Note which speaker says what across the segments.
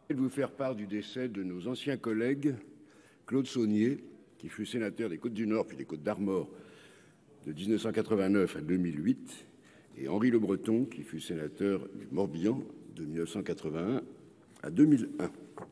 Speaker 1: De vous faire part du décès de nos anciens collègues Claude Saunier, qui fut sénateur des Côtes-du-Nord puis des Côtes-d'Armor de 1989 à 2008, et Henri Le Breton, qui fut sénateur du Morbihan de 1981 à 2001.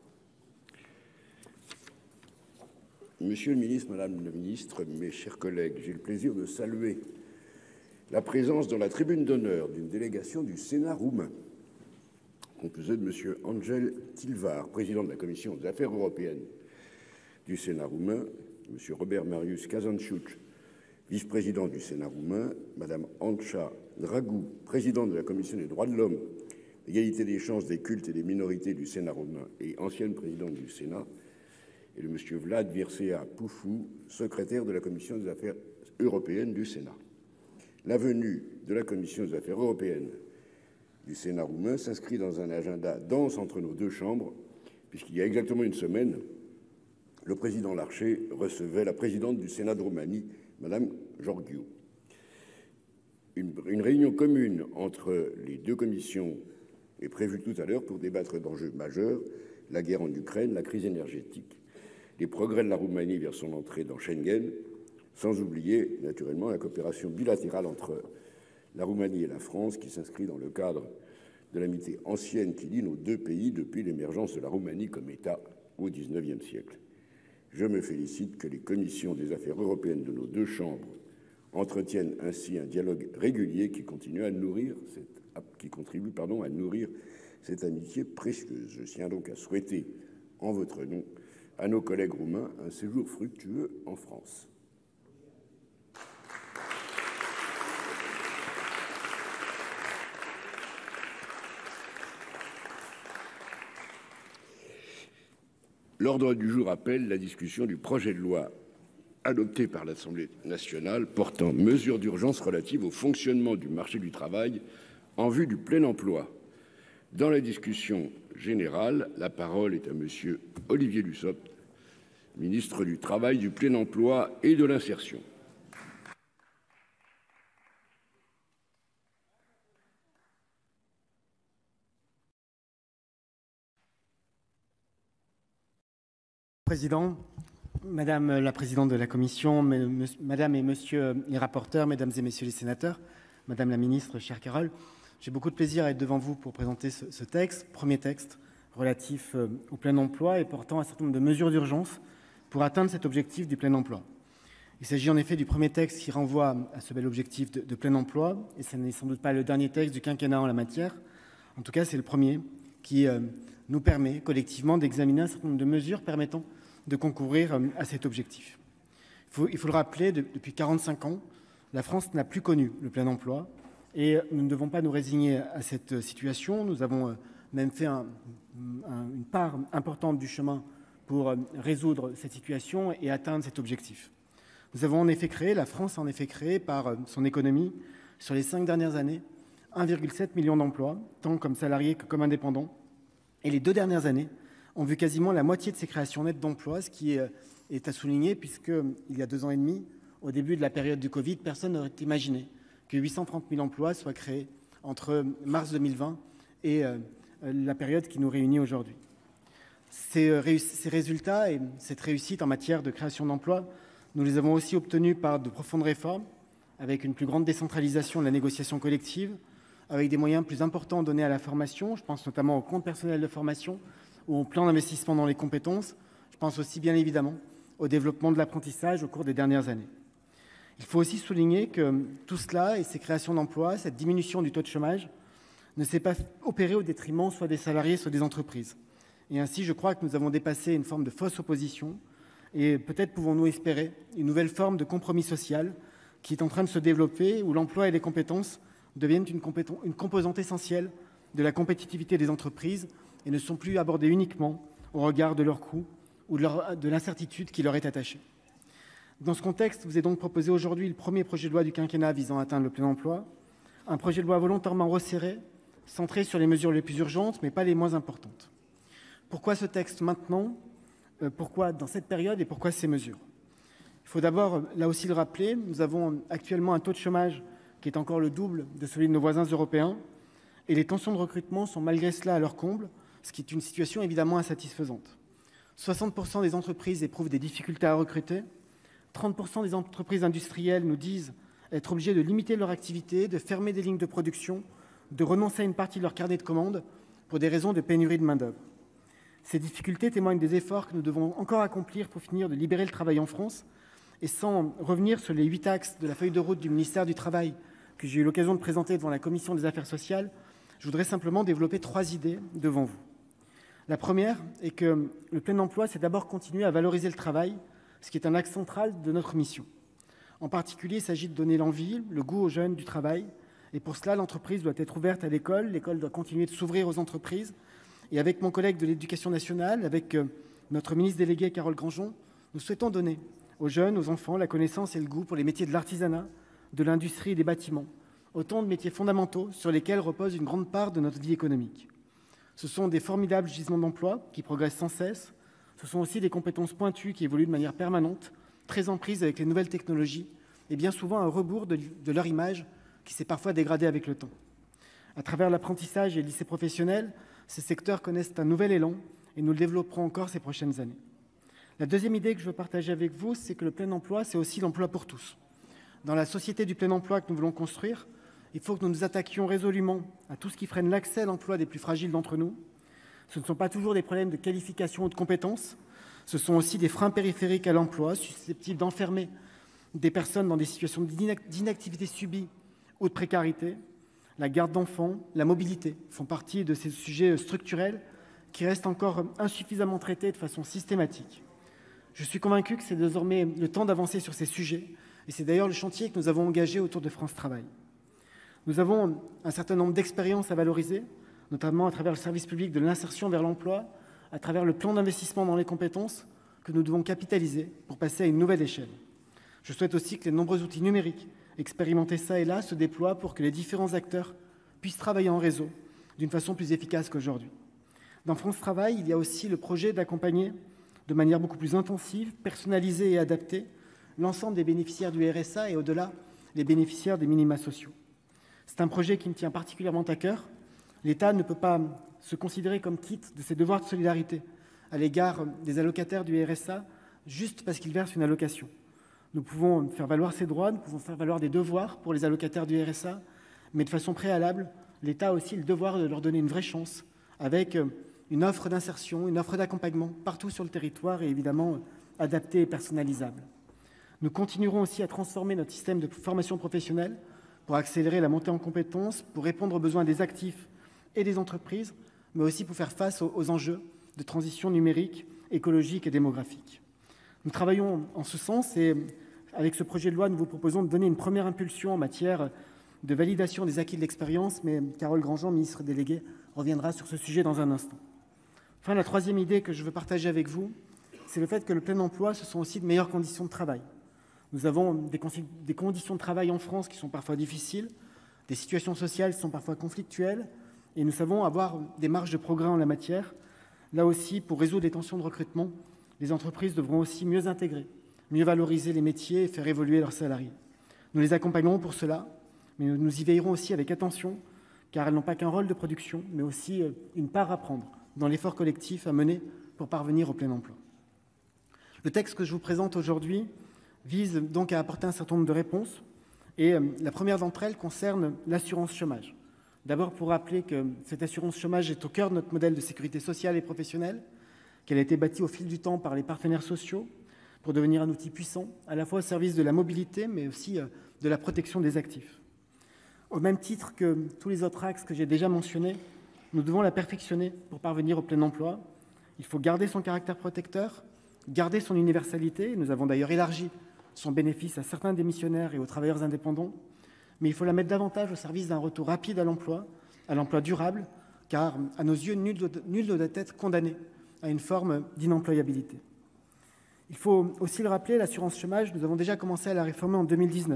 Speaker 1: Monsieur le ministre, madame la ministre, mes chers collègues, j'ai le plaisir de saluer la présence dans la tribune d'honneur d'une délégation du Sénat roumain, composée de monsieur Angel Tilvar, président de la commission des affaires européennes du Sénat roumain, monsieur Robert Marius Kazantchuk, vice-président du Sénat roumain, madame Ancha Dragou, présidente de la commission des droits de l'homme, l'égalité des chances, des cultes et des minorités du Sénat roumain et ancienne présidente du Sénat, et de monsieur Vlad Virsea Poufou, secrétaire de la commission des affaires européennes du Sénat. La venue de la commission des affaires européennes du Sénat roumain s'inscrit dans un agenda dense entre nos deux chambres, puisqu'il y a exactement une semaine, le président Larcher recevait la présidente du Sénat de Roumanie, madame Georgiou. Une réunion commune entre les deux commissions est prévue tout à l'heure pour débattre d'enjeux majeurs, la guerre en Ukraine, la crise énergétique, les progrès de la Roumanie vers son entrée dans Schengen, sans oublier naturellement la coopération bilatérale entre la Roumanie et la France, qui s'inscrit dans le cadre de l'amitié ancienne qui lie nos deux pays depuis l'émergence de la Roumanie comme État au XIXe siècle. Je me félicite que les commissions des affaires européennes de nos deux chambres entretiennent ainsi un dialogue régulier qui contribue à nourrir cette amitié précieuse. Je tiens donc à souhaiter, en votre nom, à nos collègues roumains un séjour fructueux en France. L'ordre du jour appelle la discussion du projet de loi adopté par l'Assemblée nationale portant mesures d'urgence relatives au fonctionnement du marché du travail en vue du plein emploi. Dans la discussion générale, la parole est à monsieur Olivier Dussopt, ministre du Travail, du plein emploi et de l'insertion.
Speaker 2: Président, Madame la présidente de la commission, Madame et Monsieur les rapporteurs, Mesdames et Messieurs les sénateurs, Madame la ministre, chère Carole, j'ai beaucoup de plaisir à être devant vous pour présenter ce texte, premier texte relatif au plein emploi et portant un certain nombre de mesures d'urgence pour atteindre cet objectif du plein emploi. Il s'agit en effet du premier texte qui renvoie à ce bel objectif de plein emploi, et ce n'est sans doute pas le dernier texte du quinquennat en la matière. En tout cas, c'est le premier qui nous permet collectivement d'examiner un certain nombre de mesures permettant de concourir à cet objectif. Il faut le rappeler, depuis 45 ans, la France n'a plus connu le plein emploi et nous ne devons pas nous résigner à cette situation. Nous avons même fait une part importante du chemin pour résoudre cette situation et atteindre cet objectif. Nous avons en effet créé, la France a en effet créé par son économie, sur les 5 dernières années, 1,7 million d'emplois, tant comme salariés que comme indépendants. Et les 2 dernières années ont vu quasiment la moitié de ces créations nettes d'emplois, ce qui est à souligner, puisqu'il y a 2 ans et demi, au début de la période du Covid, personne n'aurait imaginé que 830 000 emplois soient créés entre mars 2020 et la période qui nous réunit aujourd'hui. Ces résultats et cette réussite en matière de création d'emplois, nous les avons aussi obtenus par de profondes réformes, avec une plus grande décentralisation de la négociation collective, avec des moyens plus importants donnés à la formation. Je pense notamment au compte personnel de formation ou au plan d'investissement dans les compétences. Je pense aussi bien évidemment au développement de l'apprentissage au cours des dernières années. Il faut aussi souligner que tout cela et ces créations d'emplois, cette diminution du taux de chômage, ne s'est pas opéré au détriment soit des salariés, soit des entreprises. Et ainsi, je crois que nous avons dépassé une forme de fausse opposition et peut-être pouvons-nous espérer une nouvelle forme de compromis social qui est en train de se développer, où l'emploi et les compétences deviennent une composante essentielle de la compétitivité des entreprises et ne sont plus abordées uniquement au regard de leurs coûts ou de l'incertitude qui leur est attachée. Dans ce contexte, vous est donc proposé aujourd'hui le premier projet de loi du quinquennat visant à atteindre le plein emploi, un projet de loi volontairement resserré, centré sur les mesures les plus urgentes, mais pas les moins importantes. Pourquoi ce texte maintenant ? Pourquoi dans cette période et pourquoi ces mesures ? Il faut d'abord, là aussi, le rappeler, nous avons actuellement un taux de chômage qui est encore le double de celui de nos voisins européens, et les tensions de recrutement sont malgré cela à leur comble, ce qui est une situation évidemment insatisfaisante. 60% des entreprises éprouvent des difficultés à recruter. 30% des entreprises industrielles nous disent être obligées de limiter leur activité, de fermer des lignes de production, de renoncer à une partie de leur carnet de commandes pour des raisons de pénurie de main-d'œuvre. Ces difficultés témoignent des efforts que nous devons encore accomplir pour finir de libérer le travail en France. Et sans revenir sur les 8 axes de la feuille de route du ministère du Travail que j'ai eu l'occasion de présenter devant la Commission des Affaires sociales, je voudrais simplement développer 3 idées devant vous. La première est que le plein emploi, c'est d'abord continuer à valoriser le travail, ce qui est un axe central de notre mission. En particulier, il s'agit de donner l'envie, le goût aux jeunes du travail. Et pour cela, l'entreprise doit être ouverte à l'école doit continuer de s'ouvrir aux entreprises. Et avec mon collègue de l'Éducation nationale, avec notre ministre déléguée Carole Granjon, nous souhaitons donner aux jeunes, aux enfants, la connaissance et le goût pour les métiers de l'artisanat, de l'industrie et des bâtiments, autant de métiers fondamentaux sur lesquels repose une grande part de notre vie économique. Ce sont des formidables gisements d'emploi qui progressent sans cesse. Ce sont aussi des compétences pointues qui évoluent de manière permanente, très en prise avec les nouvelles technologies et bien souvent à rebours de leur image qui s'est parfois dégradée avec le temps. À travers l'apprentissage et le lycée professionnel, ces secteurs connaissent un nouvel élan et nous le développerons encore ces prochaines années. La deuxième idée que je veux partager avec vous, c'est que le plein emploi, c'est aussi l'emploi pour tous. Dans la société du plein emploi que nous voulons construire, il faut que nous nous attaquions résolument à tout ce qui freine l'accès à l'emploi des plus fragiles d'entre nous. Ce ne sont pas toujours des problèmes de qualification ou de compétences, ce sont aussi des freins périphériques à l'emploi, susceptibles d'enfermer des personnes dans des situations d'inactivité subie ou de précarité. La garde d'enfants, la mobilité font partie de ces sujets structurels qui restent encore insuffisamment traités de façon systématique. Je suis convaincu que c'est désormais le temps d'avancer sur ces sujets, et c'est d'ailleurs le chantier que nous avons engagé autour de France Travail. Nous avons un certain nombre d'expériences à valoriser, notamment à travers le service public de l'insertion vers l'emploi, à travers le plan d'investissement dans les compétences que nous devons capitaliser pour passer à une nouvelle échelle. Je souhaite aussi que les nombreux outils numériques expérimentés ça et là se déploient pour que les différents acteurs puissent travailler en réseau d'une façon plus efficace qu'aujourd'hui. Dans France Travail, il y a aussi le projet d'accompagner de manière beaucoup plus intensive, personnalisée et adaptée l'ensemble des bénéficiaires du RSA et au-delà, les bénéficiaires des minima sociaux. C'est un projet qui me tient particulièrement à cœur. L'État ne peut pas se considérer comme quitte de ses devoirs de solidarité à l'égard des allocataires du RSA juste parce qu'ils versent une allocation. Nous pouvons faire valoir ses droits, nous pouvons faire valoir des devoirs pour les allocataires du RSA, mais de façon préalable, l'État a aussi le devoir de leur donner une vraie chance avec une offre d'insertion, une offre d'accompagnement partout sur le territoire et évidemment adaptée et personnalisable. Nous continuerons aussi à transformer notre système de formation professionnelle pour accélérer la montée en compétences, pour répondre aux besoins des actifs et des entreprises, mais aussi pour faire face aux enjeux de transition numérique, écologique et démographique. Nous travaillons en ce sens et avec ce projet de loi, nous vous proposons de donner une première impulsion en matière de validation des acquis de l'expérience, mais Carole Granjon, ministre déléguée, reviendra sur ce sujet dans un instant. Enfin, la troisième idée que je veux partager avec vous, c'est le fait que le plein emploi, ce sont aussi de meilleures conditions de travail. Nous avons des conditions de travail en France qui sont parfois difficiles, des situations sociales qui sont parfois conflictuelles, et nous savons avoir des marges de progrès en la matière. Là aussi, pour résoudre les tensions de recrutement, les entreprises devront aussi mieux intégrer, mieux valoriser les métiers et faire évoluer leurs salariés. Nous les accompagnerons pour cela, mais nous y veillerons aussi avec attention, car elles n'ont pas qu'un rôle de production, mais aussi une part à prendre dans l'effort collectif à mener pour parvenir au plein emploi. Le texte que je vous présente aujourd'hui vise donc à apporter un certain nombre de réponses, et la première d'entre elles concerne l'assurance chômage. D'abord pour rappeler que cette assurance chômage est au cœur de notre modèle de sécurité sociale et professionnelle, qu'elle a été bâtie au fil du temps par les partenaires sociaux pour devenir un outil puissant, à la fois au service de la mobilité, mais aussi de la protection des actifs. Au même titre que tous les autres axes que j'ai déjà mentionnés, nous devons la perfectionner pour parvenir au plein emploi. Il faut garder son caractère protecteur, garder son universalité. Nous avons d'ailleurs élargi son bénéfice à certains démissionnaires et aux travailleurs indépendants, mais il faut la mettre davantage au service d'un retour rapide à l'emploi durable, car à nos yeux, nul ne doit être condamné à une forme d'inemployabilité. Il faut aussi le rappeler, l'assurance chômage, nous avons déjà commencé à la réformer en 2019.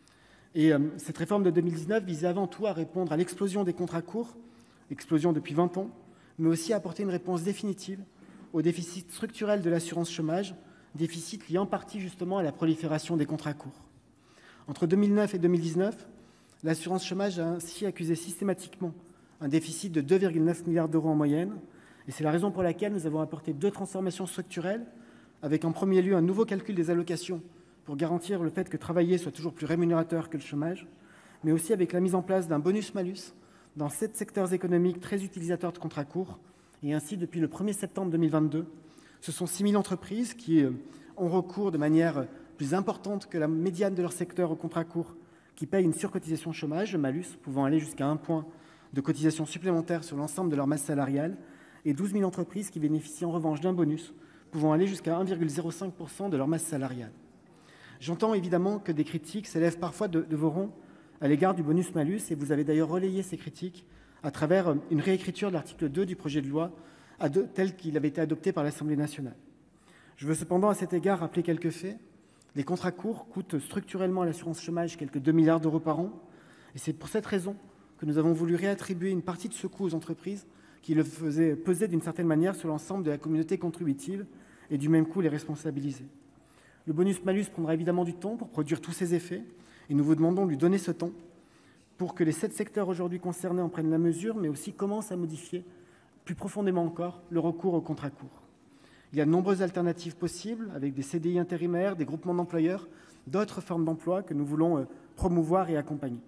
Speaker 2: Et cette réforme de 2019 visait avant tout à répondre à l'explosion des contrats courts, explosion depuis 20 ans, mais aussi à apporter une réponse définitive au déficit structurel de l'assurance chômage, déficit lié en partie justement à la prolifération des contrats courts. Entre 2009 et 2019, l'assurance chômage a ainsi accusé systématiquement un déficit de 2,9 milliards d'euros en moyenne, Et c'est la raison pour laquelle nous avons apporté 2 transformations structurelles, avec en premier lieu un nouveau calcul des allocations pour garantir le fait que travailler soit toujours plus rémunérateur que le chômage, mais aussi avec la mise en place d'un bonus-malus dans 7 secteurs économiques très utilisateurs de contrats courts. Et ainsi, depuis le 1er septembre 2022, ce sont 6 000 entreprises qui ont recours de manière plus importante que la médiane de leur secteur au contrat court, qui payent une surcotisation chômage, le malus, pouvant aller jusqu'à 1 point de cotisation supplémentaire sur l'ensemble de leur masse salariale, et 12 000 entreprises qui bénéficient en revanche d'un bonus, pouvant aller jusqu'à 1,05% de leur masse salariale. J'entends évidemment que des critiques s'élèvent parfois de vos rangs à l'égard du bonus-malus, et vous avez d'ailleurs relayé ces critiques à travers une réécriture de l'article 2 du projet de loi tel qu'il avait été adopté par l'Assemblée nationale. Je veux cependant à cet égard rappeler quelques faits. Les contrats courts coûtent structurellement à l'assurance chômage quelques 2 milliards d'euros par an, et c'est pour cette raison que nous avons voulu réattribuer une partie de ce coût aux entreprises qui le faisaient peser d'une certaine manière sur l'ensemble de la communauté contributive et du même coup les responsabiliser. Le bonus-malus prendra évidemment du temps pour produire tous ses effets, et nous vous demandons de lui donner ce temps pour que les 7 secteurs aujourd'hui concernés en prennent la mesure, mais aussi commencent à modifier plus profondément encore le recours aux contrats courts. Il y a de nombreuses alternatives possibles, avec des CDI intérimaires, des groupements d'employeurs, d'autres formes d'emploi que nous voulons promouvoir et accompagner.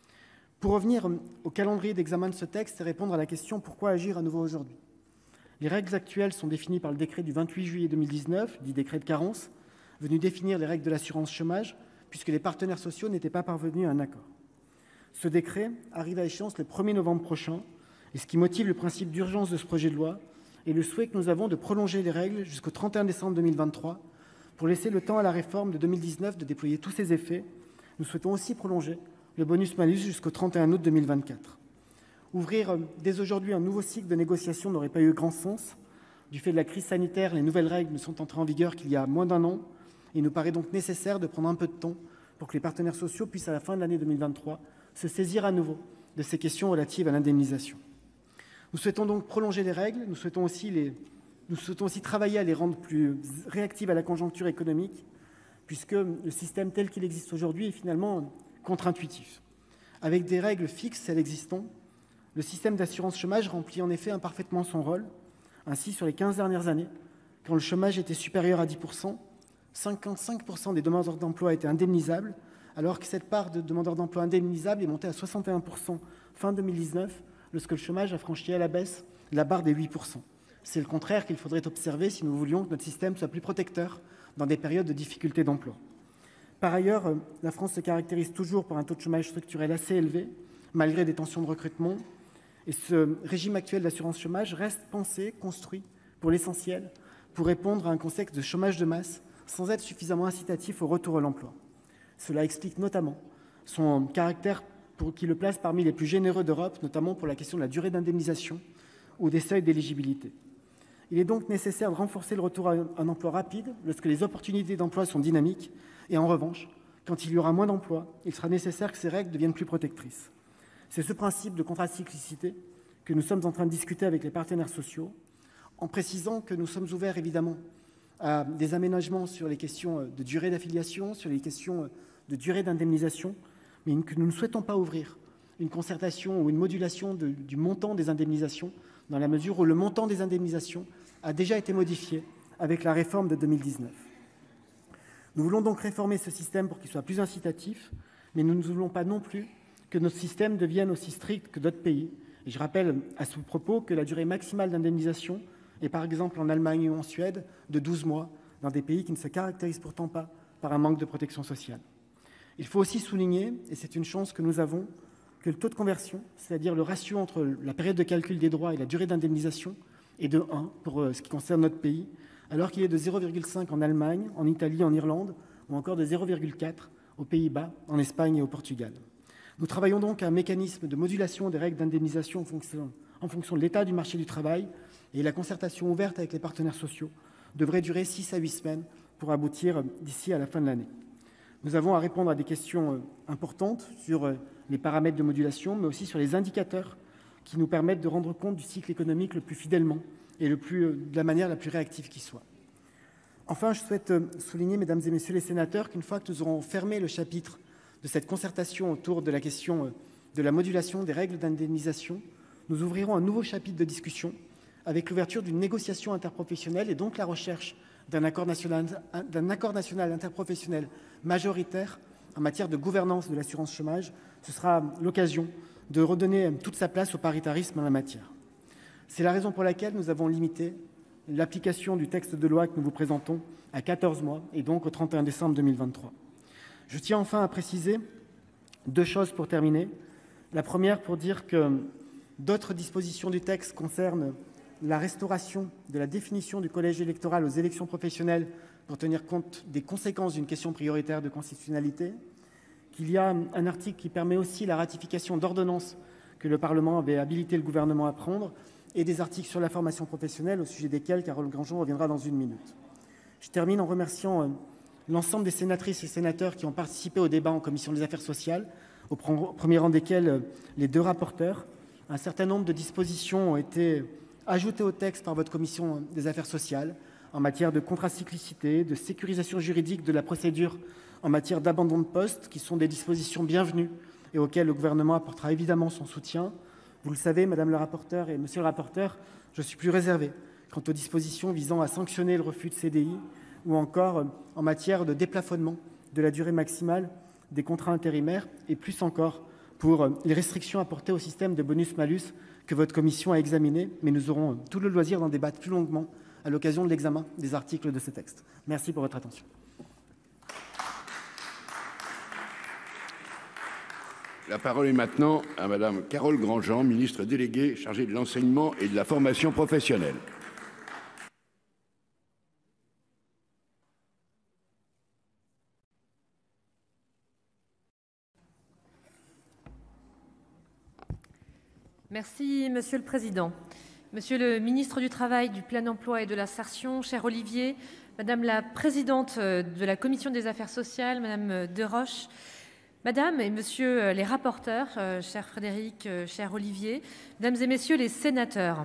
Speaker 2: Pour revenir au calendrier d'examen de ce texte et répondre à la question « Pourquoi agir à nouveau aujourd'hui ?» Les règles actuelles sont définies par le décret du 28 juillet 2019, dit décret de carence, venu définir les règles de l'assurance chômage, puisque les partenaires sociaux n'étaient pas parvenus à un accord. Ce décret arrive à échéance le 1er novembre prochain, et ce qui motive le principe d'urgence de ce projet de loi est le souhait que nous avons de prolonger les règles jusqu'au 31 décembre 2023 pour laisser le temps à la réforme de 2019 de déployer tous ses effets. Nous souhaitons aussi prolonger le bonus-malus jusqu'au 31 août 2024. Ouvrir dès aujourd'hui un nouveau cycle de négociation n'aurait pas eu grand sens. Du fait de la crise sanitaire, les nouvelles règles ne sont entrées en vigueur qu'il y a moins d'1 an. Il nous paraît donc nécessaire de prendre un peu de temps pour que les partenaires sociaux puissent, à la fin de l'année 2023, se saisir à nouveau de ces questions relatives à l'indemnisation. Nous souhaitons donc prolonger les règles, nous souhaitons aussi travailler à les rendre plus réactives à la conjoncture économique, puisque le système tel qu'il existe aujourd'hui est finalement contre-intuitif. Avec des règles fixes, celles existantes, le système d'assurance chômage remplit en effet imparfaitement son rôle. Ainsi, sur les 15 dernières années, quand le chômage était supérieur à 10%, 55% des demandeurs d'emploi étaient indemnisables, alors que cette part de demandeurs d'emploi indemnisables est montée à 61% fin 2019, lorsque le chômage a franchi à la baisse la barre des 8%. C'est le contraire qu'il faudrait observer si nous voulions que notre système soit plus protecteur dans des périodes de difficulté d'emploi. Par ailleurs, la France se caractérise toujours par un taux de chômage structurel assez élevé, malgré des tensions de recrutement. Et ce régime actuel d'assurance chômage reste pensé, construit, pour l'essentiel, pour répondre à un contexte de chômage de masse, sans être suffisamment incitatif au retour à l'emploi. Cela explique notamment son caractère qui le place parmi les plus généreux d'Europe, notamment pour la question de la durée d'indemnisation ou des seuils d'éligibilité. Il est donc nécessaire de renforcer le retour à un emploi rapide lorsque les opportunités d'emploi sont dynamiques, et en revanche, quand il y aura moins d'emplois, il sera nécessaire que ces règles deviennent plus protectrices. C'est ce principe de contracyclicité que nous sommes en train de discuter avec les partenaires sociaux, en précisant que nous sommes ouverts évidemment à des aménagements sur les questions de durée d'affiliation, sur les questions de durée d'indemnisation, mais que nous ne souhaitons pas ouvrir une concertation ou une modulation du montant des indemnisations, dans la mesure où le montant des indemnisations a déjà été modifié avec la réforme de 2019. Nous voulons donc réformer ce système pour qu'il soit plus incitatif, mais nous ne voulons pas non plus que notre système devienne aussi strict que d'autres pays. Et je rappelle à ce propos que la durée maximale d'indemnisation est par exemple en Allemagne ou en Suède de 12 mois, dans des pays qui ne se caractérisent pourtant pas par un manque de protection sociale. Il faut aussi souligner, et c'est une chance que nous avons, que le taux de conversion, c'est-à-dire le ratio entre la période de calcul des droits et la durée d'indemnisation, est de 1 pour ce qui concerne notre pays, alors qu'il est de 0,5 en Allemagne, en Italie, en Irlande, ou encore de 0,4 aux Pays-Bas, en Espagne et au Portugal. Nous travaillons donc à un mécanisme de modulation des règles d'indemnisation en fonction de l'état du marché du travail, et la concertation ouverte avec les partenaires sociaux devrait durer 6 à 8 semaines pour aboutir d'ici à la fin de l'année. Nous avons à répondre à des questions importantes sur les paramètres de modulation, mais aussi sur les indicateurs qui nous permettent de rendre compte du cycle économique le plus fidèlement et de la manière la plus réactive qui soit. Enfin, je souhaite souligner, mesdames et messieurs les sénateurs, qu'une fois que nous aurons fermé le chapitre de cette concertation autour de la question de la modulation des règles d'indemnisation, nous ouvrirons un nouveau chapitre de discussion avec l'ouverture d'une négociation interprofessionnelle et donc la recherche d'un accord national interprofessionnel majoritaire en matière de gouvernance de l'assurance chômage. Ce sera l'occasion de redonner toute sa place au paritarisme en la matière. C'est la raison pour laquelle nous avons limité l'application du texte de loi que nous vous présentons à 14 mois et donc au 31 décembre 2023. Je tiens enfin à préciser 2 choses pour terminer. La première, pour dire que d'autres dispositions du texte concernent la restauration de la définition du collège électoral aux élections professionnelles pour tenir compte des conséquences d'une question prioritaire de constitutionnalité, qu'il y a un article qui permet aussi la ratification d'ordonnances que le Parlement avait habilité le gouvernement à prendre, et des articles sur la formation professionnelle, au sujet desquels Carole Grandjean reviendra dans une minute. Je termine en remerciant l'ensemble des sénatrices et sénateurs qui ont participé au débat en commission des affaires sociales, au premier rang desquels les 2 rapporteurs. Un certain nombre de dispositions ont été ajoutées au texte par votre commission des affaires sociales en matière de contracyclicité, de sécurisation juridique de la procédure en matière d'abandon de poste, qui sont des dispositions bienvenues et auxquelles le gouvernement apportera évidemment son soutien. Vous le savez, Madame la rapporteure et Monsieur le rapporteur, je suis plus réservé quant aux dispositions visant à sanctionner le refus de CDI ou encore en matière de déplafonnement de la durée maximale des contrats intérimaires et plus encore pour les restrictions apportées au système de bonus-malus que votre commission a examiné, mais nous aurons tout le loisir d'en débattre plus longuement à l'occasion de l'examen des articles de ce texte. Merci pour votre attention.
Speaker 1: La parole est maintenant à Madame Carole Grandjean, ministre déléguée chargée de l'enseignement et de la formation professionnelle.
Speaker 3: Merci, Monsieur le Président. Monsieur le ministre du Travail, du Plein Emploi et de l'Insertion, cher Olivier, Madame la Présidente de la Commission des Affaires sociales, Madame Deroche, Madame et Monsieur les rapporteurs, cher Frédéric, cher Olivier, Mesdames et Messieurs les sénateurs.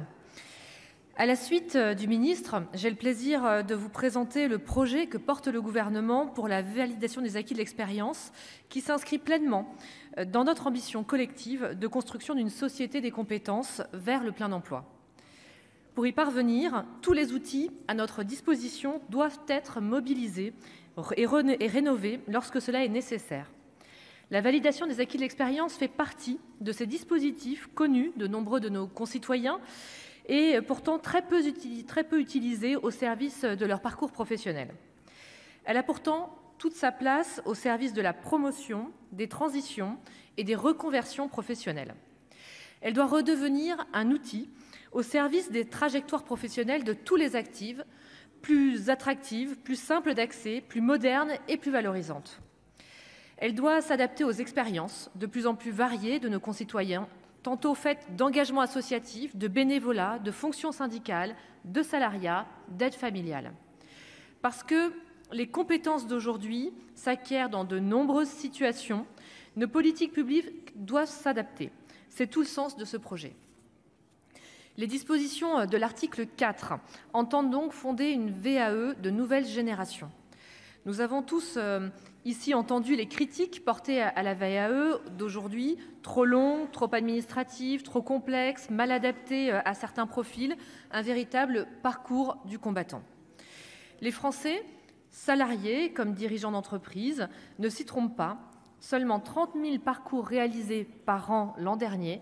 Speaker 3: À la suite du ministre, j'ai le plaisir de vous présenter le projet que porte le gouvernement pour la validation des acquis de l'expérience, qui s'inscrit pleinement dans notre ambition collective de construction d'une société des compétences vers le plein emploi. Pour y parvenir, tous les outils à notre disposition doivent être mobilisés et rénovés lorsque cela est nécessaire. La validation des acquis de l'expérience fait partie de ces dispositifs connus de nombreux de nos concitoyens et pourtant très peu utilisés au service de leur parcours professionnel. Elle a pourtant toute sa place au service de la promotion, des transitions et des reconversions professionnelles. Elle doit redevenir un outil au service des trajectoires professionnelles de tous les actifs, plus attractives, plus simples d'accès, plus modernes et plus valorisantes. Elle doit s'adapter aux expériences de plus en plus variées de nos concitoyens, tantôt faites d'engagement associatif, de bénévolat, de fonctions syndicales, de salariat, d'aide familiale. Parce que les compétences d'aujourd'hui s'acquièrent dans de nombreuses situations, nos politiques publiques doivent s'adapter. C'est tout le sens de ce projet. Les dispositions de l'article 4 entendent donc fonder une VAE de nouvelle génération. Nous avons tous ici entendu les critiques portées à la VAE d'aujourd'hui, trop longue, trop administrative, trop complexe, mal adaptée à certains profils, un véritable parcours du combattant. Les Français, salariés comme dirigeants d'entreprise, ne s'y trompent pas. Seulement 30 000 parcours réalisés par an l'an dernier,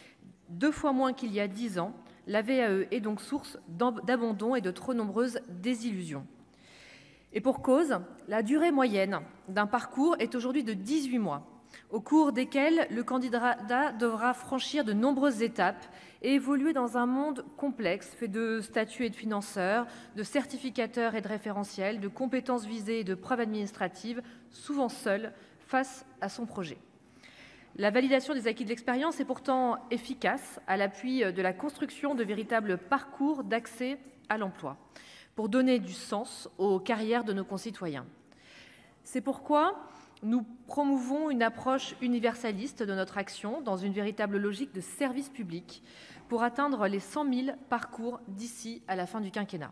Speaker 3: 2 fois moins qu'il y a 10 ans. La VAE est donc source d'abandon et de trop nombreuses désillusions. Et pour cause, la durée moyenne d'un parcours est aujourd'hui de 18 mois, au cours desquels le candidat devra franchir de nombreuses étapes et évoluer dans un monde complexe, fait de statuts et de financeurs, de certificateurs et de référentiels, de compétences visées et de preuves administratives, souvent seul face à son projet. La validation des acquis de l'expérience est pourtant efficace à l'appui de la construction de véritables parcours d'accès à l'emploi, pour donner du sens aux carrières de nos concitoyens. C'est pourquoi nous promouvons une approche universaliste de notre action dans une véritable logique de service public pour atteindre les 100 000 parcours d'ici à la fin du quinquennat.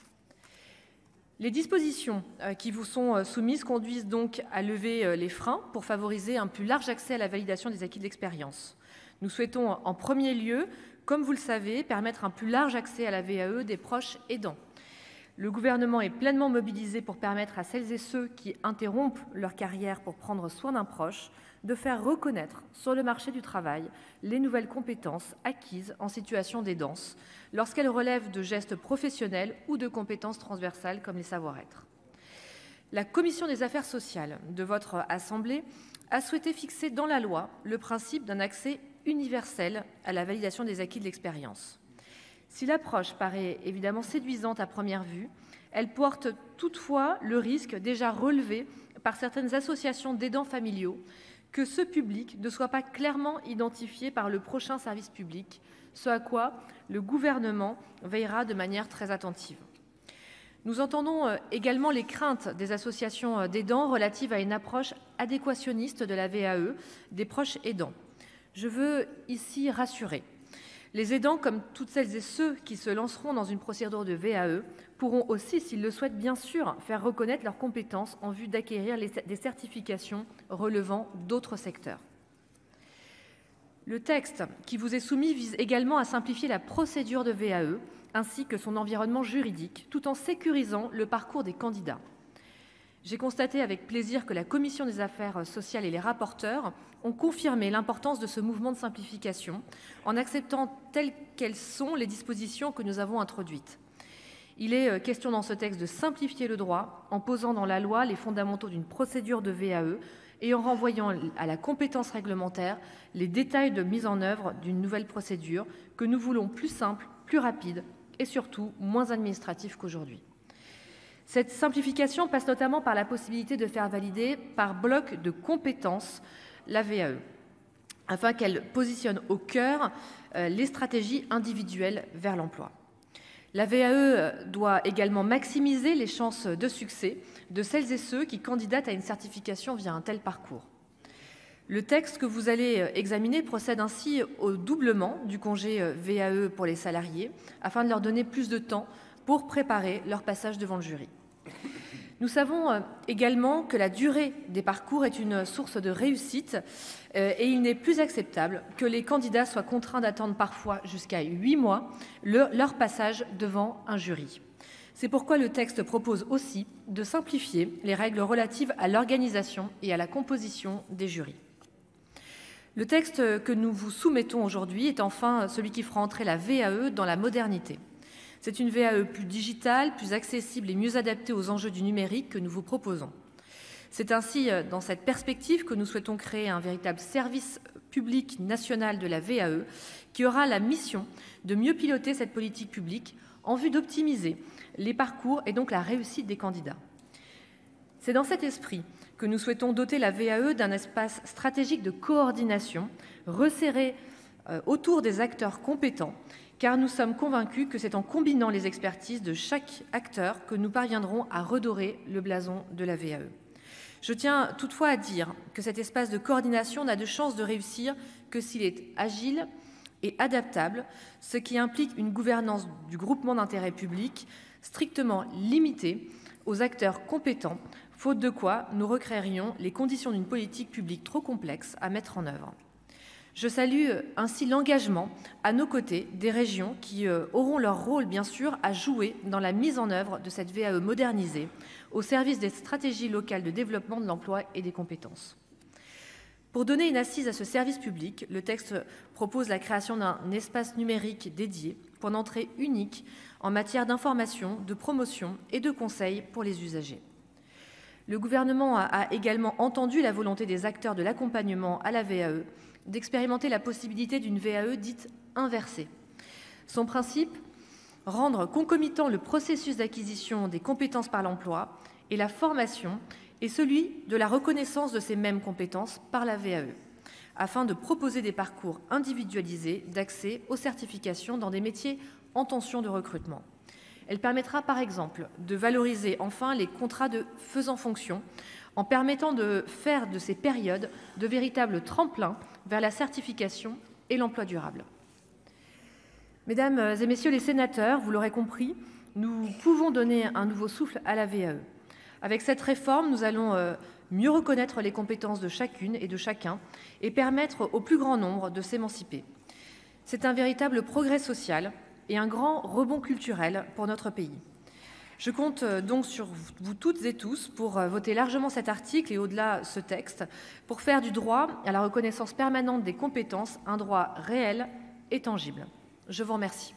Speaker 3: Les dispositions qui vous sont soumises conduisent donc à lever les freins pour favoriser un plus large accès à la validation des acquis de l'expérience. Nous souhaitons en premier lieu comme vous le savez, permettre un plus large accès à la VAE des proches aidants. Le gouvernement est pleinement mobilisé pour permettre à celles et ceux qui interrompent leur carrière pour prendre soin d'un proche de faire reconnaître sur le marché du travail les nouvelles compétences acquises en situation d'aidance lorsqu'elles relèvent de gestes professionnels ou de compétences transversales comme les savoir-être. La Commission des affaires sociales de votre Assemblée a souhaité fixer dans la loi le principe d'un accès universel à la validation des acquis de l'expérience. Si l'approche paraît évidemment séduisante à première vue, elle porte toutefois le risque déjà relevé par certaines associations d'aidants familiaux que ce public ne soit pas clairement identifié par le prochain service public, ce à quoi le gouvernement veillera de manière très attentive. Nous entendons également les craintes des associations d'aidants relatives à une approche adéquationniste de la VAE des proches aidants. Je veux ici rassurer. Les aidants, comme toutes celles et ceux qui se lanceront dans une procédure de VAE, pourront aussi, s'ils le souhaitent bien sûr, faire reconnaître leurs compétences en vue d'acquérir des certifications relevant d'autres secteurs. Le texte qui vous est soumis vise également à simplifier la procédure de VAE ainsi que son environnement juridique, tout en sécurisant le parcours des candidats. J'ai constaté avec plaisir que la Commission des affaires sociales et les rapporteurs ont confirmé l'importance de ce mouvement de simplification en acceptant telles qu'elles sont les dispositions que nous avons introduites. Il est question dans ce texte de simplifier le droit en posant dans la loi les fondamentaux d'une procédure de VAE et en renvoyant à la compétence réglementaire les détails de mise en œuvre d'une nouvelle procédure que nous voulons plus simple, plus rapide et surtout moins administratif qu'aujourd'hui. Cette simplification passe notamment par la possibilité de faire valider par bloc de compétences la VAE, afin qu'elle positionne au cœur les stratégies individuelles vers l'emploi. La VAE doit également maximiser les chances de succès de celles et ceux qui candidatent à une certification via un tel parcours. Le texte que vous allez examiner procède ainsi au doublement du congé VAE pour les salariés, afin de leur donner plus de temps pour préparer leur passage devant le jury. Nous savons également que la durée des parcours est une source de réussite et il n'est plus acceptable que les candidats soient contraints d'attendre parfois jusqu'à 8 mois leur passage devant un jury. C'est pourquoi le texte propose aussi de simplifier les règles relatives à l'organisation et à la composition des jurys. Le texte que nous vous soumettons aujourd'hui est enfin celui qui fera entrer la VAE dans la modernité. C'est une VAE plus digitale, plus accessible et mieux adaptée aux enjeux du numérique que nous vous proposons. C'est ainsi dans cette perspective que nous souhaitons créer un véritable service public national de la VAE qui aura la mission de mieux piloter cette politique publique en vue d'optimiser les parcours et donc la réussite des candidats. C'est dans cet esprit que nous souhaitons doter la VAE d'un espace stratégique de coordination resserré autour des acteurs compétents, car nous sommes convaincus que c'est en combinant les expertises de chaque acteur que nous parviendrons à redorer le blason de la VAE. Je tiens toutefois à dire que cet espace de coordination n'a de chance de réussir que s'il est agile et adaptable, ce qui implique une gouvernance du groupement d'intérêt public strictement limitée aux acteurs compétents, faute de quoi nous recréerions les conditions d'une politique publique trop complexe à mettre en œuvre. Je salue ainsi l'engagement à nos côtés des régions qui auront leur rôle, bien sûr, à jouer dans la mise en œuvre de cette VAE modernisée au service des stratégies locales de développement de l'emploi et des compétences. Pour donner une assise à ce service public, le texte propose la création d'un espace numérique dédié pour une entrée unique en matière d'information, de promotion et de conseil pour les usagers. Le gouvernement a également entendu la volonté des acteurs de l'accompagnement à la VAE d'expérimenter la possibilité d'une VAE dite inversée. Son principe, rendre concomitant le processus d'acquisition des compétences par l'emploi et la formation et celui de la reconnaissance de ces mêmes compétences par la VAE, afin de proposer des parcours individualisés d'accès aux certifications dans des métiers en tension de recrutement. Elle permettra par exemple de valoriser enfin les contrats de faisant fonction en permettant de faire de ces périodes de véritables tremplins vers la certification et l'emploi durable. Mesdames et messieurs les sénateurs, vous l'aurez compris, nous pouvons donner un nouveau souffle à la VAE. Avec cette réforme, nous allons mieux reconnaître les compétences de chacune et de chacun et permettre au plus grand nombre de s'émanciper. C'est un véritable progrès social et un grand rebond culturel pour notre pays. Je compte donc sur vous toutes et tous pour voter largement cet article et au-delà ce texte, pour faire du droit à la reconnaissance permanente des compétences un droit réel et tangible. Je vous remercie.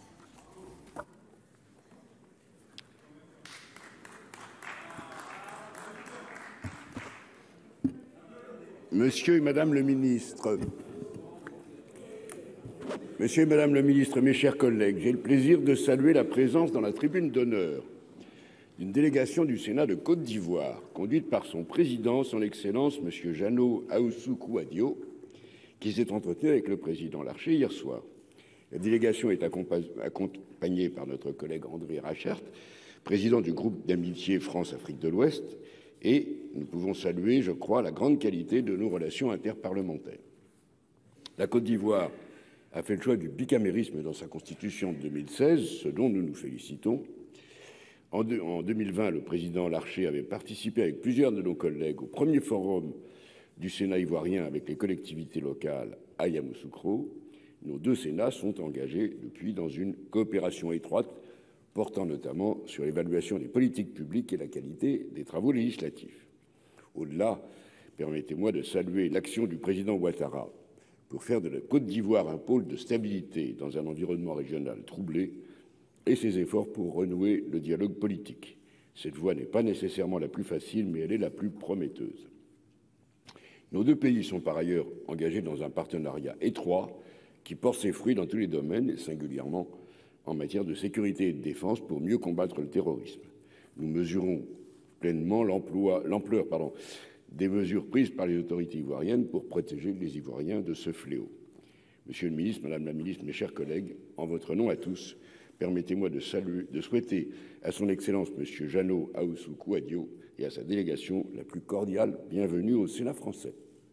Speaker 1: Monsieur et Madame le ministre. Monsieur et Madame le ministre, mes chers collègues, j'ai le plaisir de saluer la présence dans la tribune d'honneur d'une délégation du Sénat de Côte d'Ivoire, conduite par son président, son Excellence, Monsieur Jeannot Ahoussou-Kouadio, qui s'est entretenu avec le président Larcher hier soir. La délégation est accompagnée par notre collègue André Rachert, président du groupe d'amitié France-Afrique de l'Ouest, et nous pouvons saluer, je crois, la grande qualité de nos relations interparlementaires. La Côte d'Ivoire a fait le choix du bicamérisme dans sa constitution de 2016, ce dont nous nous félicitons. En 2020, le président Larcher avait participé avec plusieurs de nos collègues au premier forum du Sénat ivoirien avec les collectivités locales à Yamoussoukro. Nos deux Sénats sont engagés depuis dans une coopération étroite portant notamment sur l'évaluation des politiques publiques et la qualité des travaux législatifs. Au-delà, permettez-moi de saluer l'action du président Ouattara pour faire de la Côte d'Ivoire un pôle de stabilité dans un environnement régional troublé et ses efforts pour renouer le dialogue politique. Cette voie n'est pas nécessairement la plus facile, mais elle est la plus prometteuse. Nos deux pays sont par ailleurs engagés dans un partenariat étroit qui porte ses fruits dans tous les domaines, et singulièrement en matière de sécurité et de défense pour mieux combattre le terrorisme. Nous mesurons pleinement l'ampleur des mesures prises par les autorités ivoiriennes pour protéger les Ivoiriens de ce fléau. Monsieur le ministre, Madame la ministre, mes chers collègues, en votre nom à tous, permettez-moi de souhaiter à son Excellence Monsieur Jeannot Ahoussou-Kouadio et à sa délégation la plus cordiale bienvenue au Sénat français.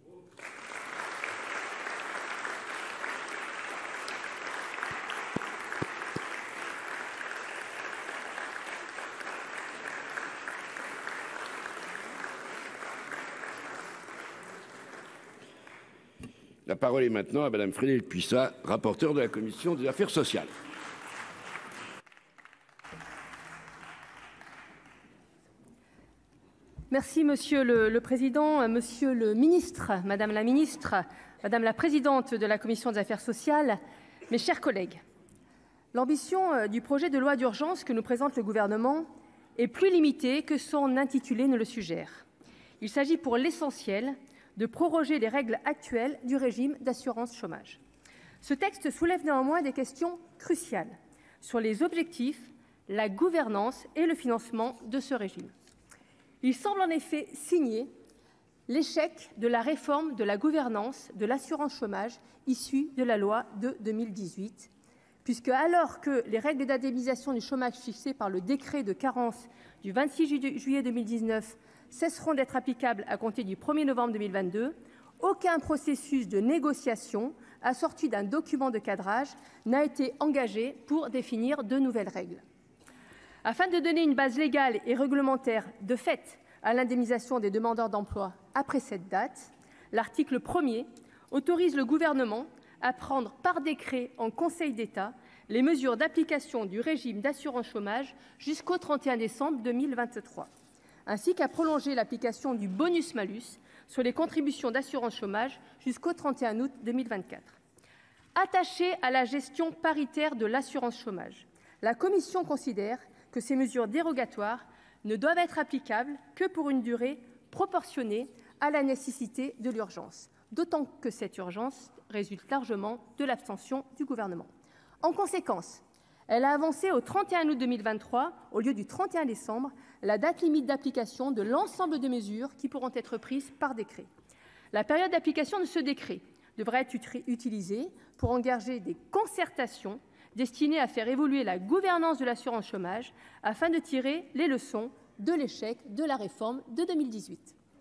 Speaker 1: La parole est maintenant à Madame Frédérique Puissat, rapporteure de la Commission des Affaires sociales.
Speaker 4: Merci Monsieur le Président, Monsieur le Ministre, Madame la Ministre, Madame la Présidente de la Commission des Affaires sociales, mes chers collègues. L'ambition du projet de loi d'urgence que nous présente le gouvernement est plus limitée que son intitulé ne le suggère. Il s'agit pour l'essentiel de proroger les règles actuelles du régime d'assurance chômage. Ce texte soulève néanmoins des questions cruciales sur les objectifs, la gouvernance et le financement de ce régime. Il semble en effet signer l'échec de la réforme de la gouvernance de l'assurance chômage issue de la loi de 2018, puisque alors que les règles d'indemnisation du chômage fixées par le décret de carence du 26 juillet 2019 cesseront d'être applicables à compter du 1er novembre 2022, aucun processus de négociation assorti d'un document de cadrage n'a été engagé pour définir de nouvelles règles. Afin de donner une base légale et réglementaire de fait à l'indemnisation des demandeurs d'emploi après cette date, l'article 1er autorise le gouvernement à prendre par décret en Conseil d'État les mesures d'application du régime d'assurance chômage jusqu'au 31 décembre 2023, ainsi qu'à prolonger l'application du bonus-malus sur les contributions d'assurance chômage jusqu'au 31 août 2024. Attachée à la gestion paritaire de l'assurance chômage, la Commission considère que ces mesures dérogatoires ne doivent être applicables que pour une durée proportionnée à la nécessité de l'urgence, d'autant que cette urgence résulte largement de l'abstention du gouvernement. En conséquence, elle a avancé au 31 août 2023, au lieu du 31 décembre, la date limite d'application de l'ensemble des mesures qui pourront être prises par décret. La période d'application de ce décret devra être utilisée pour engager des concertations destinées à faire évoluer la gouvernance de l'assurance chômage afin de tirer les leçons de l'échec de la réforme de 2018.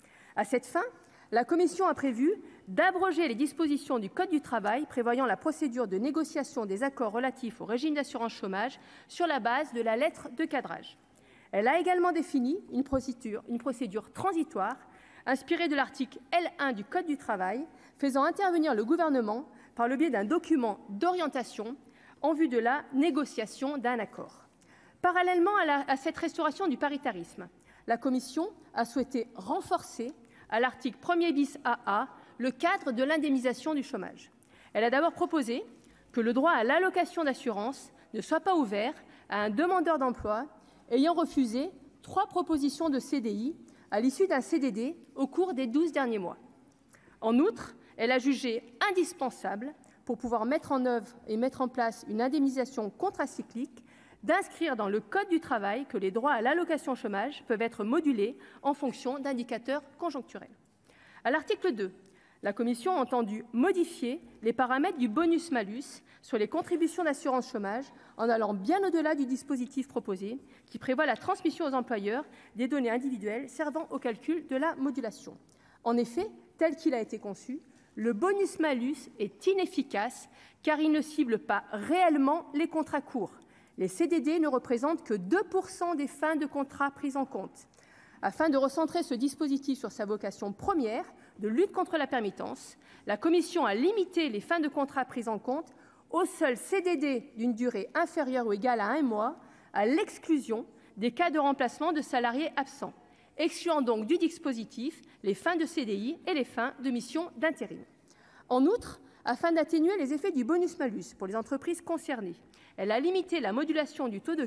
Speaker 4: À cette fin, la Commission a prévu d'abroger les dispositions du Code du travail prévoyant la procédure de négociation des accords relatifs au régime d'assurance chômage sur la base de la lettre de cadrage. Elle a également défini une procédure transitoire inspirée de l'article L1 du Code du travail, faisant intervenir le gouvernement par le biais d'un document d'orientation en vue de la négociation d'un accord. Parallèlement à cette restauration du paritarisme, la Commission a souhaité renforcer, à l'article 1er bis AA, le cadre de l'indemnisation du chômage. Elle a d'abord proposé que le droit à l'allocation d'assurance ne soit pas ouvert à un demandeur d'emploi ayant refusé 3 propositions de CDI à l'issue d'un CDD au cours des 12 derniers mois. En outre, elle a jugé indispensable, pour pouvoir mettre en œuvre et mettre en place une indemnisation contracyclique, d'inscrire dans le Code du travail que les droits à l'allocation chômage peuvent être modulés en fonction d'indicateurs conjoncturels. À l'article 2, la Commission a entendu modifier les paramètres du bonus-malus sur les contributions d'assurance chômage en allant bien au-delà du dispositif proposé qui prévoit la transmission aux employeurs des données individuelles servant au calcul de la modulation. En effet, tel qu'il a été conçu, le bonus-malus est inefficace car il ne cible pas réellement les contrats courts. Les CDD ne représentent que 2% des fins de contrat prises en compte. Afin de recentrer ce dispositif sur sa vocation première de lutte contre la permittence, la Commission a limité les fins de contrat prises en compte aux seuls CDD d'une durée inférieure ou égale à 1 mois, à l'exclusion des cas de remplacement de salariés absents, excluant donc du dispositif les fins de CDI et les fins de mission d'intérim. En outre, afin d'atténuer les effets du bonus-malus pour les entreprises concernées, elle a limité la modulation du taux de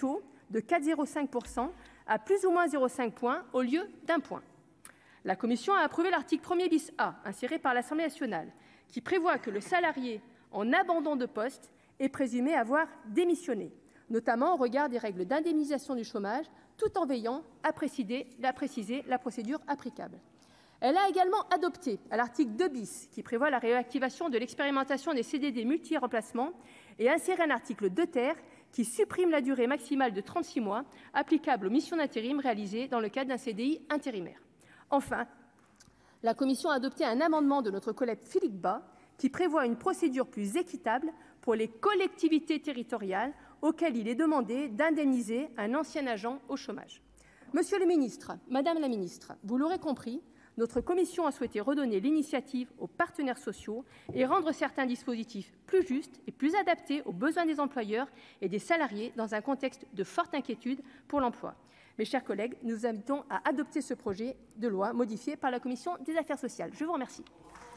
Speaker 4: 4,05% à plus ou moins 0,5 points au lieu d'1 point. La Commission a approuvé l'article 1er bis A, inséré par l'Assemblée nationale, qui prévoit que le salarié en abandon de poste est présumé avoir démissionné, notamment au regard des règles d'indemnisation du chômage, tout en veillant à préciser la procédure applicable. Elle a également adopté, à l'article 2 bis, qui prévoit la réactivation de l'expérimentation des CDD multi-remplacements, et inséré un article 2 ter qui supprime la durée maximale de 36 mois applicable aux missions d'intérim réalisées dans le cadre d'un CDI intérimaire. Enfin, la Commission a adopté un amendement de notre collègue Philippe Bas qui prévoit une procédure plus équitable pour les collectivités territoriales auxquelles il est demandé d'indemniser un ancien agent au chômage. Monsieur le ministre, Madame la ministre, vous l'aurez compris, notre commission a souhaité redonner l'initiative aux partenaires sociaux et rendre certains dispositifs plus justes et plus adaptés aux besoins des employeurs et des salariés dans un contexte de forte inquiétude pour l'emploi. Mes chers collègues, nous vous invitons à adopter ce projet de loi modifié par la commission des affaires sociales. Je vous remercie.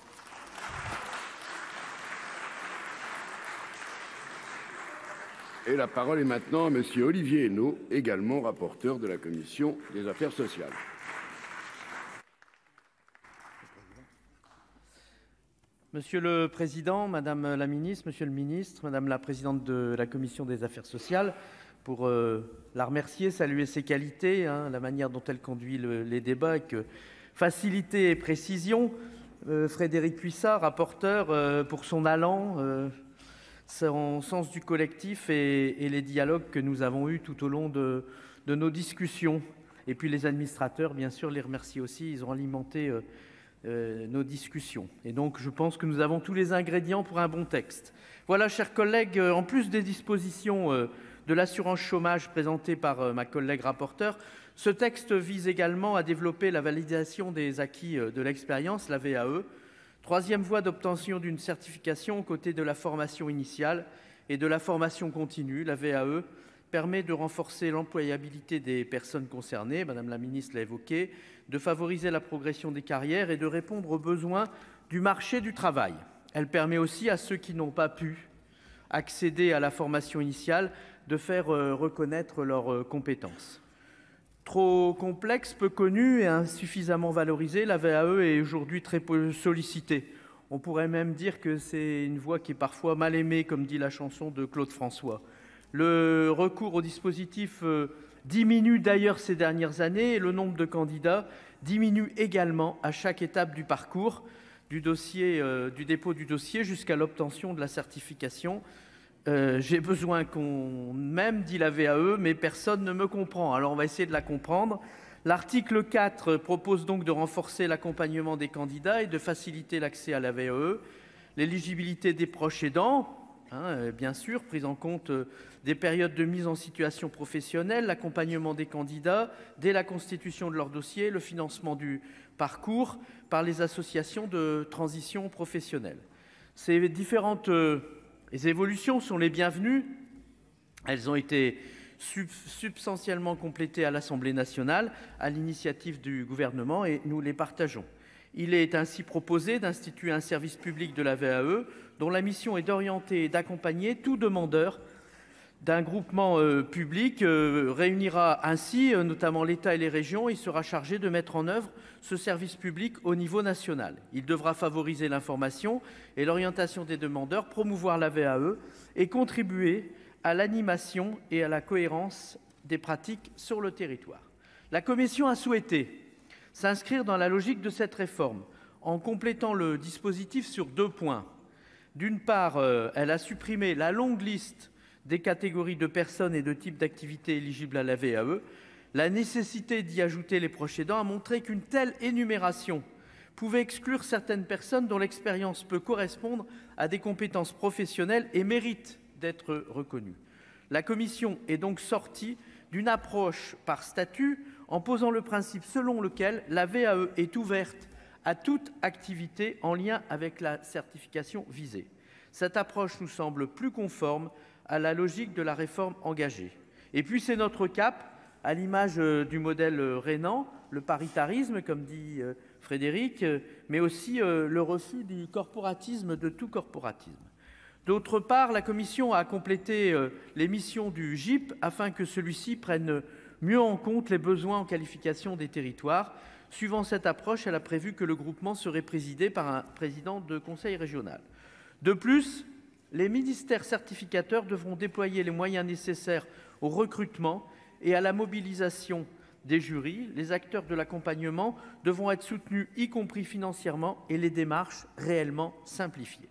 Speaker 1: Et la parole est maintenant à monsieur Olivier Henno, également rapporteur de la commission des affaires sociales.
Speaker 5: Monsieur le Président, Madame la Ministre, Monsieur le Ministre, Madame la Présidente de la Commission des Affaires sociales, pour la remercier, saluer ses qualités, la manière dont elle conduit les débats avec facilité et précision. Frédérique Puissat, rapporteur, pour son allant, son sens du collectif et les dialogues que nous avons eus tout au long de nos discussions. Et puis les administrateurs, bien sûr, les remercie aussi, ils ont alimenté nos discussions. Et donc, je pense que nous avons tous les ingrédients pour un bon texte. Voilà, chers collègues, en plus des dispositions de l'assurance chômage présentées par ma collègue rapporteure, ce texte vise également à développer la validation des acquis de l'expérience, la VAE, troisième voie d'obtention d'une certification aux côtés de la formation initiale et de la formation continue. La VAE permet de renforcer l'employabilité des personnes concernées, Madame la Ministre l'a évoqué, de favoriser la progression des carrières et de répondre aux besoins du marché du travail. Elle permet aussi à ceux qui n'ont pas pu accéder à la formation initiale de faire reconnaître leurs compétences. Trop complexe, peu connue et insuffisamment valorisée, la VAE est aujourd'hui très peu sollicitée. On pourrait même dire que c'est une voie qui est parfois mal aimée, comme dit la chanson de Claude François. Le recours au dispositif diminue d'ailleurs ces dernières années et le nombre de candidats diminue également à chaque étape du parcours, du dépôt du dossier jusqu'à l'obtention de la certification. J'ai besoin qu'on m'aime, dit la VAE, mais personne ne me comprend. Alors on va essayer de la comprendre. L'article 4 propose donc de renforcer l'accompagnement des candidats et de faciliter l'accès à la VAE, l'éligibilité des proches aidants, bien sûr, prise en compte des périodes de mise en situation professionnelle, l'accompagnement des candidats dès la constitution de leur dossier, le financement du parcours par les associations de transition professionnelle. Ces différentes évolutions sont les bienvenues. Elles ont été substantiellement complétées à l'Assemblée nationale à l'initiative du gouvernement et nous les partageons. Il est ainsi proposé d'instituer un service public de la VAE dont la mission est d'orienter et d'accompagner tout demandeur d'un groupement public, réunira ainsi notamment l'État et les régions et sera chargé de mettre en œuvre ce service public au niveau national. Il devra favoriser l'information et l'orientation des demandeurs, promouvoir la VAE et contribuer à l'animation et à la cohérence des pratiques sur le territoire. La Commission a souhaité s'inscrire dans la logique de cette réforme en complétant le dispositif sur 2 points. D'une part, elle a supprimé la longue liste des catégories de personnes et de types d'activités éligibles à la VAE. La nécessité d'y ajouter les proches aidants a montré qu'une telle énumération pouvait exclure certaines personnes dont l'expérience peut correspondre à des compétences professionnelles et mérite d'être reconnue. La Commission est donc sortie d'une approche par statut en posant le principe selon lequel la VAE est ouverte à toute activité en lien avec la certification visée. Cette approche nous semble plus conforme à la logique de la réforme engagée. Et puis c'est notre cap, à l'image du modèle rhénan, le paritarisme, comme dit Frédéric, mais aussi le refus du corporatisme, de tout corporatisme. D'autre part, la Commission a complété les missions du GIP afin que celui-ci prenne mieux en compte les besoins en qualification des territoires. Suivant cette approche, elle a prévu que le groupement serait présidé par un président de conseil régional. De plus, les ministères certificateurs devront déployer les moyens nécessaires au recrutement et à la mobilisation des jurys. Les acteurs de l'accompagnement devront être soutenus, y compris financièrement, et les démarches réellement simplifiées.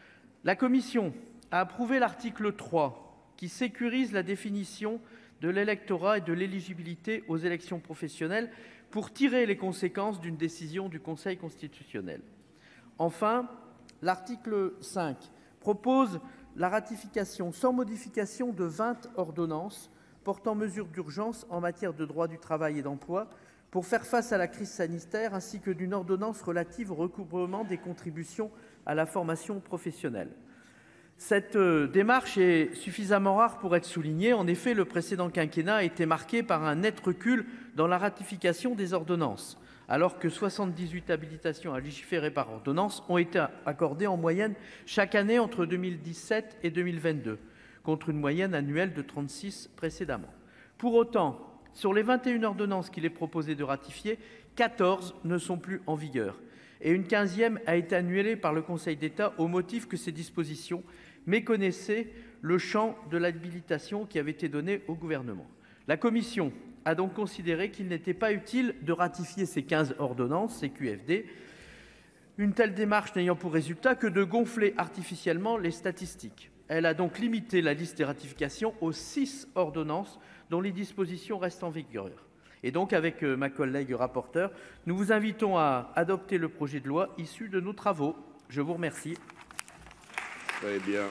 Speaker 5: La Commission a approuvé l'article 3 qui sécurise la définition de l'électorat et de l'éligibilité aux élections professionnelles pour tirer les conséquences d'une décision du Conseil constitutionnel. Enfin, l'article 5 propose la ratification sans modification de 20 ordonnances portant mesures d'urgence en matière de droit du travail et d'emploi pour faire face à la crise sanitaire, ainsi que d'une ordonnance relative au recouvrement des contributions à la formation professionnelle. Cette démarche est suffisamment rare pour être soulignée. En effet, le précédent quinquennat a été marqué par un net recul dans la ratification des ordonnances, alors que 78 habilitations à légiférer par ordonnance ont été accordées en moyenne chaque année entre 2017 et 2022, contre une moyenne annuelle de 36 précédemment. Pour autant, sur les 21 ordonnances qu'il est proposé de ratifier, 14 ne sont plus en vigueur et une 15e a été annulée par le Conseil d'État au motif que ces dispositions méconnaissaient le champ de l'habilitation qui avait été donnée au gouvernement. La Commission a donc considéré qu'il n'était pas utile de ratifier ces 15 ordonnances, ces QFD, une telle démarche n'ayant pour résultat que de gonfler artificiellement les statistiques. Elle a donc limité la liste des ratifications aux 6 ordonnances dont les dispositions restent en vigueur. Et donc, avec ma collègue rapporteure, nous vous invitons à adopter le projet de loi issu de nos travaux. Je vous remercie.
Speaker 1: Très bien.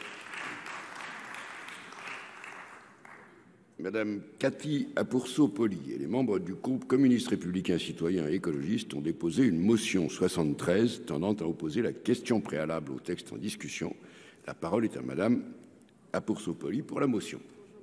Speaker 1: Madame Cathy Apourceau-Poly et les membres du groupe communiste républicain citoyen et écologiste ont déposé une motion 73 tendant à opposer la question préalable au texte en discussion. La parole est à Madame Apourceau-Poly pour la motion.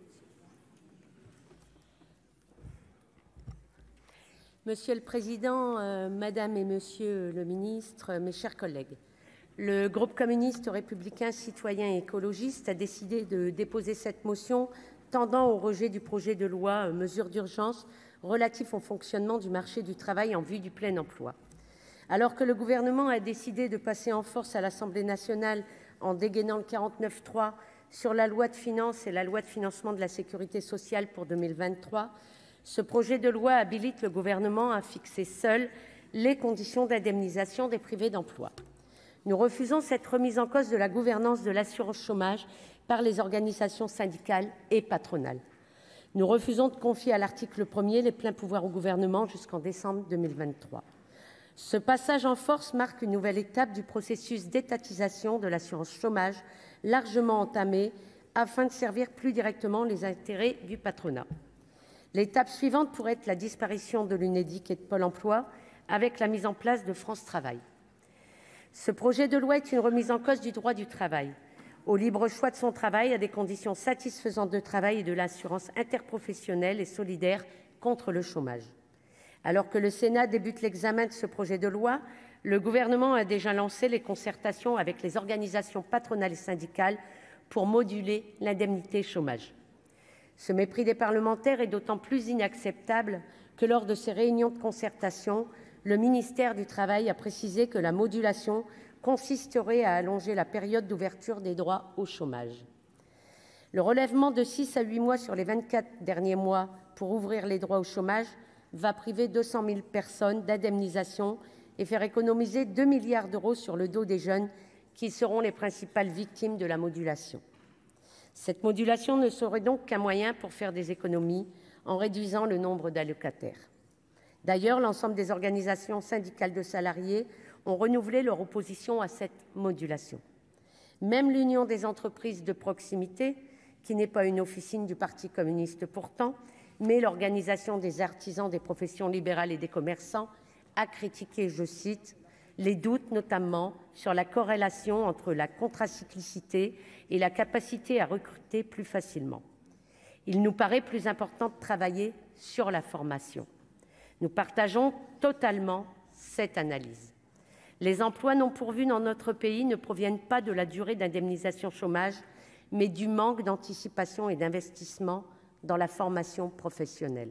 Speaker 6: Monsieur le Président, Madame et Monsieur le Ministre, mes chers collègues, le groupe communiste républicain citoyen et écologiste a décidé de déposer cette motion tendant au rejet du projet de loi mesures d'urgence relatif au fonctionnement du marché du travail en vue du plein emploi. Alors que le gouvernement a décidé de passer en force à l'Assemblée nationale en dégainant le 49.3 sur la loi de finances et la loi de financement de la sécurité sociale pour 2023, ce projet de loi habilite le gouvernement à fixer seul les conditions d'indemnisation des privés d'emploi. Nous refusons cette remise en cause de la gouvernance de l'assurance chômage par les organisations syndicales et patronales. Nous refusons de confier à l'article 1er les pleins pouvoirs au gouvernement jusqu'en décembre 2023. Ce passage en force marque une nouvelle étape du processus d'étatisation de l'assurance chômage largement entamé afin de servir plus directement les intérêts du patronat. L'étape suivante pourrait être la disparition de l'UNEDIC et de Pôle emploi avec la mise en place de France Travail. Ce projet de loi est une remise en cause du droit du travail, au libre choix de son travail, à des conditions satisfaisantes de travail et de l'assurance interprofessionnelle et solidaire contre le chômage. Alors que le Sénat débute l'examen de ce projet de loi, le gouvernement a déjà lancé les concertations avec les organisations patronales et syndicales pour moduler l'indemnité chômage. Ce mépris des parlementaires est d'autant plus inacceptable que lors de ces réunions de concertation, le ministère du Travail a précisé que la modulation consisterait à allonger la période d'ouverture des droits au chômage. Le relèvement de 6 à 8 mois sur les 24 derniers mois pour ouvrir les droits au chômage va priver 200 000 personnes d'indemnisation et faire économiser 2 milliards d'euros sur le dos des jeunes qui seront les principales victimes de la modulation. Cette modulation ne serait donc qu'un moyen pour faire des économies en réduisant le nombre d'allocataires. D'ailleurs, l'ensemble des organisations syndicales de salariés ont renouvelé leur opposition à cette modulation. Même l'Union des entreprises de proximité, qui n'est pas une officine du Parti communiste pourtant, mais l'organisation des artisans, des professions libérales et des commerçants, a critiqué, je cite, « les doutes notamment sur la corrélation entre la contracyclicité et la capacité à recruter plus facilement. Il nous paraît plus important de travailler sur la formation. » Nous partageons totalement cette analyse. Les emplois non pourvus dans notre pays ne proviennent pas de la durée d'indemnisation chômage, mais du manque d'anticipation et d'investissement dans la formation professionnelle.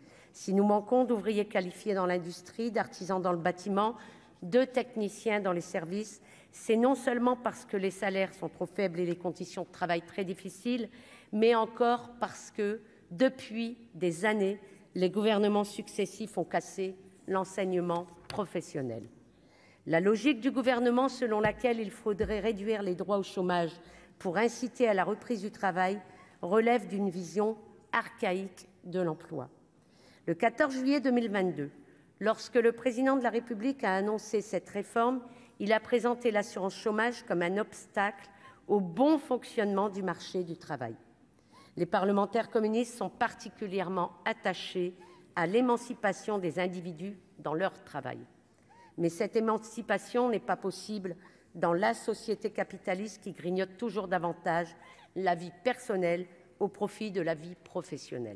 Speaker 6: Si nous manquons d'ouvriers qualifiés dans l'industrie, d'artisans dans le bâtiment, de techniciens dans les services, c'est non seulement parce que les salaires sont trop faibles et les conditions de travail très difficiles, mais encore parce que, depuis des années, les gouvernements successifs ont cassé l'enseignement professionnel. La logique du gouvernement selon laquelle il faudrait réduire les droits au chômage pour inciter à la reprise du travail relève d'une vision archaïque de l'emploi. Le 14 juillet 2022, lorsque le président de la République a annoncé cette réforme, il a présenté l'assurance chômage comme un obstacle au bon fonctionnement du marché du travail. Les parlementaires communistes sont particulièrement attachés à l'émancipation des individus dans leur travail. Mais cette émancipation n'est pas possible dans la société capitaliste qui grignote toujours davantage la vie personnelle au profit de la vie professionnelle.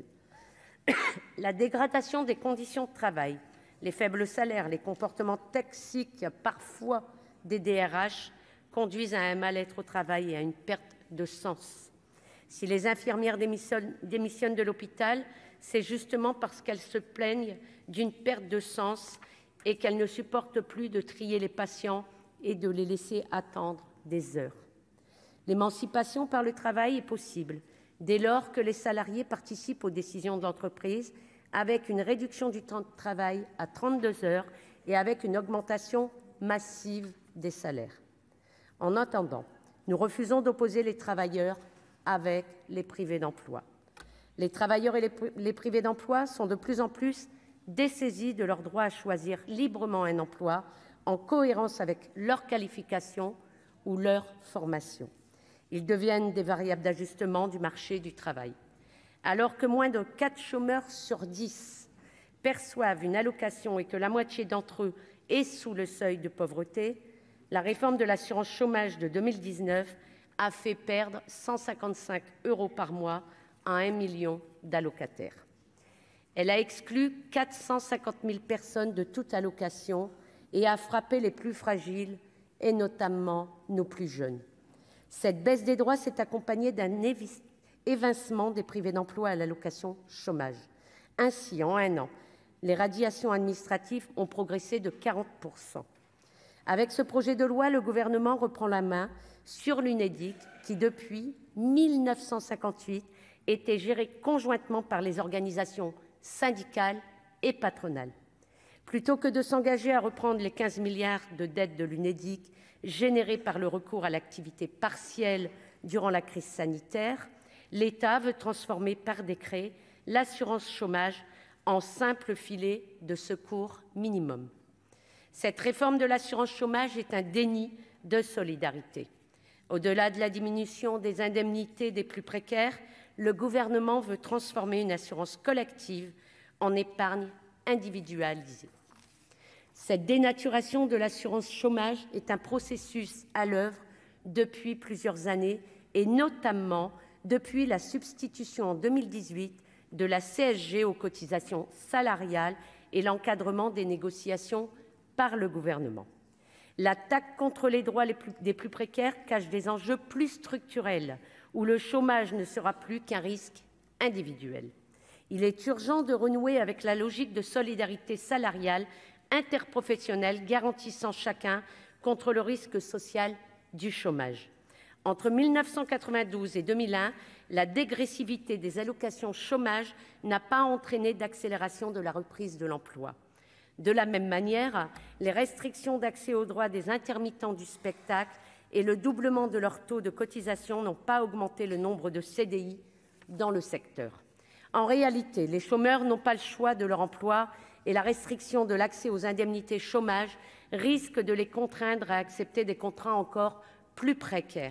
Speaker 6: La dégradation des conditions de travail, les faibles salaires, les comportements toxiques, parfois des DRH, conduisent à un mal-être au travail et à une perte de sens. Si les infirmières démissionnent de l'hôpital, c'est justement parce qu'elles se plaignent d'une perte de sens et qu'elles ne supportent plus de trier les patients et de les laisser attendre des heures. L'émancipation par le travail est possible dès lors que les salariés participent aux décisions de l'entreprise avec une réduction du temps de travail à 32 heures et avec une augmentation massive des salaires. En attendant, nous refusons d'opposer les travailleurs avec les privés d'emploi. Les travailleurs et les privés d'emploi sont de plus en plus dessaisis de leur droit à choisir librement un emploi en cohérence avec leur qualification ou leur formation. Ils deviennent des variables d'ajustement du marché du travail. Alors que moins de 4 chômeurs sur 10 perçoivent une allocation et que la moitié d'entre eux est sous le seuil de pauvreté, la réforme de l'assurance chômage de 2019 a fait perdre 155 € par mois à 1 million d'allocataires. Elle a exclu 450 000 personnes de toute allocation et a frappé les plus fragiles, et notamment nos plus jeunes. Cette baisse des droits s'est accompagnée d'un évincement des privés d'emploi à l'allocation chômage. Ainsi, en un an, les radiations administratives ont progressé de 40 %. Avec ce projet de loi, le gouvernement reprend la main sur l'Unédic qui, depuis 1958, était géré conjointement par les organisations syndicales et patronales. Plutôt que de s'engager à reprendre les 15 milliards de dettes de l'Unédic générées par le recours à l'activité partielle durant la crise sanitaire, l'État veut transformer par décret l'assurance chômage en simple filet de secours minimum. Cette réforme de l'assurance chômage est un déni de solidarité. Au-delà de la diminution des indemnités des plus précaires, le gouvernement veut transformer une assurance collective en épargne individualisée. Cette dénaturation de l'assurance chômage est un processus à l'œuvre depuis plusieurs années, et notamment depuis la substitution en 2018 de la CSG aux cotisations salariales et l'encadrement des négociations par le gouvernement. L'attaque contre les droits des plus précaires cache des enjeux plus structurels, où le chômage ne sera plus qu'un risque individuel. Il est urgent de renouer avec la logique de solidarité salariale interprofessionnelle garantissant chacun contre le risque social du chômage. Entre 1992 et 2001, la dégressivité des allocations chômage n'a pas entraîné d'accélération de la reprise de l'emploi. De la même manière, les restrictions d'accès aux droits des intermittents du spectacle et le doublement de leur taux de cotisation n'ont pas augmenté le nombre de CDI dans le secteur. En réalité, les chômeurs n'ont pas le choix de leur emploi et la restriction de l'accès aux indemnités chômage risque de les contraindre à accepter des contrats encore plus précaires.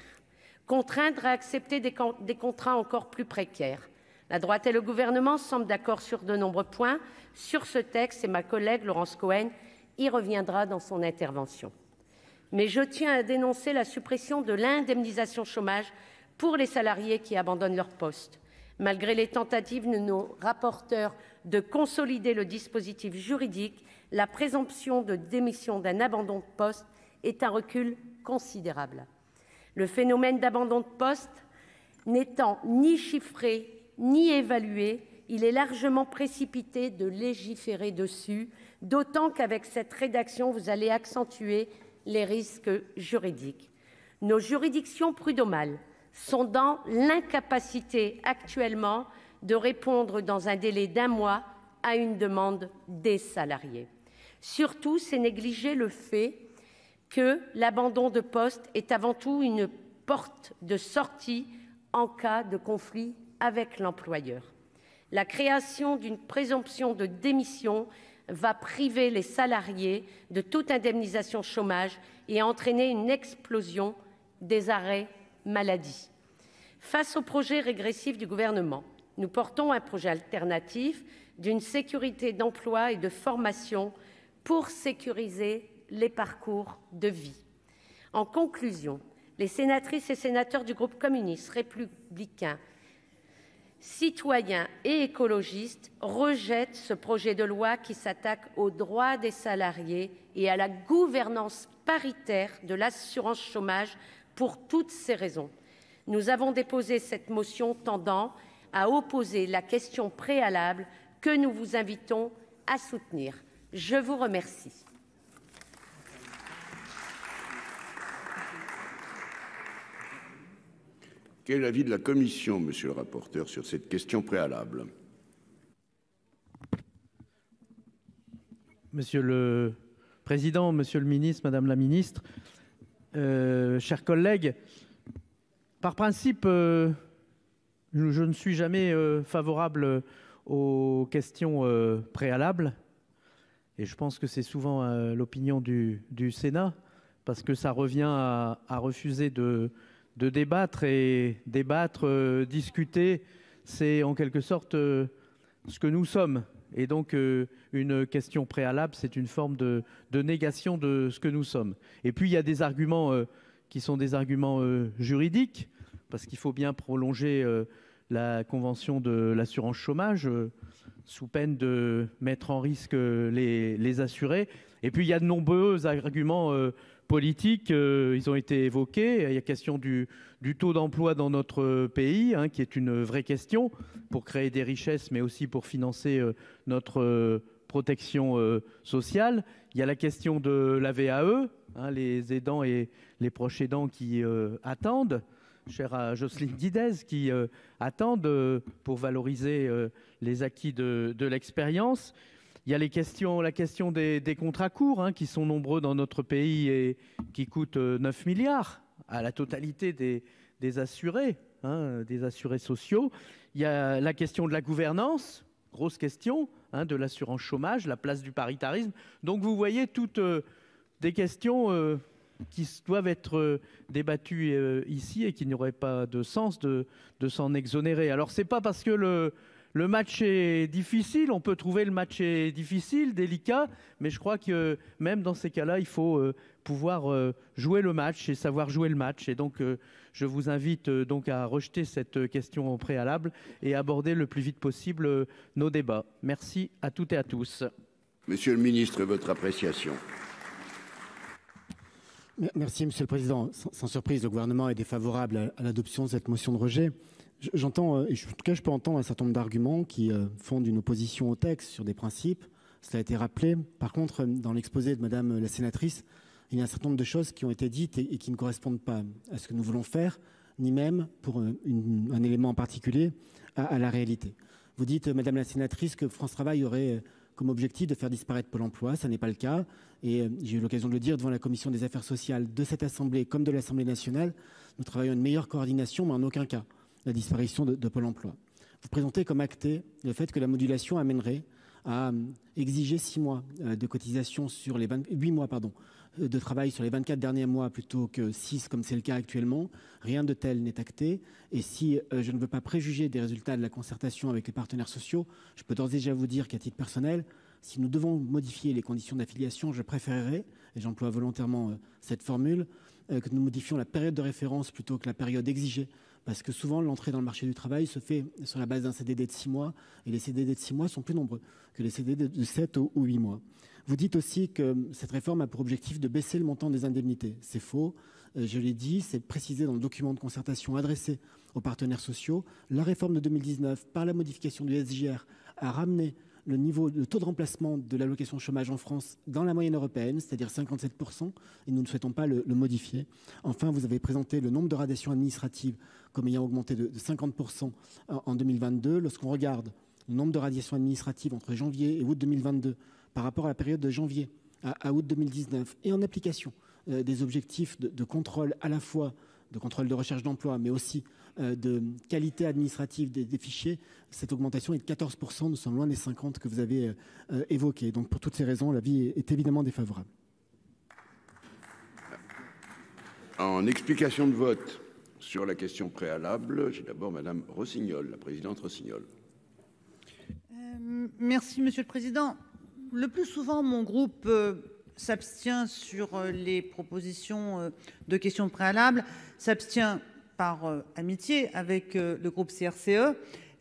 Speaker 6: La droite et le gouvernement semblent d'accord sur de nombreux points sur ce texte et ma collègue Laurence Cohen y reviendra dans son intervention. Mais je tiens à dénoncer la suppression de l'indemnisation chômage pour les salariés qui abandonnent leur poste. Malgré les tentatives de nos rapporteurs de consolider le dispositif juridique, la présomption de démission d'un abandon de poste est un recul considérable. Le phénomène d'abandon de poste n'étant ni chiffré ni évalué, il est largement précipité de légiférer dessus, d'autant qu'avec cette rédaction, vous allez accentuer les risques juridiques. Nos juridictions prud'homales sont dans l'incapacité actuellement de répondre dans un délai d'1 mois à une demande des salariés. Surtout, c'est négliger le fait que l'abandon de poste est avant tout une porte de sortie en cas de conflit avec l'employeur. La création d'une présomption de démission va priver les salariés de toute indemnisation chômage et entraîner une explosion des arrêts maladie. Face au projet régressif du gouvernement, nous portons un projet alternatif d'une sécurité d'emploi et de formation pour sécuriser les parcours de vie. En conclusion, les sénatrices et sénateurs du groupe communiste, républicain, citoyen et écologiste rejettent ce projet de loi qui s'attaque aux droits des salariés et à la gouvernance paritaire de l'assurance chômage. Pour toutes ces raisons, nous avons déposé cette motion tendant à opposer la question préalable que nous vous invitons à soutenir. Je vous remercie.
Speaker 1: Quel est l'avis de la commission, monsieur le rapporteur, sur cette question préalable?
Speaker 5: Monsieur le président, monsieur le ministre, madame la ministre, chers collègues, par principe, je ne suis jamais favorable aux questions préalables, et je pense que c'est souvent l'opinion du Sénat, parce que ça revient à refuser de débattre, et débattre, discuter, c'est en quelque sorte ce que nous sommes. Et donc, une question préalable, c'est une forme de négation de ce que nous sommes. Et puis, il y a des arguments qui sont des arguments juridiques, parce qu'il faut bien prolonger la convention de l'assurance chômage, sous peine de mettre en risque les assurés. Et puis, il y a de nombreux arguments politiques, ils ont été évoqués. Il y a question du taux d'emploi dans notre pays, qui est une vraie question pour créer des richesses, mais aussi pour financer notre protection sociale. Il y a la question de la VAE, les aidants et les proches aidants qui attendent, chère à Jocelyne Guidez, qui attendent pour valoriser les acquis de l'expérience. Il y a la question des contrats courts, qui sont nombreux dans notre pays et qui coûtent 9 milliards à la totalité des assurés, des assurés sociaux. Il y a la question de la gouvernance, grosse question, de l'assurance chômage, la place du paritarisme. Donc vous voyez toutes des questions qui doivent être débattues ici et qui n'auraient pas de sens de s'en exonérer. Alors c'est pas parce que le match est difficile, on peut trouver le match est difficile, délicat, mais je crois que même dans ces cas-là, il faut pouvoir jouer le match et savoir jouer le match. Et donc, je vous invite donc à rejeter cette question au préalable et aborder le plus vite possible nos débats. Merci à toutes et à tous.
Speaker 1: Monsieur le ministre, votre appréciation.
Speaker 2: Merci, Monsieur le Président. Sans surprise, le gouvernement est défavorable à l'adoption de cette motion de rejet. J'entends, et en tout cas, je peux entendre un certain nombre d'arguments qui fondent une opposition au texte sur des principes. Cela a été rappelé. Par contre, dans l'exposé de Madame la sénatrice, il y a un certain nombre de choses qui ont été dites et qui ne correspondent pas à ce que nous voulons faire, ni même, pour un élément en particulier, à la réalité. Vous dites, Madame la sénatrice, que France Travail aurait comme objectif de faire disparaître Pôle emploi. Ça n'est pas le cas. Et j'ai eu l'occasion de le dire devant la Commission des affaires sociales de cette Assemblée comme de l'Assemblée nationale. Nous travaillons à une meilleure coordination, mais en aucun cas la disparition de Pôle emploi. Vous présentez comme acté le fait que la modulation amènerait à exiger 6 mois de cotisation sur les 8 mois de travail sur les 24 derniers mois plutôt que 6 comme c'est le cas actuellement. Rien de tel n'est acté. Et si je ne veux pas préjuger des résultats de la concertation avec les partenaires sociaux, je peux d'ores et déjà vous dire qu'à titre personnel, si nous devons modifier les conditions d'affiliation, je préférerais, et j'emploie volontairement cette formule, que nous modifions la période de référence plutôt que la période exigée. Parce que souvent, l'entrée dans le marché du travail se fait sur la base d'un CDD de 6 mois, et les CDD de 6 mois sont plus nombreux que les CDD de 7 ou 8 mois. Vous dites aussi que cette réforme a pour objectif de baisser le montant des indemnités. C'est faux. Je l'ai dit, c'est précisé dans le document de concertation adressé aux partenaires sociaux. La réforme de 2019, par la modification du SGR, a ramené le taux de remplacement de l'allocation chômage en France dans la moyenne européenne, c'est-à-dire 57%, et nous ne souhaitons pas le modifier. Enfin, vous avez présenté le nombre de radiations administratives comme ayant augmenté de 50% en 2022. Lorsqu'on regarde le nombre de radiations administratives entre janvier et août 2022 par rapport à la période de janvier à août 2019, et en application des objectifs de contrôle, à la fois de contrôle de recherche d'emploi, mais aussi de qualité administrative des fichiers, cette augmentation est de 14%, nous sommes loin des 50% que vous avez évoqués. Donc pour toutes ces raisons, l'avis est évidemment défavorable.
Speaker 1: En explication de vote sur la question préalable, j'ai d'abord Madame Rossignol, la présidente Rossignol.
Speaker 7: Merci Monsieur le Président. Le plus souvent, mon groupe s'abstient sur les propositions de questions préalables, s'abstient par amitié avec le groupe CRCE,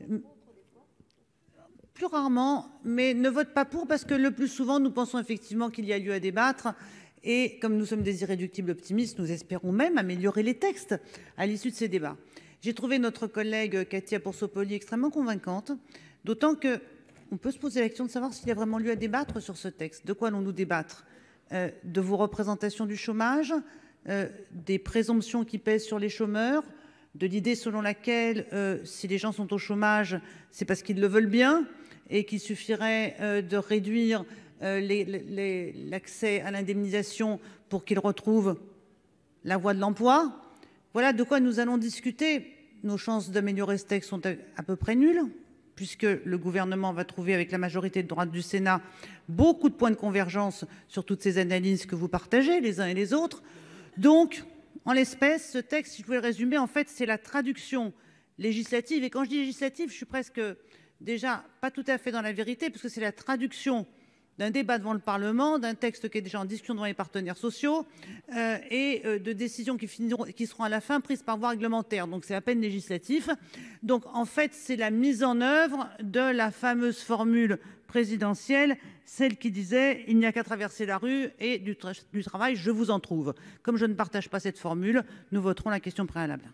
Speaker 7: plus rarement, mais ne vote pas pour parce que le plus souvent, nous pensons effectivement qu'il y a lieu à débattre et comme nous sommes des irréductibles optimistes, nous espérons même améliorer les textes à l'issue de ces débats. J'ai trouvé notre collègue Katia Poursopoli extrêmement convaincante, d'autant que on peut se poser la question de savoir s'il y a vraiment lieu à débattre sur ce texte. De quoi allons-nous débattre ? De vos représentations du chômage, des présomptions qui pèsent sur les chômeurs, de l'idée selon laquelle si les gens sont au chômage, c'est parce qu'ils le veulent bien et qu'il suffirait de réduire l'accès à l'indemnisation pour qu'ils retrouvent la voie de l'emploi. Voilà de quoi nous allons discuter. Nos chances d'améliorer ce texte sont à peu près nulles, puisque le gouvernement va trouver avec la majorité de droite du Sénat beaucoup de points de convergence sur toutes ces analyses que vous partagez les uns et les autres. Donc, en l'espèce, ce texte, si je pouvais le résumer, en fait, c'est la traduction législative. Et quand je dis législative, je suis presque déjà pas tout à fait dans la vérité, parce que c'est la traduction d'un débat devant le Parlement, d'un texte qui est déjà en discussion devant les partenaires sociaux et de décisions qui seront à la fin prises par voie réglementaire. Donc c'est à peine législatif. Donc en fait, c'est la mise en œuvre de la fameuse formule présidentielle, celle qui disait « il n'y a qu'à traverser la rue et du travail, je vous en trouve ». Comme je ne partage pas cette formule, nous voterons la question préalable.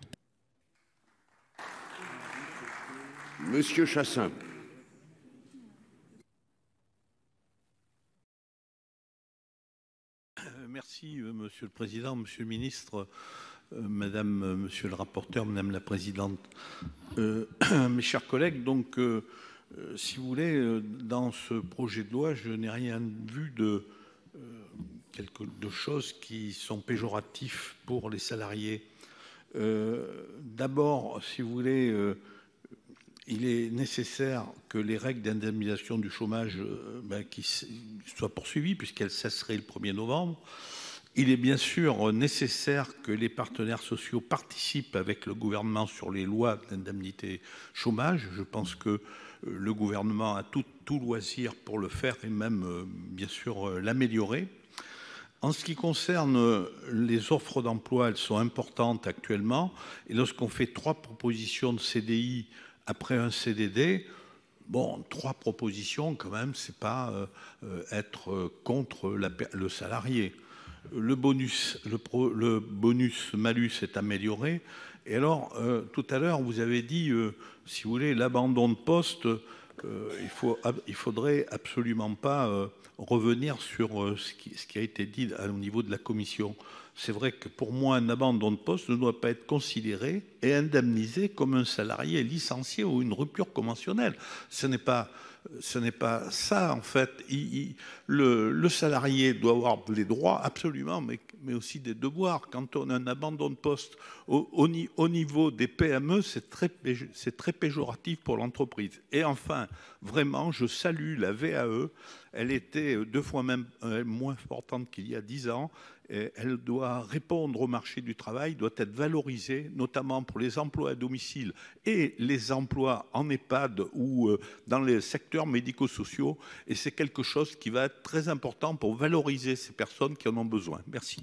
Speaker 1: Monsieur Chassaing.
Speaker 8: Merci, Monsieur le Président, Monsieur le Ministre, Madame, Monsieur le rapporteur, Madame la Présidente, mes chers collègues. Donc, si vous voulez, dans ce projet de loi, je n'ai rien vu de choses qui sont péjoratifs pour les salariés. D'abord, si vous voulez, il est nécessaire que les règles d'indemnisation du chômage qui soient poursuivies, puisqu'elles cesseraient le 1er novembre. Il est bien sûr nécessaire que les partenaires sociaux participent avec le gouvernement sur les lois d'indemnité chômage. Je pense que le gouvernement a tout loisir pour le faire et même, bien sûr, l'améliorer. En ce qui concerne les offres d'emploi, elles sont importantes actuellement. Et lorsqu'on fait 3 propositions de CDI après un CDD, bon, 3 propositions quand même, c'est pas être contre le salarié. Le bonus malus est amélioré. Et alors, tout à l'heure, vous avez dit, si vous voulez, l'abandon de poste, il faudrait absolument pas revenir sur ce qui a été dit au niveau de la commission. C'est vrai que pour moi, un abandon de poste ne doit pas être considéré et indemnisé comme un salarié licencié ou une rupture conventionnelle. Ce n'est pas ça, en fait. Le salarié doit avoir les droits, absolument, mais aussi des devoirs. Quand on a un abandon de poste au niveau des PME, c'est très péjoratif pour l'entreprise. Et enfin, vraiment, je salue la VAE. Elle était 2 fois même moins importante qu'il y a 10 ans. Et elle doit répondre au marché du travail, doit être valorisée, notamment pour les emplois à domicile et les emplois en EHPAD ou dans les secteurs médico-sociaux. Et c'est quelque chose qui va être très important pour valoriser ces personnes qui en ont besoin. Merci.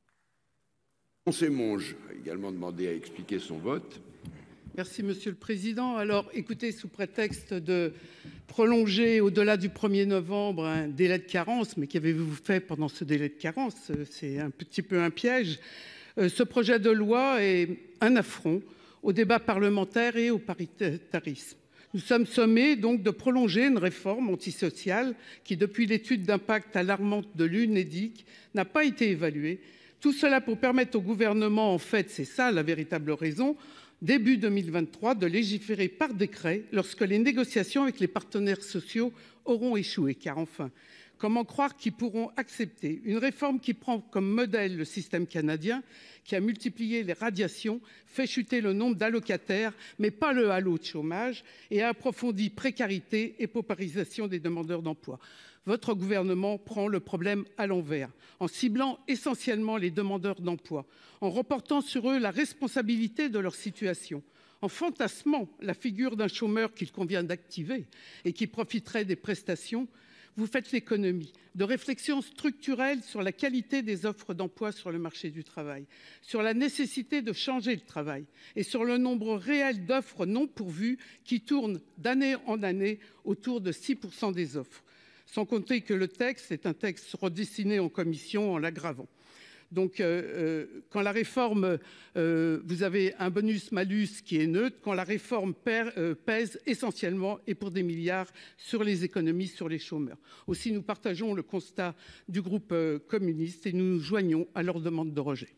Speaker 1: Monsieur Monge a également demandé à expliquer son vote.
Speaker 9: Merci Monsieur le Président. Alors écoutez, sous prétexte de prolonger au-delà du 1er novembre un délai de carence, mais qu'avez-vous fait pendant ce délai de carence? C'est un petit peu un piège. Ce projet de loi est un affront au débat parlementaire et au paritarisme. Nous sommes sommés donc de prolonger une réforme antisociale qui, depuis l'étude d'impact alarmante de l'UNEDIC, n'a pas été évaluée. Tout cela pour permettre au gouvernement, en fait, c'est ça la véritable raison, début 2023, de légiférer par décret lorsque les négociations avec les partenaires sociaux auront échoué. Car enfin, comment croire qu'ils pourront accepter une réforme qui prend comme modèle le système canadien, qui a multiplié les radiations, fait chuter le nombre d'allocataires, mais pas le halo de chômage, et a approfondi précarité et paupérisation des demandeurs d'emploi? Votre gouvernement prend le problème à l'envers, en ciblant essentiellement les demandeurs d'emploi, en reportant sur eux la responsabilité de leur situation, en fantasmant la figure d'un chômeur qu'il convient d'activer et qui profiterait des prestations. Vous faites l'économie de réflexions structurelles sur la qualité des offres d'emploi sur le marché du travail, sur la nécessité de changer le travail et sur le nombre réel d'offres non pourvues qui tournent d'année en année autour de 6% des offres. Sans compter que le texte est un texte redessiné en commission en l'aggravant. Donc, quand la réforme, vous avez un bonus-malus qui est neutre, quand la réforme pèse essentiellement et pour des milliards sur les économies, sur les chômeurs. Aussi, nous partageons le constat du groupe communiste et nous nous joignons à leur demande de rejet.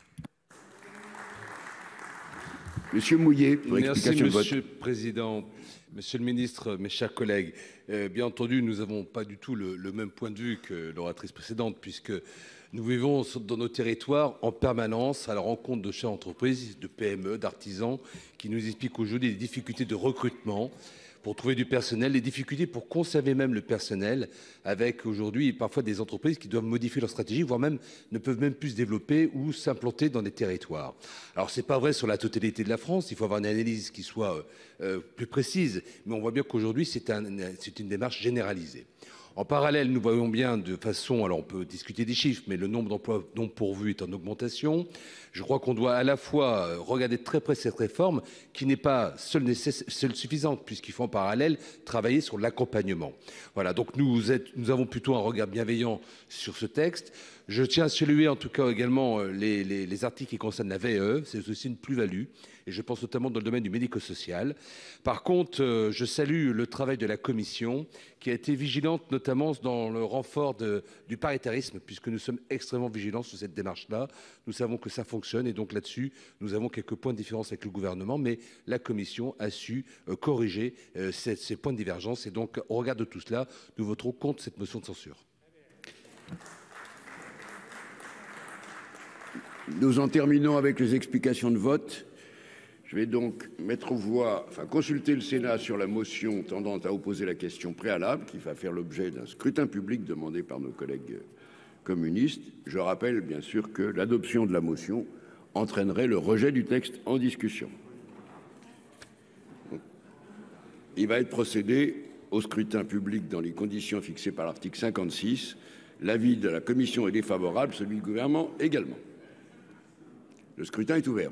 Speaker 1: Monsieur Mouillet, pour explication de vote.
Speaker 10: Monsieur le Président, Monsieur le Ministre, mes chers collègues, bien entendu, nous n'avons pas du tout le même point de vue que l'oratrice précédente, puisque nous vivons dans nos territoires en permanence à la rencontre de chefs d'entreprise, de PME, d'artisans, qui nous expliquent aujourd'hui les difficultés de recrutement pour trouver du personnel, les difficultés pour conserver même le personnel, avec aujourd'hui parfois des entreprises qui doivent modifier leur stratégie, voire même ne peuvent même plus se développer ou s'implanter dans des territoires. Alors c'est pas vrai sur la totalité de la France, il faut avoir une analyse qui soit plus précise, mais on voit bien qu'aujourd'hui c'est une démarche généralisée. En parallèle, nous voyons bien de façon, alors on peut discuter des chiffres, mais le nombre d'emplois non pourvus est en augmentation. Je crois qu'on doit à la fois regarder de très près cette réforme qui n'est pas seule suffisante, puisqu'il faut en parallèle travailler sur l'accompagnement. Voilà, donc nous avons plutôt un regard bienveillant sur ce texte. Je tiens à saluer en tout cas également les articles qui concernent la VAE, c'est aussi une plus-value, et je pense notamment dans le domaine du médico-social. Par contre, je salue le travail de la Commission qui a été vigilante notamment dans le renfort du paritarisme, puisque nous sommes extrêmement vigilants sur cette démarche-là. Nous savons que ça fonctionne et donc là-dessus, nous avons quelques points de différence avec le gouvernement, mais la Commission a su corriger ces points de divergence et donc au regard de tout cela, nous voterons contre cette motion de censure.
Speaker 1: Nous en terminons avec les explications de vote. Je vais donc mettre aux voix, consulter le Sénat sur la motion tendant à opposer la question préalable qui va faire l'objet d'un scrutin public demandé par nos collègues communiste. Je rappelle bien sûr que l'adoption de la motion entraînerait le rejet du texte en discussion. Il va être procédé au scrutin public dans les conditions fixées par l'article 56. L'avis de la commission est défavorable, celui du gouvernement également. Le scrutin est ouvert.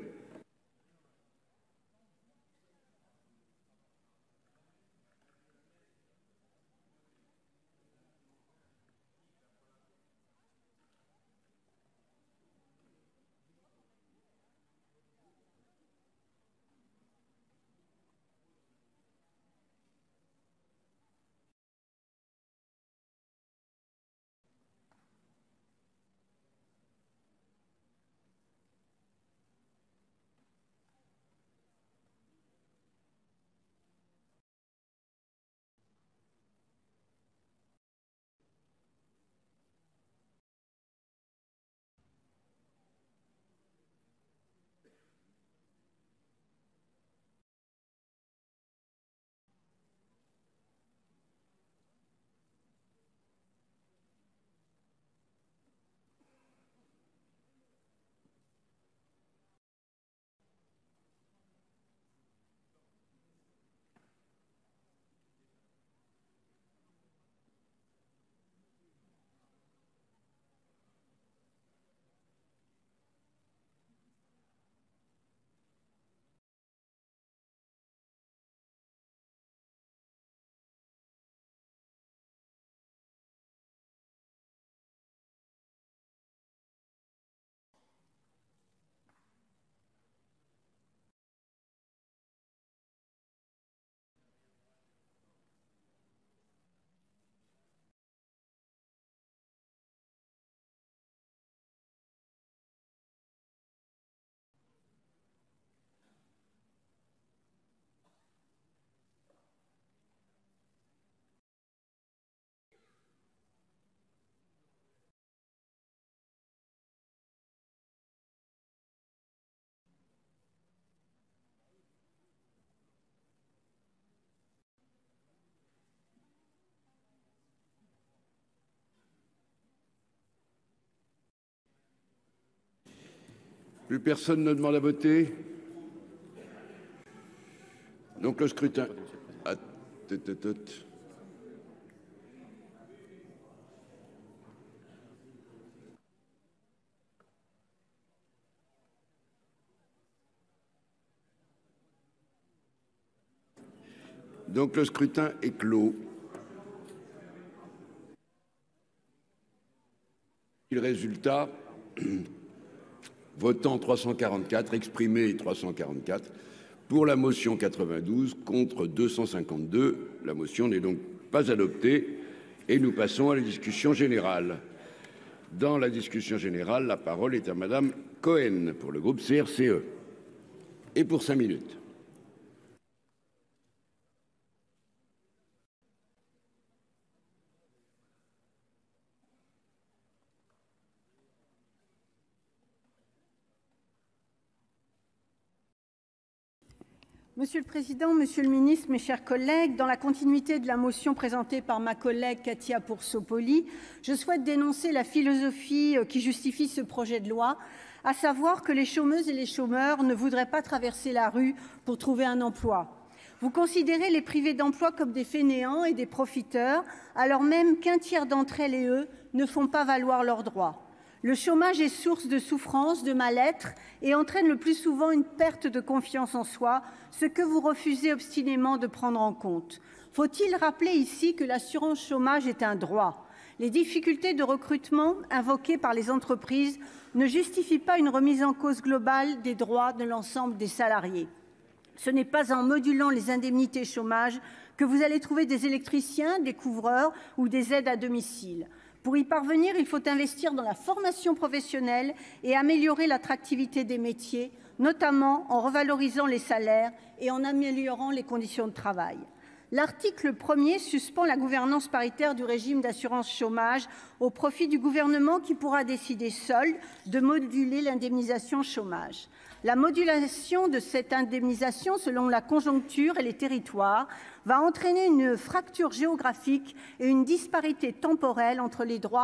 Speaker 1: Plus personne ne demande à voter. Donc le scrutin. Donc le scrutin est clos. Le résultat, votant 344, exprimé 344, pour la motion 92, contre 252. La motion n'est donc pas adoptée et nous passons à la discussion générale. Dans la discussion générale, la parole est à Madame Cohen pour le groupe CRCE et pour 5 minutes.
Speaker 11: Monsieur le président, monsieur le ministre, mes chers collègues, dans la continuité de la motion présentée par ma collègue Katia Pour-Sopoli, je souhaite dénoncer la philosophie qui justifie ce projet de loi, à savoir que les chômeuses et les chômeurs ne voudraient pas traverser la rue pour trouver un emploi. Vous considérez les privés d'emploi comme des fainéants et des profiteurs, alors même qu'un tiers d'entre elles et eux ne font pas valoir leurs droits. Le chômage est source de souffrance, de mal-être et entraîne le plus souvent une perte de confiance en soi, ce que vous refusez obstinément de prendre en compte. Faut-il rappeler ici que l'assurance chômage est un droit ? Les difficultés de recrutement invoquées par les entreprises ne justifient pas une remise en cause globale des droits de l'ensemble des salariés. Ce n'est pas en modulant les indemnités chômage que vous allez trouver des électriciens, des couvreurs ou des aides à domicile. Pour y parvenir, il faut investir dans la formation professionnelle et améliorer l'attractivité des métiers, notamment en revalorisant les salaires et en améliorant les conditions de travail. L'article 1er suspend la gouvernance paritaire du régime d'assurance chômage au profit du gouvernement qui pourra décider seul de moduler l'indemnisation chômage. La modulation de cette indemnisation selon la conjoncture et les territoires va entraîner une fracture géographique et une disparité temporelle entre les droits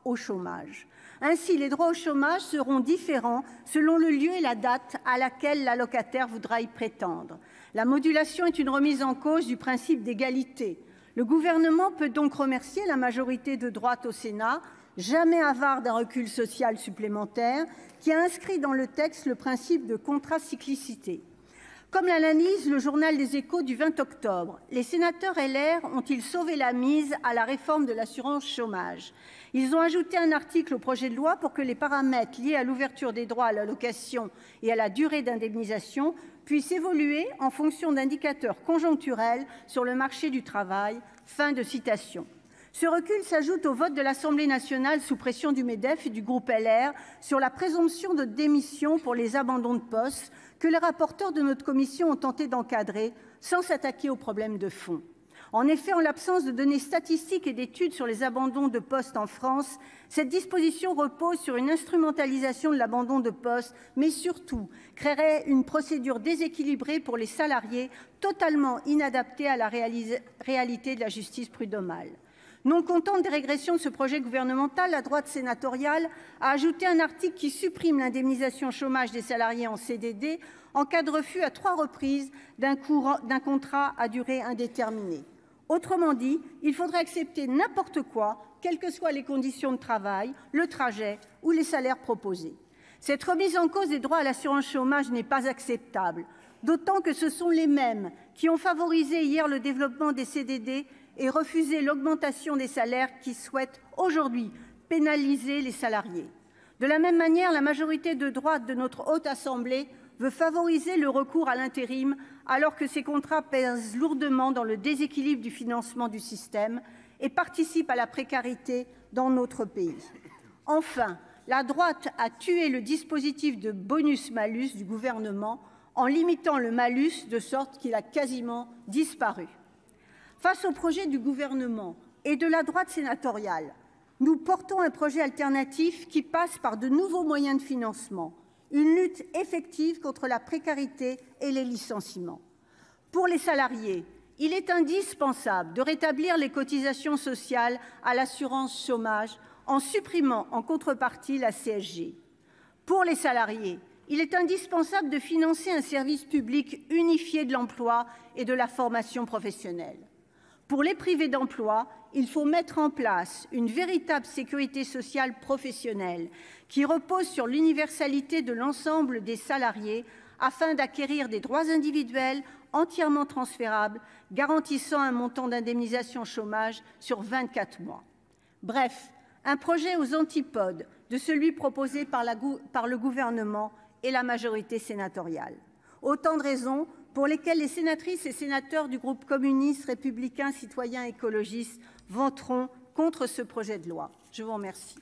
Speaker 11: au chômage. Ainsi, les droits au chômage seront différents selon le lieu et la date à laquelle l'allocataire voudra y prétendre. La modulation est une remise en cause du principe d'égalité. Le gouvernement peut donc remercier la majorité de droite au Sénat, jamais avare d'un recul social supplémentaire, qui a inscrit dans le texte le principe de contracyclicité. Comme l'analyse le journal des Échos du 20 octobre, les sénateurs LR ont-ils sauvé la mise à la réforme de l'assurance chômage? Ils ont ajouté un article au projet de loi pour que les paramètres liés à l'ouverture des droits à l'allocation et à la durée d'indemnisation puissent évoluer en fonction d'indicateurs conjoncturels sur le marché du travail. Fin de citation. Ce recul s'ajoute au vote de l'Assemblée nationale sous pression du MEDEF et du groupe LR sur la présomption de démission pour les abandons de poste que les rapporteurs de notre commission ont tenté d'encadrer sans s'attaquer aux problèmes de fond. En effet, en l'absence de données statistiques et d'études sur les abandons de poste en France, cette disposition repose sur une instrumentalisation de l'abandon de poste, mais surtout créerait une procédure déséquilibrée pour les salariés, totalement inadaptée à la réalité de la justice prud'homale. Non contente des régressions de ce projet gouvernemental, la droite sénatoriale a ajouté un article qui supprime l'indemnisation chômage des salariés en CDD en cas de refus à 3 reprises d'un contrat à durée indéterminée. Autrement dit, il faudrait accepter n'importe quoi, quelles que soient les conditions de travail, le trajet ou les salaires proposés. Cette remise en cause des droits à l'assurance chômage n'est pas acceptable, d'autant que ce sont les mêmes qui ont favorisé hier le développement des CDD et refusé l'augmentation des salaires qui souhaitent aujourd'hui pénaliser les salariés. De la même manière, la majorité de droite de notre Haute Assemblée veut favoriser le recours à l'intérim alors que ces contrats pèsent lourdement dans le déséquilibre du financement du système et participent à la précarité dans notre pays. Enfin, la droite a tué le dispositif de bonus-malus du gouvernement en limitant le malus de sorte qu'il a quasiment disparu. Face au projet du gouvernement et de la droite sénatoriale, nous portons un projet alternatif qui passe par de nouveaux moyens de financement, une lutte effective contre la précarité et les licenciements. Pour les salariés, il est indispensable de rétablir les cotisations sociales à l'assurance chômage en supprimant en contrepartie la CSG. Pour les salariés, il est indispensable de financer un service public unifié de l'emploi et de la formation professionnelle. Pour les privés d'emploi, il faut mettre en place une véritable sécurité sociale professionnelle qui repose sur l'universalité de l'ensemble des salariés afin d'acquérir des droits individuels entièrement transférables, garantissant un montant d'indemnisation chômage sur 24 mois. Bref, un projet aux antipodes de celui proposé par le gouvernement et la majorité sénatoriale. Autant de raisons pour lesquelles les sénatrices et sénateurs du groupe communiste, républicain, citoyen, écologiste voteront contre ce projet de loi. Je vous remercie.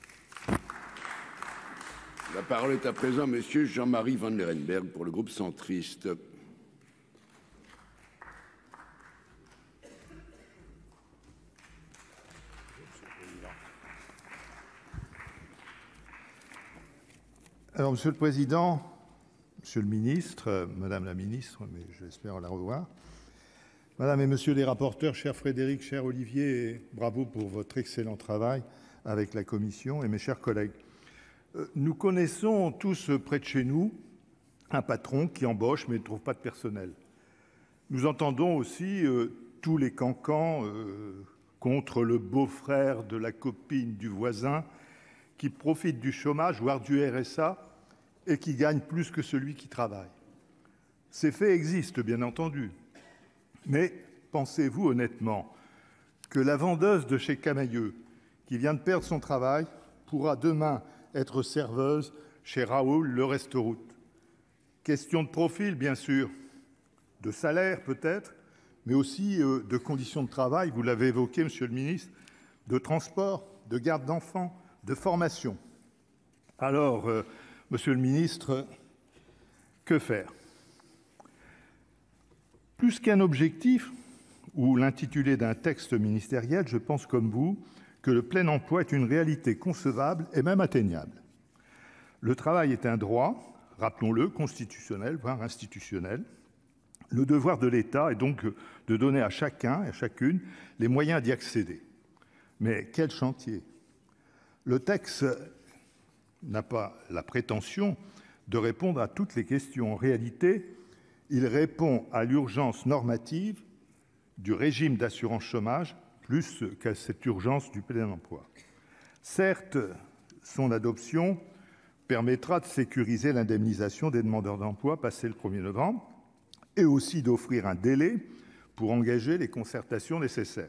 Speaker 1: La parole est à présent monsieur Jean-Marie Vanlerenberghe pour le groupe centriste.
Speaker 12: Alors, Monsieur le Président, Monsieur le Ministre, Madame la Ministre, mais j'espère la revoir, Madame et Monsieur les rapporteurs, cher Frédéric, cher Olivier, et bravo pour votre excellent travail avec la Commission et mes chers collègues. Nous connaissons tous près de chez nous un patron qui embauche mais ne trouve pas de personnel. Nous entendons aussi tous les cancans contre le beau-frère de la copine du voisin qui profite du chômage, voire du RSA, et qui gagne plus que celui qui travaille. Ces faits existent, bien entendu. Mais pensez-vous honnêtement que la vendeuse de chez Camaïeu, qui vient de perdre son travail, pourra demain être serveuse chez Raoul le Restaurant? Question de profil, bien sûr, de salaire peut-être, mais aussi de conditions de travail, vous l'avez évoqué, Monsieur le Ministre, de transport, de garde d'enfants, de formation. Alors, Monsieur le Ministre, que faire? Plus qu'un objectif ou l'intitulé d'un texte ministériel, je pense comme vous que le plein emploi est une réalité concevable et même atteignable. Le travail est un droit, rappelons-le, constitutionnel, voire institutionnel. Le devoir de l'État est donc de donner à chacun et à chacune les moyens d'y accéder. Mais quel chantier! Le texte n'a pas la prétention de répondre à toutes les questions. En réalité, il répond à l'urgence normative du régime d'assurance chômage plus qu'à cette urgence du plein emploi. Certes, son adoption permettra de sécuriser l'indemnisation des demandeurs d'emploi passé le 1er novembre et aussi d'offrir un délai pour engager les concertations nécessaires.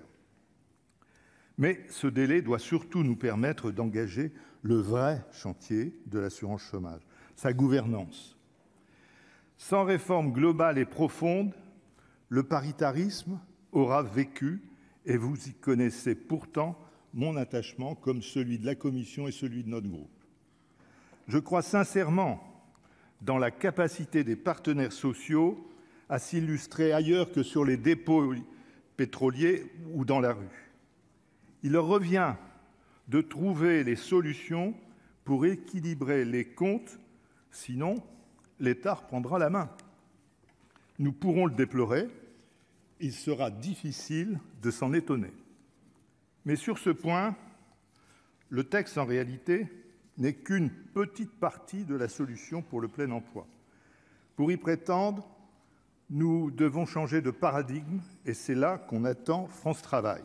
Speaker 12: Mais ce délai doit surtout nous permettre d'engager le vrai chantier de l'assurance chômage, sa gouvernance. Sans réforme globale et profonde, le paritarisme aura vécu, et vous y connaissez pourtant mon attachement comme celui de la Commission et celui de notre groupe. Je crois sincèrement dans la capacité des partenaires sociaux à s'illustrer ailleurs que sur les dépôts pétroliers ou dans la rue. Il leur revient de trouver les solutions pour équilibrer les comptes, sinon l'État reprendra la main. Nous pourrons le déplorer, il sera difficile de s'en étonner. Mais sur ce point, le texte en réalité n'est qu'une petite partie de la solution pour le plein emploi. Pour y prétendre, nous devons changer de paradigme et c'est là qu'on attend France Travail.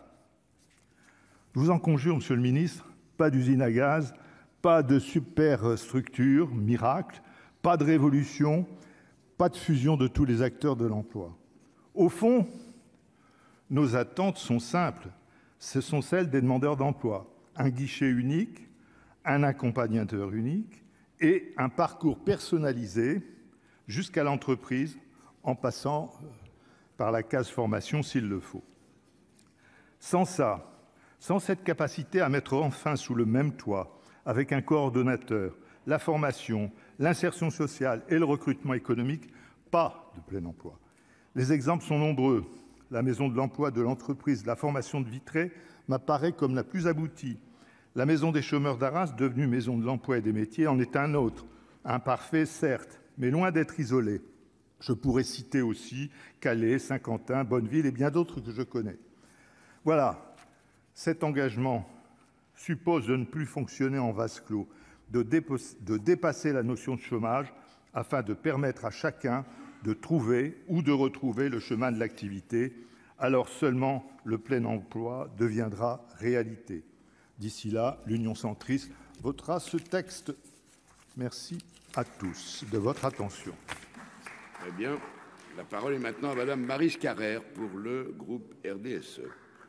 Speaker 12: Je vous en conjure, Monsieur le Ministre, pas d'usine à gaz, pas de superstructure miracle, pas de révolution, pas de fusion de tous les acteurs de l'emploi. Au fond, nos attentes sont simples, ce sont celles des demandeurs d'emploi, un guichet unique, un accompagnateur unique et un parcours personnalisé jusqu'à l'entreprise en passant par la case formation s'il le faut. Sans ça, sans cette capacité à mettre enfin sous le même toit, avec un coordonnateur, la formation, l'insertion sociale et le recrutement économique, pas de plein emploi. Les exemples sont nombreux. La maison de l'emploi de l'entreprise, la formation de Vitré m'apparaît comme la plus aboutie. La maison des chômeurs d'Arras, devenue maison de l'emploi et des métiers, en est un autre. Imparfait, certes, mais loin d'être isolé. Je pourrais citer aussi Calais, Saint-Quentin, Bonneville et bien d'autres que je connais. Voilà. Cet engagement suppose de ne plus fonctionner en vase clos, de dépasser la notion de chômage afin de permettre à chacun de trouver ou de retrouver le chemin de l'activité. Alors seulement le plein emploi deviendra réalité. D'ici là, l'Union centriste votera ce texte. Merci à tous de votre attention.
Speaker 1: Très bien. La parole est maintenant à Madame Maryse Carrère pour le groupe RDSE.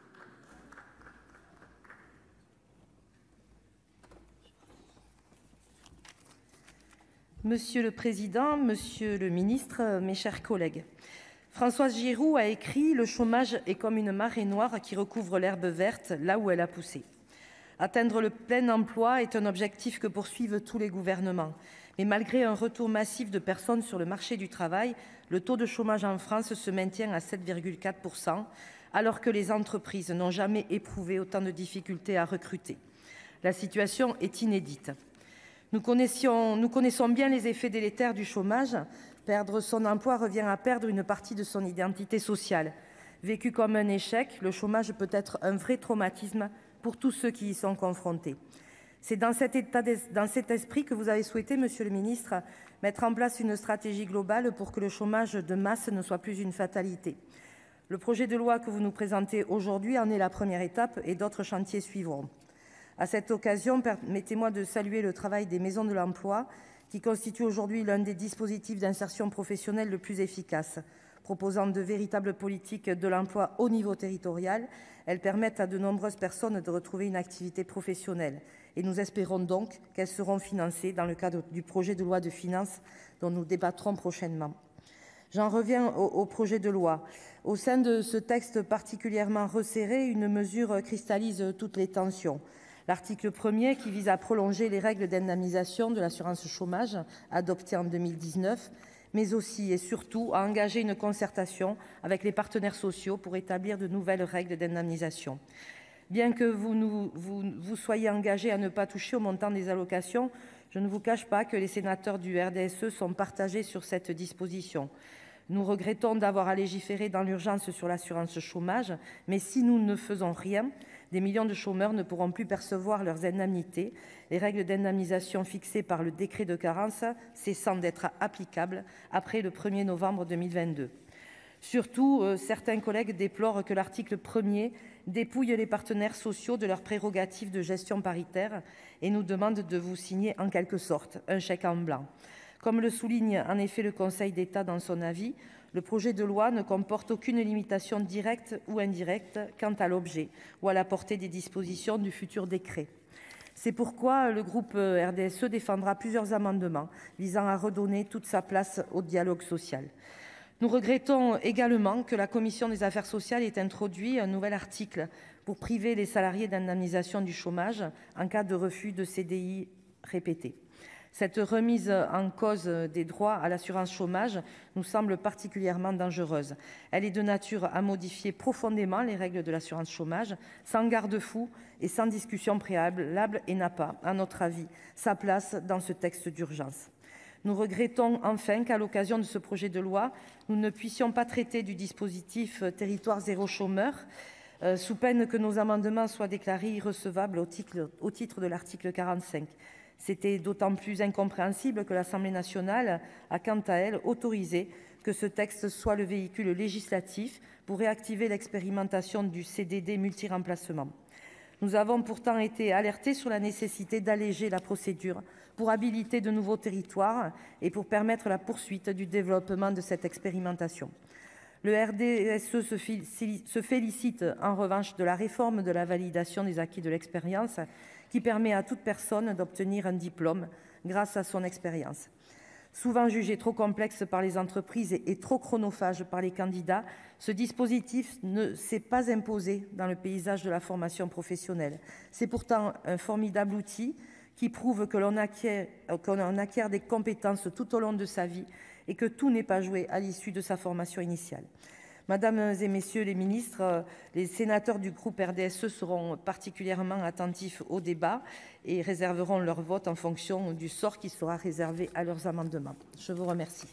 Speaker 13: Monsieur le Président, Monsieur le Ministre, mes chers collègues, Françoise Giroud a écrit « Le chômage est comme une marée noire qui recouvre l'herbe verte là où elle a poussé ». Atteindre le plein emploi est un objectif que poursuivent tous les gouvernements. Mais malgré un retour massif de personnes sur le marché du travail, le taux de chômage en France se maintient à 7,4%, alors que les entreprises n'ont jamais éprouvé autant de difficultés à recruter. La situation est inédite. Nous connaissons bien les effets délétères du chômage. Perdre son emploi revient à perdre une partie de son identité sociale. Vécu comme un échec, le chômage peut être un vrai traumatisme pour tous ceux qui y sont confrontés. C'est dans cet esprit que vous avez souhaité, Monsieur le Ministre, mettre en place une stratégie globale pour que le chômage de masse ne soit plus une fatalité. Le projet de loi que vous nous présentez aujourd'hui en est la première étape et d'autres chantiers suivront. À cette occasion, permettez-moi de saluer le travail des maisons de l'emploi qui constituent aujourd'hui l'un des dispositifs d'insertion professionnelle le plus efficace. Proposant de véritables politiques de l'emploi au niveau territorial, elles permettent à de nombreuses personnes de retrouver une activité professionnelle. Et nous espérons donc qu'elles seront financées dans le cadre du projet de loi de finances dont nous débattrons prochainement. J'en reviens au projet de loi. Au sein de ce texte particulièrement resserré, une mesure cristallise toutes les tensions. L'article 1er qui vise à prolonger les règles d'indemnisation de l'assurance chômage adoptées en 2019, mais aussi et surtout à engager une concertation avec les partenaires sociaux pour établir de nouvelles règles d'indemnisation. Bien que vous soyez engagés à ne pas toucher au montant des allocations, je ne vous cache pas que les sénateurs du RDSE sont partagés sur cette disposition. Nous regrettons d'avoir à légiférer dans l'urgence sur l'assurance chômage, mais si nous ne faisons rien, des millions de chômeurs ne pourront plus percevoir leurs indemnités, les règles d'indemnisation fixées par le décret de carence cessant d'être applicables après le 1er novembre 2022. Surtout, certains collègues déplorent que l'article 1er dépouille les partenaires sociaux de leurs prérogatives de gestion paritaire et nous demandent de vous signer en quelque sorte un chèque en blanc. Comme le souligne en effet le Conseil d'État dans son avis, le projet de loi ne comporte aucune limitation directe ou indirecte quant à l'objet ou à la portée des dispositions du futur décret. C'est pourquoi le groupe RDSE défendra plusieurs amendements visant à redonner toute sa place au dialogue social. Nous regrettons également que la commission des affaires sociales ait introduit un nouvel article pour priver les salariés d'indemnisation du chômage en cas de refus de CDI répété. Cette remise en cause des droits à l'assurance chômage nous semble particulièrement dangereuse. Elle est de nature à modifier profondément les règles de l'assurance chômage, sans garde-fou et sans discussion préalable, et n'a pas, à notre avis, sa place dans ce texte d'urgence. Nous regrettons enfin qu'à l'occasion de ce projet de loi, nous ne puissions pas traiter du dispositif Territoire zéro chômeur, sous peine que nos amendements soient déclarés irrecevables au titre de l'article 45. C'était d'autant plus incompréhensible que l'Assemblée nationale a, quant à elle, autorisé que ce texte soit le véhicule législatif pour réactiver l'expérimentation du CDD multi-remplacement. Nous avons pourtant été alertés sur la nécessité d'alléger la procédure pour habiliter de nouveaux territoires et pour permettre la poursuite du développement de cette expérimentation. Le RDSE se félicite en revanche de la réforme de la validation des acquis de l'expérience qui permet à toute personne d'obtenir un diplôme grâce à son expérience. Souvent jugé trop complexe par les entreprises et trop chronophage par les candidats, ce dispositif ne s'est pas imposé dans le paysage de la formation professionnelle. C'est pourtant un formidable outil qui prouve que l'on acquiert des compétences tout au long de sa vie et que tout n'est pas joué à l'issue de sa formation initiale. Mesdames et messieurs les ministres, les sénateurs du groupe RDSE seront particulièrement attentifs au débat et réserveront leur vote en fonction du sort qui sera réservé à leurs amendements. Je vous remercie.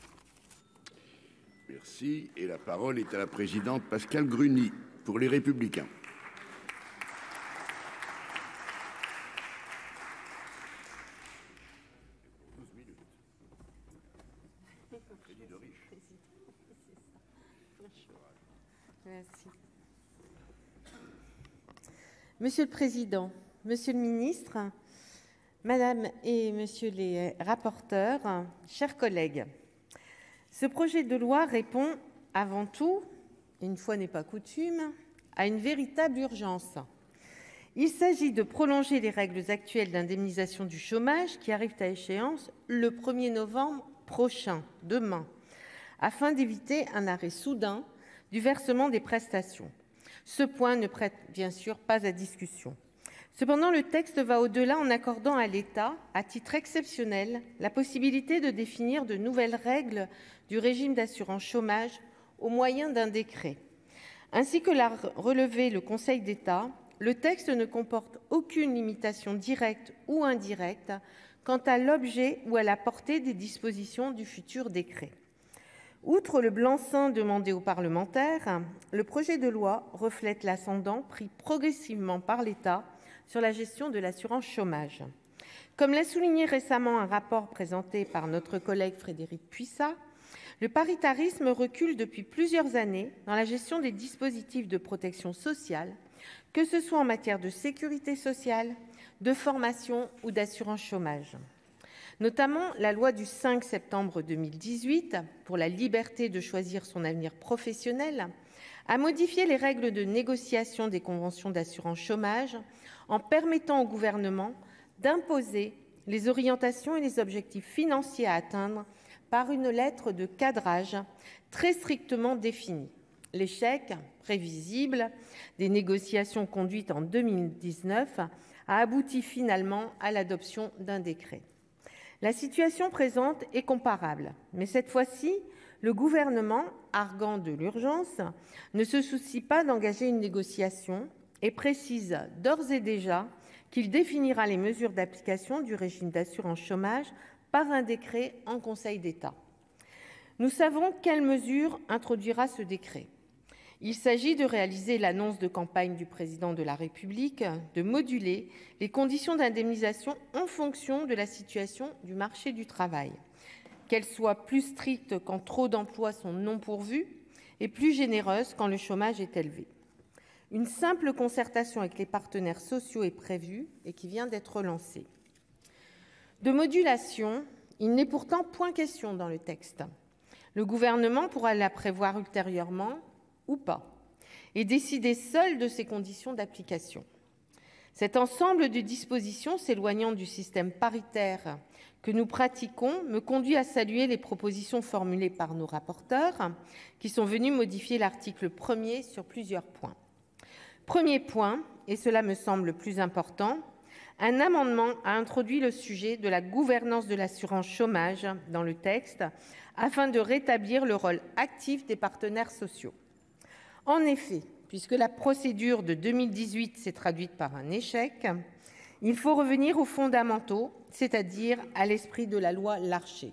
Speaker 1: Merci. Et la parole est à la présidente Pascale Gruny pour les Républicains.
Speaker 6: Merci. Monsieur le Président, Monsieur le Ministre, Madame et Monsieur les rapporteurs, chers collègues, ce projet de loi répond avant tout, une fois n'est pas coutume, à une véritable urgence. Il s'agit de prolonger les règles actuelles d'indemnisation du chômage qui arrivent à échéance le 1er novembre prochain, demain, afin d'éviter un arrêt soudain du versement des prestations. Ce point ne prête bien sûr pas à discussion. Cependant, le texte va au-delà en accordant à l'État, à titre exceptionnel, la possibilité de définir de nouvelles règles du régime d'assurance chômage au moyen d'un décret. Ainsi que l'a relevé le Conseil d'État, le texte ne comporte aucune limitation directe ou indirecte quant à l'objet ou à la portée des dispositions du futur décret. Outre le blanc-seing demandé aux parlementaires, le projet de loi reflète l'ascendant pris progressivement par l'État sur la gestion de l'assurance chômage. Comme l'a souligné récemment un rapport présenté par notre collègue Frédérique Puissat, le paritarisme recule depuis plusieurs années dans la gestion des dispositifs de protection sociale, que ce soit en matière de sécurité sociale, de formation ou d'assurance chômage. Notamment, la loi du 5 septembre 2018 pour la liberté de choisir son avenir professionnel a modifié les règles de négociation des conventions d'assurance chômage en permettant au gouvernement d'imposer les orientations et les objectifs financiers à atteindre par une lettre de cadrage très strictement définie. L'échec, prévisible, des négociations conduites en 2019 a abouti finalement à l'adoption d'un décret. La situation présente est comparable, mais cette fois-ci, le gouvernement, arguant de l'urgence, ne se soucie pas d'engager une négociation et précise d'ores et déjà qu'il définira les mesures d'application du régime d'assurance chômage par un décret en Conseil d'État. Nous savons quelles mesures introduira ce décret. Il s'agit de réaliser l'annonce de campagne du président de la République, de moduler les conditions d'indemnisation en fonction de la situation du marché du travail, qu'elles soient plus strictes quand trop d'emplois sont non pourvus et plus généreuses quand le chômage est élevé. Une simple concertation avec les partenaires sociaux est prévue et qui vient d'être lancée. De modulation, il n'est pourtant point question dans le texte. Le gouvernement pourra la prévoir ultérieurement ou pas, et décider seul de ses conditions d'application. Cet ensemble de dispositions s'éloignant du système paritaire que nous pratiquons me conduit à saluer les propositions formulées par nos rapporteurs, qui sont venus modifier l'article 1er sur plusieurs points. Premier point, et cela me semble le plus important, un amendement a introduit le sujet de la gouvernance de l'assurance chômage dans le texte, afin de rétablir le rôle actif des partenaires sociaux. En effet, puisque la procédure de 2018 s'est traduite par un échec, il faut revenir aux fondamentaux, c'est-à-dire à l'esprit de la loi Larcher.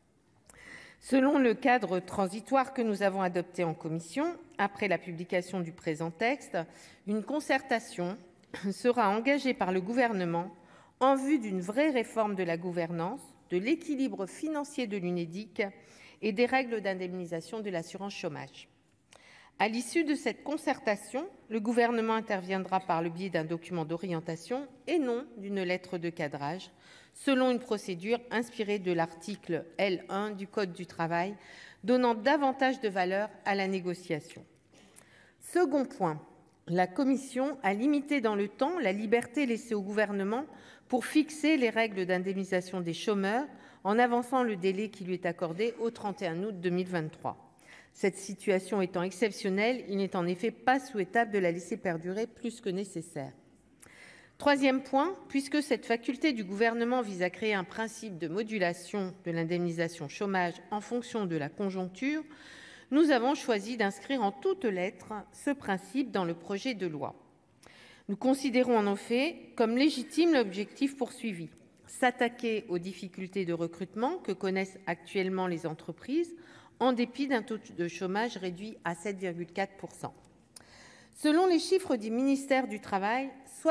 Speaker 6: Selon le cadre transitoire que nous avons adopté en commission, après la publication du présent texte, une concertation sera engagée par le gouvernement en vue d'une vraie réforme de la gouvernance, de l'équilibre financier de l'UNEDIC et des règles d'indemnisation de l'assurance chômage. À l'issue de cette concertation, le gouvernement interviendra par le biais d'un document d'orientation et non d'une lettre de cadrage, selon une procédure inspirée de l'article L1 du Code du travail, donnant davantage de valeur à la négociation. Second point, la Commission a limité dans le temps la liberté laissée au gouvernement pour fixer les règles d'indemnisation des chômeurs en avançant le délai qui lui est accordé au 31 août 2023. Cette situation étant exceptionnelle, il n'est en effet pas souhaitable de la laisser perdurer plus que nécessaire. Troisième point, puisque cette faculté du gouvernement vise à créer un principe de modulation de l'indemnisation chômage en fonction de la conjoncture, nous avons choisi d'inscrire en toutes lettres ce principe dans le projet de loi. Nous considérons en effet comme légitime l'objectif poursuivi, s'attaquer aux difficultés de recrutement que connaissent actuellement les entreprises, en dépit d'un taux de chômage réduit à 7,4%. Selon les chiffres du ministère du Travail,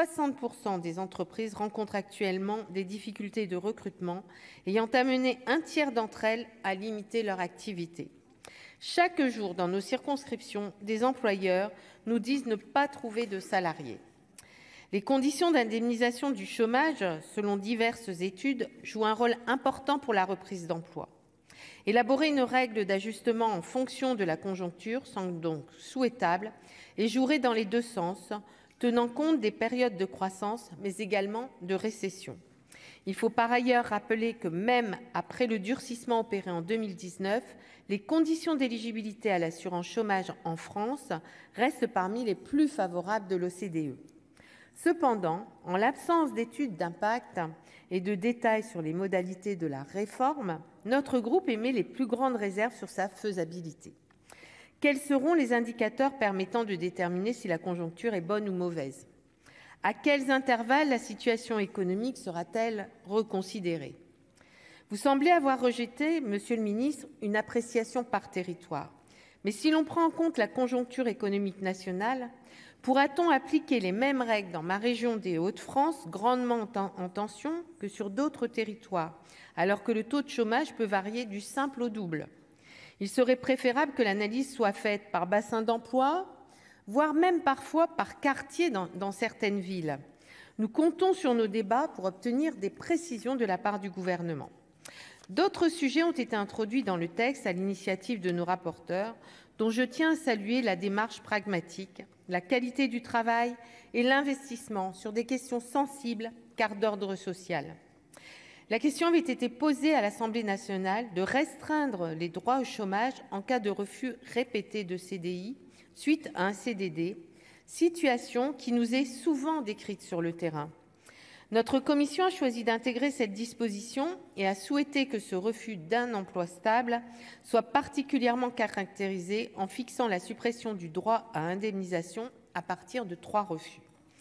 Speaker 6: 60% des entreprises rencontrent actuellement des difficultés de recrutement, ayant amené un tiers d'entre elles à limiter leur activité. Chaque jour, dans nos circonscriptions, des employeurs nous disent ne pas trouver de salariés. Les conditions d'indemnisation du chômage, selon diverses études, jouent un rôle important pour la reprise d'emploi. Élaborer une règle d'ajustement en fonction de la conjoncture semble donc souhaitable et jouerait dans les deux sens, tenant compte des périodes de croissance, mais également de récession. Il faut par ailleurs rappeler que même après le durcissement opéré en 2019, les conditions d'éligibilité à l'assurance chômage en France restent parmi les plus favorables de l'OCDE. Cependant, en l'absence d'études d'impact et de détails sur les modalités de la réforme, notre groupe émet les plus grandes réserves sur sa faisabilité. Quels seront les indicateurs permettant de déterminer si la conjoncture est bonne ou mauvaise? À quels intervalles la situation économique sera-t-elle reconsidérée? Vous semblez avoir rejeté, Monsieur le Ministre, une appréciation par territoire. Mais si l'on prend en compte la conjoncture économique nationale, pourra-t-on appliquer les mêmes règles dans ma région des Hauts-de-France, grandement en tension, que sur d'autres territoires, alors que le taux de chômage peut varier du simple au double? Il serait préférable que l'analyse soit faite par bassin d'emploi, voire même parfois par quartier dans certaines villes. Nous comptons sur nos débats pour obtenir des précisions de la part du gouvernement. D'autres sujets ont été introduits dans le texte à l'initiative de nos rapporteurs, dont je tiens à saluer la démarche pragmatique, la qualité du travail et l'investissement sur des questions sensibles car d'ordre social. La question avait été posée à l'Assemblée nationale de restreindre les droits au chômage en cas de refus répété de CDI suite à un CDD, situation qui nous est souvent décrite sur le terrain. Notre commission a choisi d'intégrer cette disposition et a souhaité que ce refus d'un emploi stable soit particulièrement caractérisé en fixant la suppression du droit à indemnisation à partir de 3 refus.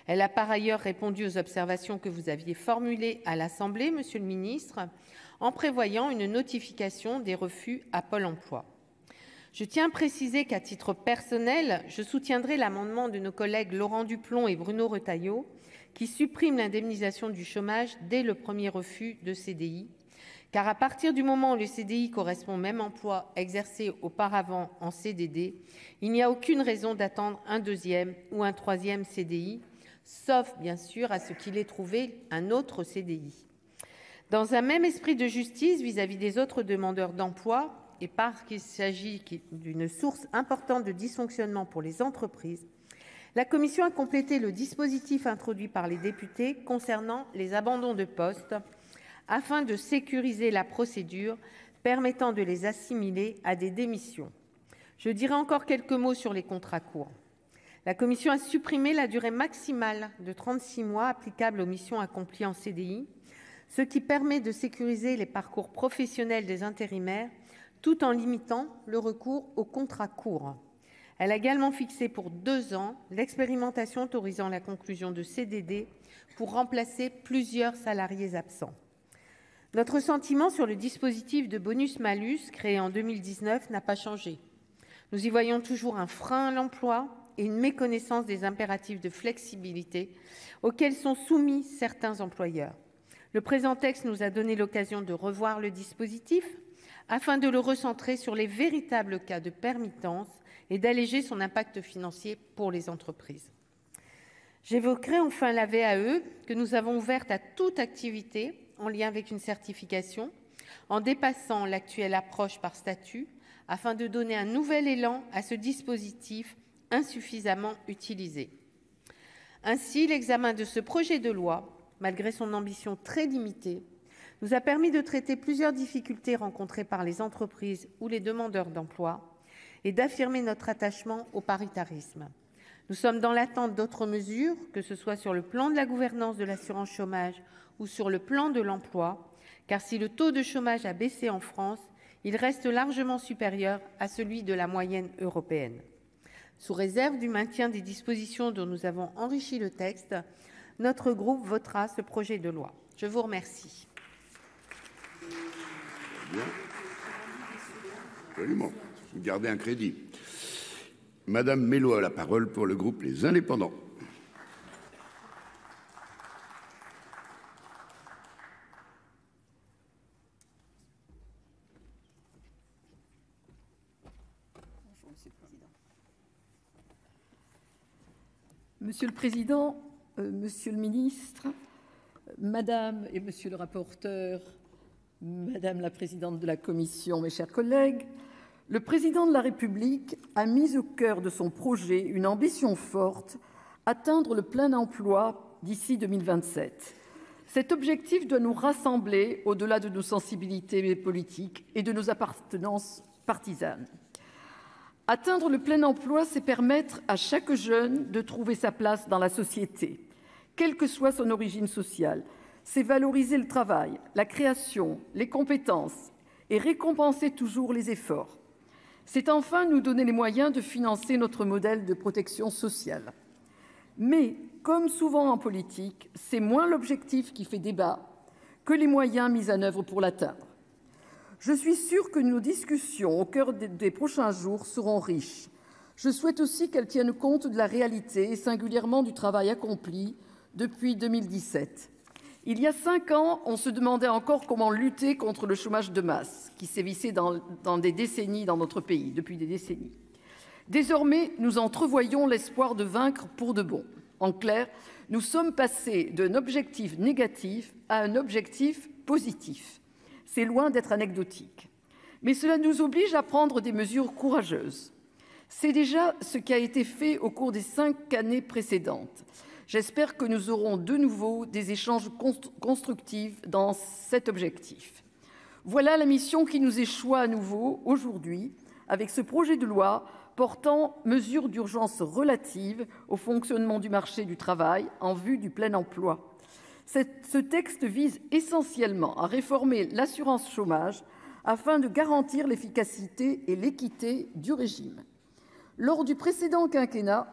Speaker 6: Elle a par ailleurs répondu aux observations que vous aviez formulées à l'Assemblée, monsieur le ministre, en prévoyant une notification des refus à Pôle emploi. Je tiens à préciser qu'à titre personnel, je soutiendrai l'amendement de nos collègues Laurent Duplomb et Bruno Retailleau qui supprime l'indemnisation du chômage dès le premier refus de CDI, car à partir du moment où le CDI correspond au même emploi exercé auparavant en CDD, il n'y a aucune raison d'attendre un deuxième ou un troisième CDI, sauf bien sûr à ce qu'il ait trouvé un autre CDI. Dans un même esprit de justice vis-à-vis des autres demandeurs d'emploi, et parce qu'il s'agit d'une source importante de dysfonctionnement pour les entreprises, la Commission a complété le dispositif introduit par les députés concernant les abandons de poste, afin de sécuriser la procédure permettant de les assimiler à des démissions. Je dirai encore quelques mots sur les contrats courts. La Commission a supprimé la durée maximale de 36 mois applicable aux missions accomplies en CDI, ce qui permet de sécuriser les parcours professionnels des intérimaires tout en limitant le recours aux contrats courts. Elle a également fixé pour 2 ans l'expérimentation autorisant la conclusion de CDD pour remplacer plusieurs salariés absents. Notre sentiment sur le dispositif de bonus-malus créé en 2019 n'a pas changé. Nous y voyons toujours un frein à l'emploi et une méconnaissance des impératifs de flexibilité auxquels sont soumis certains employeurs. Le présent texte nous a donné l'occasion de revoir le dispositif afin de le recentrer sur les véritables cas de permittence et d'alléger son impact financier pour les entreprises. J'évoquerai enfin la VAE que nous avons ouverte à toute activité en lien avec une certification, en dépassant l'actuelle approche par statut, afin de donner un nouvel élan à ce dispositif insuffisamment utilisé. Ainsi, l'examen de ce projet de loi, malgré son ambition très limitée, nous a permis de traiter plusieurs difficultés rencontrées par les entreprises ou les demandeurs d'emploi et d'affirmer notre attachement au paritarisme. Nous sommes dans l'attente d'autres mesures, que ce soit sur le plan de la gouvernance de l'assurance chômage ou sur le plan de l'emploi, car si le taux de chômage a baissé en France, il reste largement supérieur à celui de la moyenne européenne. Sous réserve du maintien des dispositions dont nous avons enrichi le texte, notre groupe votera ce projet de loi. Je vous remercie.
Speaker 1: Absolument. Vous gardez un crédit. Madame Mello a la parole pour le groupe Les Indépendants.
Speaker 14: Monsieur le Président, Monsieur le Ministre, Madame et Monsieur le rapporteur, Madame la Présidente de la Commission, mes chers collègues, le Président de la République a mis au cœur de son projet une ambition forte, atteindre le plein emploi d'ici 2027. Cet objectif doit nous rassembler au-delà de nos sensibilités politiques et de nos appartenances partisanes. Atteindre le plein emploi, c'est permettre à chaque jeune de trouver sa place dans la société, quelle que soit son origine sociale. C'est valoriser le travail, la création, les compétences et récompenser toujours les efforts. C'est enfin nous donner les moyens de financer notre modèle de protection sociale. Mais, comme souvent en politique, c'est moins l'objectif qui fait débat que les moyens mis en œuvre pour l'atteindre. Je suis sûre que nos discussions au cœur des prochains jours seront riches. Je souhaite aussi qu'elles tiennent compte de la réalité et singulièrement du travail accompli depuis 2017. Il y a 5 ans, on se demandait encore comment lutter contre le chômage de masse qui sévissait dans des décennies dans notre pays, depuis des décennies. Désormais, nous entrevoyons l'espoir de vaincre pour de bon. En clair, nous sommes passés d'un objectif négatif à un objectif positif. C'est loin d'être anecdotique. Mais cela nous oblige à prendre des mesures courageuses. C'est déjà ce qui a été fait au cours des 5 années précédentes. J'espère que nous aurons de nouveau des échanges constructifs dans cet objectif. Voilà la mission qui nous échoit à nouveau aujourd'hui avec ce projet de loi portant mesures d'urgence relatives au fonctionnement du marché du travail en vue du plein emploi. Ce texte vise essentiellement à réformer l'assurance chômage afin de garantir l'efficacité et l'équité du régime. Lors du précédent quinquennat,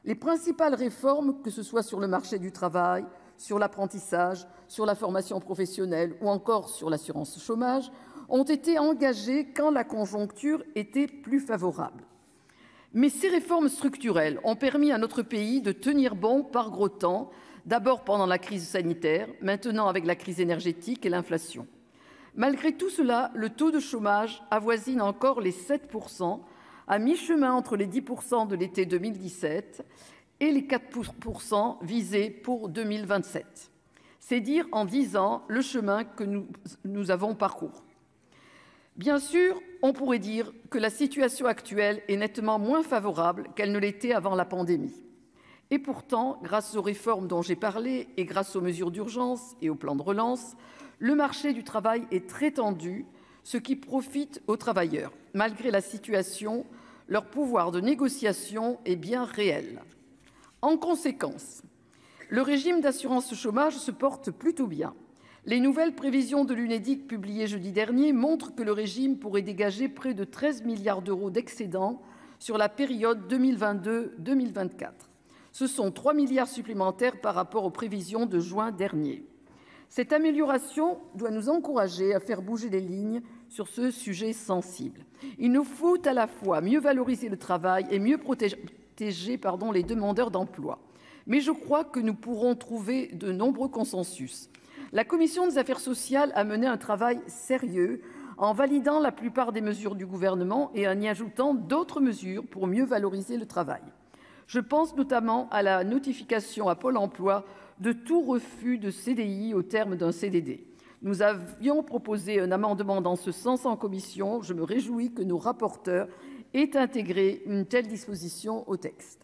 Speaker 14: Les principales réformes, que ce soit sur le marché du travail, sur l'apprentissage, sur la formation professionnelle ou encore sur l'assurance chômage, ont été engagées quand la conjoncture était plus favorable. Mais ces réformes structurelles ont permis à notre pays de tenir bon par gros temps, d'abord pendant la crise sanitaire, maintenant avec la crise énergétique et l'inflation. Malgré tout cela, le taux de chômage avoisine encore les 7%, à mi-chemin entre les 10% de l'été 2017 et les 4% visés pour 2027. C'est dire en 10 ans le chemin que nous avons parcouru. Bien sûr, on pourrait dire que la situation actuelle est nettement moins favorable qu'elle ne l'était avant la pandémie. Et pourtant, grâce aux réformes dont j'ai parlé et grâce aux mesures d'urgence et au plan de relance, le marché du travail est très tendu, ce qui profite aux travailleurs. Malgré la situation, leur pouvoir de négociation est bien réel. En conséquence, le régime d'assurance chômage se porte plutôt bien. Les nouvelles prévisions de l'Unédic publiées jeudi dernier montrent que le régime pourrait dégager près de 13 milliards d'euros d'excédents sur la période 2022-2024. Ce sont 3 milliards supplémentaires par rapport aux prévisions de juin dernier. Cette amélioration doit nous encourager à faire bouger les lignes sur ce sujet sensible. Il nous faut à la fois mieux valoriser le travail et mieux protéger les demandeurs d'emploi. Mais je crois que nous pourrons trouver de nombreux consensus. La commission des affaires sociales a mené un travail sérieux en validant la plupart des mesures du gouvernement et en y ajoutant d'autres mesures pour mieux valoriser le travail. Je pense notamment à la notification à Pôle emploi de tout refus de CDI au terme d'un CDD. Nous avions proposé un amendement dans ce sens en commission. Je me réjouis que nos rapporteurs aient intégré une telle disposition au texte.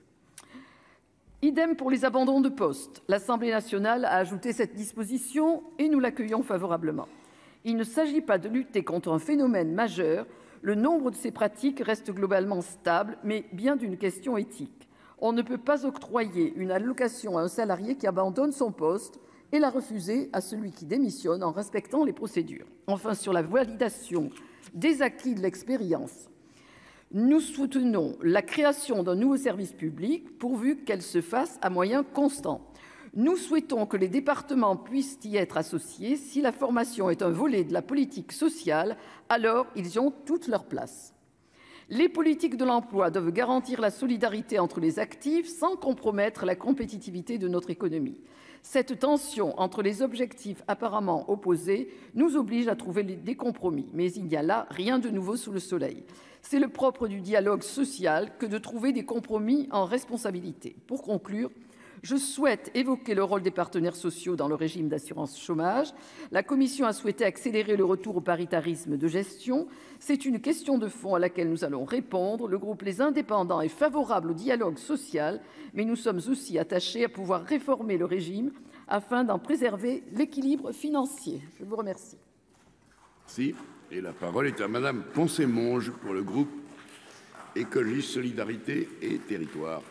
Speaker 14: Idem pour les abandons de poste. L'Assemblée nationale a ajouté cette disposition et nous l'accueillons favorablement. Il ne s'agit pas de lutter contre un phénomène majeur. Le nombre de ces pratiques reste globalement stable, mais bien d'une question éthique. On ne peut pas octroyer une allocation à un salarié qui abandonne son poste et la refuser à celui qui démissionne en respectant les procédures. Enfin, sur la validation des acquis de l'expérience, nous soutenons la création d'un nouveau service public pourvu qu'elle se fasse à moyens constants. Nous souhaitons que les départements puissent y être associés. Si la formation est un volet de la politique sociale, alors ils y ont toute leur place. Les politiques de l'emploi doivent garantir la solidarité entre les actifs sans compromettre la compétitivité de notre économie. Cette tension entre les objectifs apparemment opposés nous oblige à trouver des compromis. Mais il n'y a là rien de nouveau sous le soleil. C'est le propre du dialogue social que de trouver des compromis en responsabilité. Pour conclure, je souhaite évoquer le rôle des partenaires sociaux dans le régime d'assurance chômage. La Commission a souhaité accélérer le retour au paritarisme de gestion. C'est une question de fond à laquelle nous allons répondre. Le groupe Les Indépendants est favorable au dialogue social, mais nous sommes aussi attachés à pouvoir réformer le régime afin d'en préserver l'équilibre financier. Je vous remercie.
Speaker 1: Merci. Et la parole est à Madame Poncet-Monge pour le groupe Écologiste Solidarité et Territoires.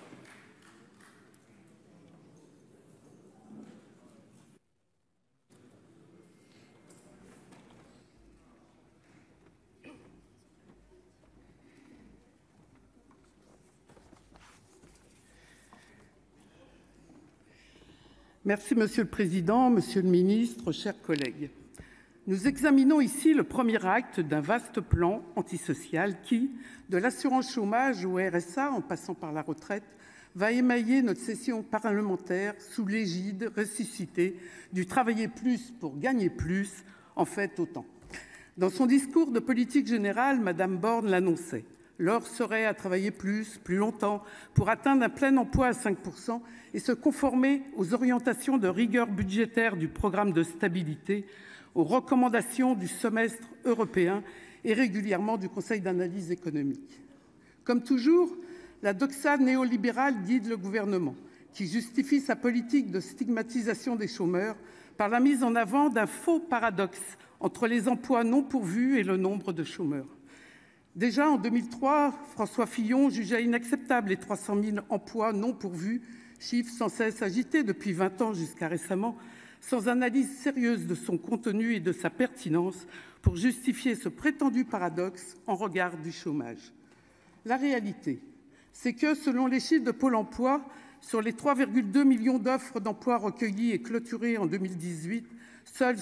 Speaker 9: Merci Monsieur le Président, Monsieur le Ministre, chers collègues. Nous examinons ici le premier acte d'un vaste plan antisocial qui, de l'assurance chômage au RSA en passant par la retraite, va émailler notre session parlementaire sous l'égide ressuscitée du travailler plus pour gagner plus, en fait autant. Dans son discours de politique générale, Madame Borne l'annonçait. L'heure serait à travailler plus longtemps, pour atteindre un plein emploi à 5% et se conformer aux orientations de rigueur budgétaire du programme de stabilité, aux recommandations du semestre européen et régulièrement du Conseil d'analyse économique. Comme toujours, la doxa néolibérale guide le gouvernement, qui justifie sa politique de stigmatisation des chômeurs par la mise en avant d'un faux paradoxe entre les emplois non pourvus et le nombre de chômeurs. Déjà en 2003, François Fillon jugeait inacceptable les 300 000 emplois non pourvus, chiffre sans cesse agité depuis 20 ans jusqu'à récemment, sans analyse sérieuse de son contenu et de sa pertinence pour justifier ce prétendu paradoxe en regard du chômage. La réalité, c'est que, selon les chiffres de Pôle emploi, sur les 3,2 millions d'offres d'emploi recueillies et clôturées en 2018, seuls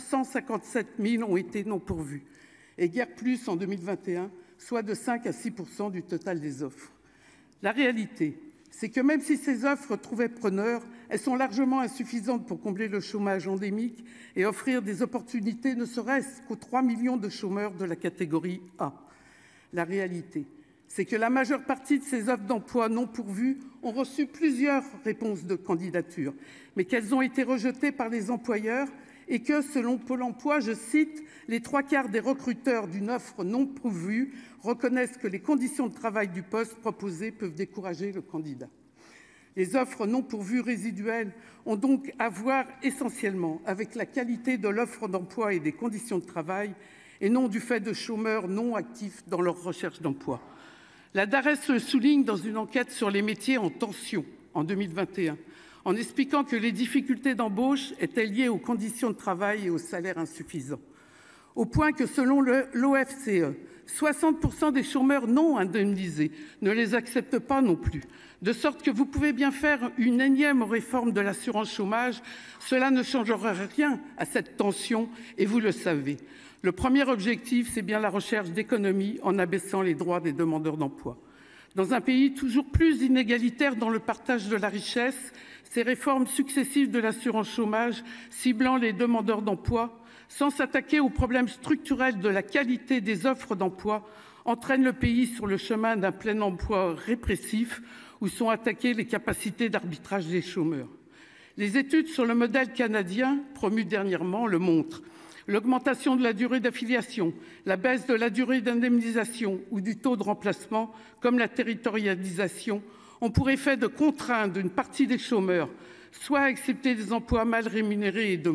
Speaker 9: 157 000 ont été non pourvus, et guère plus en 2021, soit de 5 à 6% du total des offres. La réalité, c'est que même si ces offres trouvaient preneurs, elles sont largement insuffisantes pour combler le chômage endémique et offrir des opportunités, ne serait-ce qu'aux 3 millions de chômeurs de la catégorie A. La réalité, c'est que la majeure partie de ces offres d'emploi non pourvues ont reçu plusieurs réponses de candidature, mais qu'elles ont été rejetées par les employeurs et que, selon Pôle emploi, je cite, « les 3/4 des recruteurs d'une offre non pourvue reconnaissent que les conditions de travail du poste proposé peuvent décourager le candidat ». Les offres non pourvues résiduelles ont donc à voir essentiellement avec la qualité de l'offre d'emploi et des conditions de travail, et non du fait de chômeurs non actifs dans leur recherche d'emploi. La DARES le souligne dans une enquête sur les métiers en tension en 2021, en expliquant que les difficultés d'embauche étaient liées aux conditions de travail et aux salaires insuffisants. Au point que, selon l'OFCE, 60% des chômeurs non indemnisés ne les acceptent pas non plus. De sorte que vous pouvez bien faire une énième réforme de l'assurance chômage, cela ne changera rien à cette tension et vous le savez. Le premier objectif, c'est bien la recherche d'économies en abaissant les droits des demandeurs d'emploi. Dans un pays toujours plus inégalitaire dans le partage de la richesse, ces réformes successives de l'assurance chômage ciblant les demandeurs d'emploi, sans s'attaquer aux problèmes structurels de la qualité des offres d'emploi, entraînent le pays sur le chemin d'un plein emploi répressif où sont attaquées les capacités d'arbitrage des chômeurs. Les études sur le modèle canadien promues dernièrement le montrent. L'augmentation de la durée d'affiliation, la baisse de la durée d'indemnisation ou du taux de remplacement, comme la territorialisation, ont pour effet de contraindre une partie des chômeurs soit à accepter des emplois mal rémunérés et de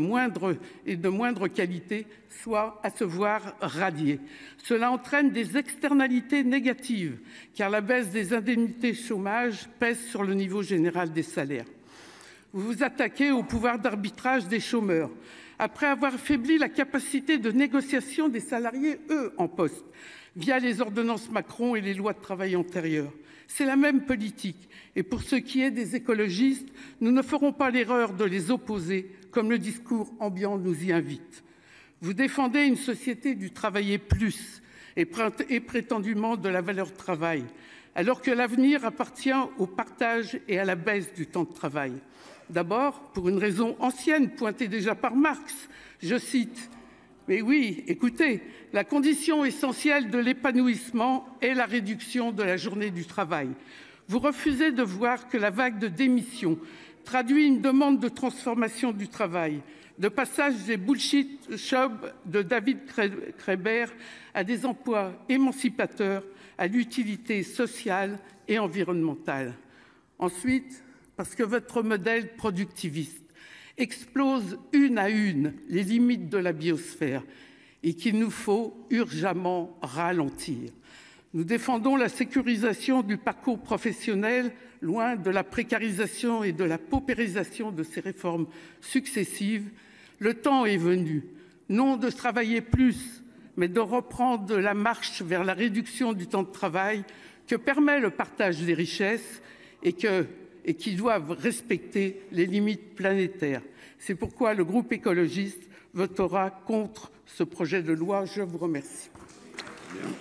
Speaker 9: moindre qualité, soit à se voir radier. Cela entraîne des externalités négatives, car la baisse des indemnités chômage pèse sur le niveau général des salaires. Vous vous attaquez au pouvoir d'arbitrage des chômeurs, après avoir affaibli la capacité de négociation des salariés, eux, en poste, via les ordonnances Macron et les lois de travail antérieures. C'est la même politique. Et pour ce qui est des écologistes, nous ne ferons pas l'erreur de les opposer, comme le discours ambiant nous y invite. Vous défendez une société du travailler plus et prétendument de la valeur travail, alors que l'avenir appartient au partage et à la baisse du temps de travail. D'abord, pour une raison ancienne pointée déjà par Marx, je cite « Mais oui, écoutez, la condition essentielle de l'épanouissement est la réduction de la journée du travail. Vous refusez de voir que la vague de démissions traduit une demande de transformation du travail, de passage des bullshit jobs de David Graeber à des emplois émancipateurs, à l'utilité sociale et environnementale. Ensuite, parce que votre modèle productiviste explose une à une les limites de la biosphère et qu'il nous faut urgemment ralentir. Nous défendons la sécurisation du parcours professionnel, loin de la précarisation et de la paupérisation de ces réformes successives. Le temps est venu, non de travailler plus, mais de reprendre la marche vers la réduction du temps de travail que permet le partage des richesses et qui doivent respecter les limites planétaires. C'est pourquoi le groupe écologiste votera contre ce projet de loi. Je vous remercie.
Speaker 1: Bien.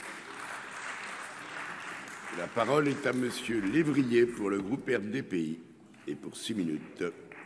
Speaker 1: La parole est à Monsieur Lévrier pour le groupe RDPI et pour 6 minutes.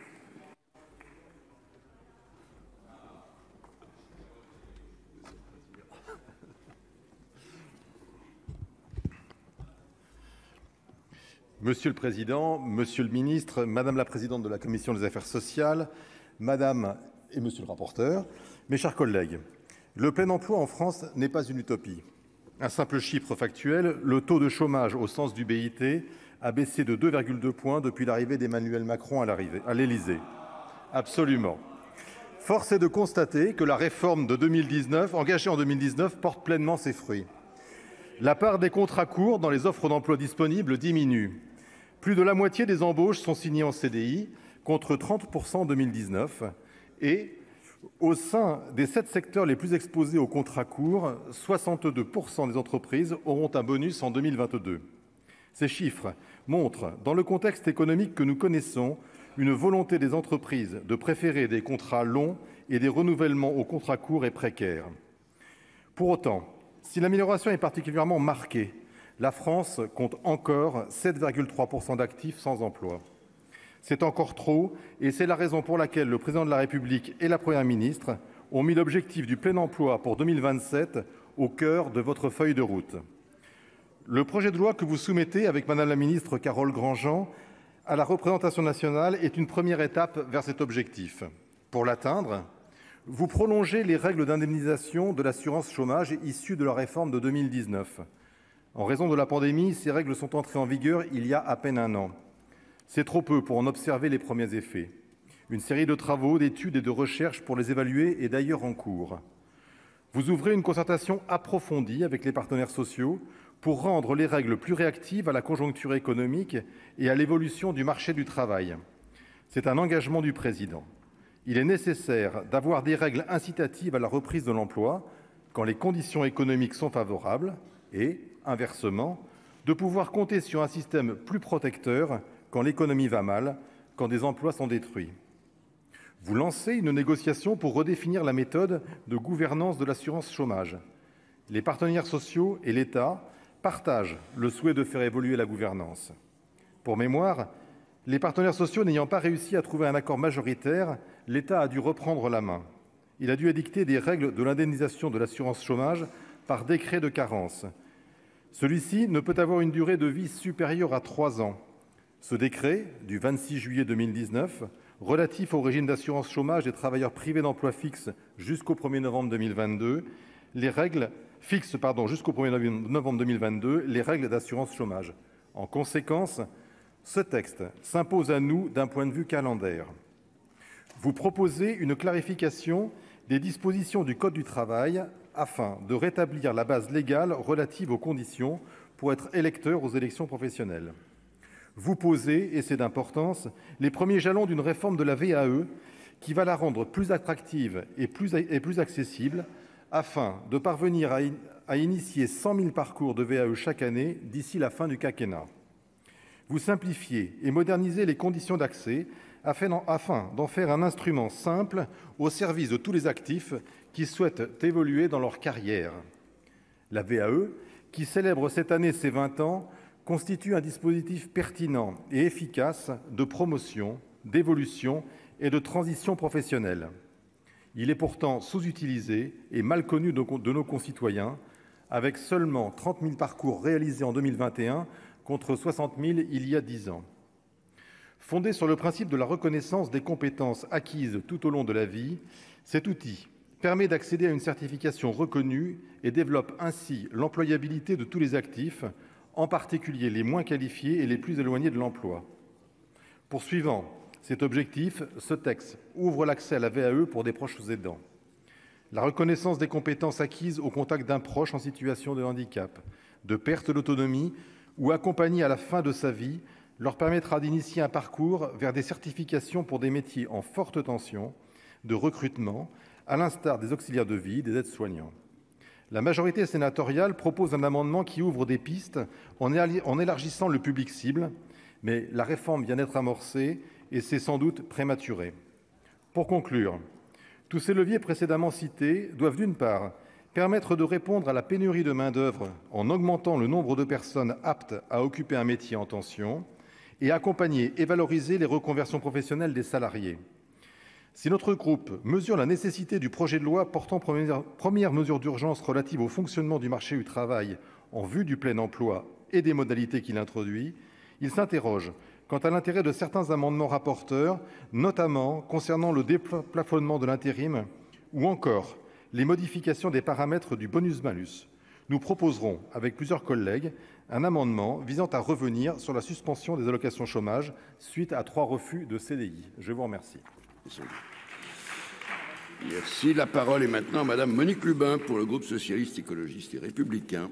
Speaker 15: Monsieur le président, monsieur le ministre, madame la présidente de la commission des affaires sociales, madame et monsieur le rapporteur, mes chers collègues, le plein emploi en France n'est pas une utopie. Un simple chiffre factuel, le taux de chômage au sens du BIT a baissé de 2,2 points depuis l'arrivée d'Emmanuel Macron à l'Élysée. Absolument. Force est de constater que la réforme de 2019, engagée en 2019, porte pleinement ses fruits. La part des contrats courts dans les offres d'emploi disponibles diminue. Plus de la moitié des embauches sont signées en CDI, contre 30% en 2019. Et au sein des 7 secteurs les plus exposés aux contrats courts, 62% des entreprises auront un bonus en 2022. Ces chiffres montrent, dans le contexte économique que nous connaissons, une volonté des entreprises de préférer des contrats longs et des renouvellements aux contrats courts et précaires. Pour autant, si l'amélioration est particulièrement marquée, la France compte encore 7,3% d'actifs sans emploi. C'est encore trop, et c'est la raison pour laquelle le président de la République et la Première ministre ont mis l'objectif du plein emploi pour 2027 au cœur de votre feuille de route. Le projet de loi que vous soumettez avec Madame la ministre Carole Grandjean à la représentation nationale est une première étape vers cet objectif. Pour l'atteindre, vous prolongez les règles d'indemnisation de l'assurance chômage issues de la réforme de 2019. En raison de la pandémie, ces règles sont entrées en vigueur il y a à peine un an. C'est trop peu pour en observer les premiers effets. Une série de travaux, d'études et de recherches pour les évaluer est d'ailleurs en cours. Vous ouvrez une concertation approfondie avec les partenaires sociaux pour rendre les règles plus réactives à la conjoncture économique et à l'évolution du marché du travail. C'est un engagement du président. Il est nécessaire d'avoir des règles incitatives à la reprise de l'emploi quand les conditions économiques sont favorables et, inversement, de pouvoir compter sur un système plus protecteur quand l'économie va mal, quand des emplois sont détruits. Vous lancez une négociation pour redéfinir la méthode de gouvernance de l'assurance chômage. Les partenaires sociaux et l'État partagent le souhait de faire évoluer la gouvernance. Pour mémoire, les partenaires sociaux n'ayant pas réussi à trouver un accord majoritaire, l'État a dû reprendre la main. Il a dû édicter des règles de l'indemnisation de l'assurance chômage par décret de carence. Celui-ci ne peut avoir une durée de vie supérieure à 3 ans. Ce décret, du 26 juillet 2019, relatif au régime d'assurance chômage des travailleurs privés d'emploi fixe jusqu'au 1er novembre 2022, jusqu'au 1er novembre 2022, les règles d'assurance chômage. En conséquence, ce texte s'impose à nous d'un point de vue calendaire. Vous proposez une clarification des dispositions du Code du travail afin de rétablir la base légale relative aux conditions pour être électeur aux élections professionnelles. Vous posez, et c'est d'importance, les premiers jalons d'une réforme de la VAE qui va la rendre plus attractive et plus accessible afin de parvenir à initier 100 000 parcours de VAE chaque année d'ici la fin du quinquennat. Vous simplifiez et modernisez les conditions d'accès afin d'en faire un instrument simple au service de tous les actifs qui souhaitent évoluer dans leur carrière. La VAE, qui célèbre cette année ses 20 ans, constitue un dispositif pertinent et efficace de promotion, d'évolution et de transition professionnelle. Il est pourtant sous-utilisé et mal connu de nos concitoyens, avec seulement 30 000 parcours réalisés en 2021 contre 60 000 il y a 10 ans. Fondé sur le principe de la reconnaissance des compétences acquises tout au long de la vie, cet outil permet d'accéder à une certification reconnue et développe ainsi l'employabilité de tous les actifs, en particulier les moins qualifiés et les plus éloignés de l'emploi. Poursuivant cet objectif, ce texte ouvre l'accès à la VAE pour des proches aidants. La reconnaissance des compétences acquises au contact d'un proche en situation de handicap, de perte d'autonomie ou accompagné à la fin de sa vie leur permettra d'initier un parcours vers des certifications pour des métiers en forte tension, de recrutement, à l'instar des auxiliaires de vie, des aides-soignants. La majorité sénatoriale propose un amendement qui ouvre des pistes en élargissant le public cible, mais la réforme vient d'être amorcée et c'est sans doute prématuré. Pour conclure, tous ces leviers précédemment cités doivent d'une part permettre de répondre à la pénurie de main-d'œuvre en augmentant le nombre de personnes aptes à occuper un métier en tension et accompagner et valoriser les reconversions professionnelles des salariés. Si notre groupe mesure la nécessité du projet de loi portant premières mesures d'urgence relatives au fonctionnement du marché du travail en vue du plein emploi et des modalités qu'il introduit, il s'interroge quant à l'intérêt de certains amendements rapporteurs, notamment concernant le déplafonnement de l'intérim ou encore les modifications des paramètres du bonus-malus. Nous proposerons, avec plusieurs collègues, un amendement visant à revenir sur la suspension des allocations chômage suite à 3 refus de CDI. Je vous remercie.
Speaker 1: Merci. La parole est maintenant à Madame Monique Lubin pour le groupe socialiste, écologiste et républicain.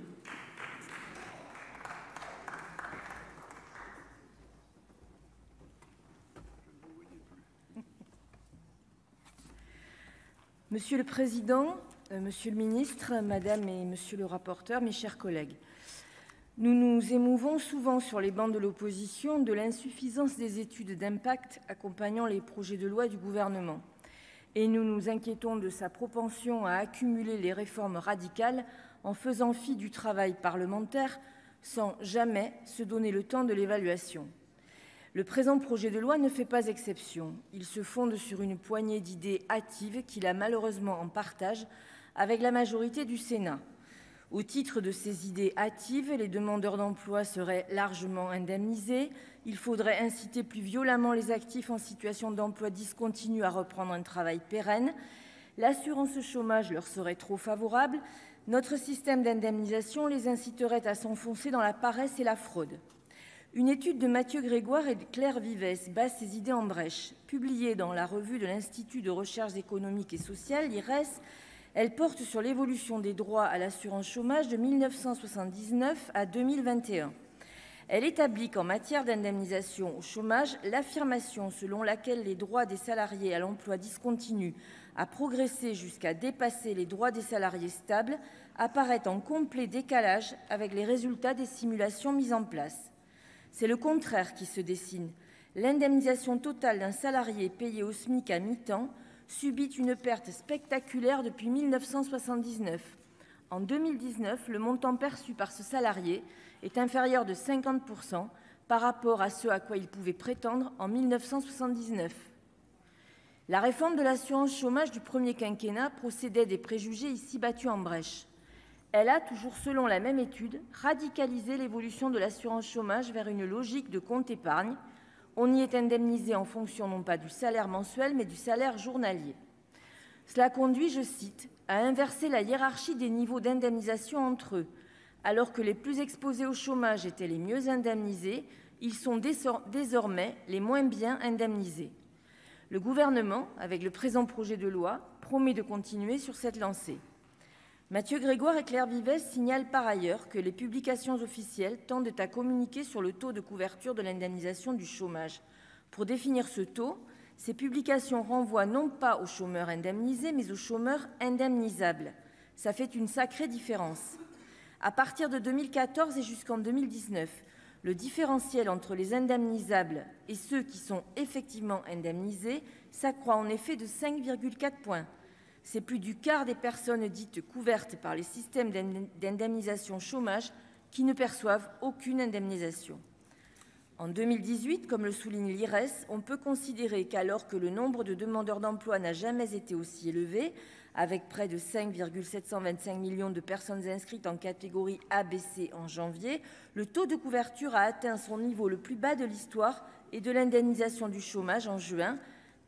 Speaker 13: Monsieur le président, monsieur le ministre, madame et monsieur le rapporteur, mes chers collègues,
Speaker 16: Nous nous émouvons souvent sur les bancs de l'opposition de l'insuffisance des études d'impact accompagnant les projets de loi du gouvernement. Et nous nous inquiétons de sa propension à accumuler les réformes radicales en faisant fi du travail parlementaire sans jamais se donner le temps de l'évaluation. Le présent projet de loi ne fait pas exception. Il se fonde sur une poignée d'idées hâtives qu'il a malheureusement en partage avec la majorité du Sénat. Au titre de ces idées hâtives, les demandeurs d'emploi seraient largement indemnisés. Il faudrait inciter plus violemment les actifs en situation d'emploi discontinu à reprendre un travail pérenne. L'assurance chômage leur serait trop favorable. Notre système d'indemnisation les inciterait à s'enfoncer dans la paresse et la fraude. Une étude de Mathieu Grégoire et de Claire Vives base ces idées en brèche. Publiée dans la revue de l'Institut de recherche économique et sociale, l'IRES, elle porte sur l'évolution des droits à l'assurance chômage de 1979 à 2021. Elle établit qu'en matière d'indemnisation au chômage, l'affirmation selon laquelle les droits des salariés à l'emploi discontinu a progressé jusqu'à dépasser les droits des salariés stables apparaît en complet décalage avec les résultats des simulations mises en place. C'est le contraire qui se dessine. L'indemnisation totale d'un salarié payé au SMIC à mi-temps subit une perte spectaculaire depuis 1979. En 2019, le montant perçu par ce salarié est inférieur de 50% par rapport à ce à quoi il pouvait prétendre en 1979. La réforme de l'assurance chômage du premier quinquennat procédait des préjugés ici battus en brèche. Elle a, toujours selon la même étude, radicalisé l'évolution de l'assurance chômage vers une logique de compte épargne. On y est indemnisé en fonction non pas du salaire mensuel, mais du salaire journalier. Cela conduit, je cite, à inverser la hiérarchie des niveaux d'indemnisation entre eux. Alors que les plus exposés au chômage étaient les mieux indemnisés, ils sont désormais les moins bien indemnisés. Le gouvernement, avec le présent projet de loi, promet de continuer sur cette lancée. Mathieu Grégoire et Claire Vives signalent par ailleurs que les publications officielles tendent à communiquer sur le taux de couverture de l'indemnisation du chômage. Pour définir ce taux, ces publications renvoient non pas aux chômeurs indemnisés, mais aux chômeurs indemnisables. Ça fait une sacrée différence. À partir de 2014 et jusqu'en 2019, le différentiel entre les indemnisables et ceux qui sont effectivement indemnisés s'accroît en effet de 5,4 points. C'est plus du quart des personnes dites couvertes par les systèmes d'indemnisation chômage qui ne perçoivent aucune indemnisation. En 2018, comme le souligne l'IRES, on peut considérer qu'alors que le nombre de demandeurs d'emploi n'a jamais été aussi élevé, avec près de 5,725 millions de personnes inscrites en catégorie ABC en janvier, le taux de couverture a atteint son niveau le plus bas de l'histoire et de l'indemnisation du chômage en juin,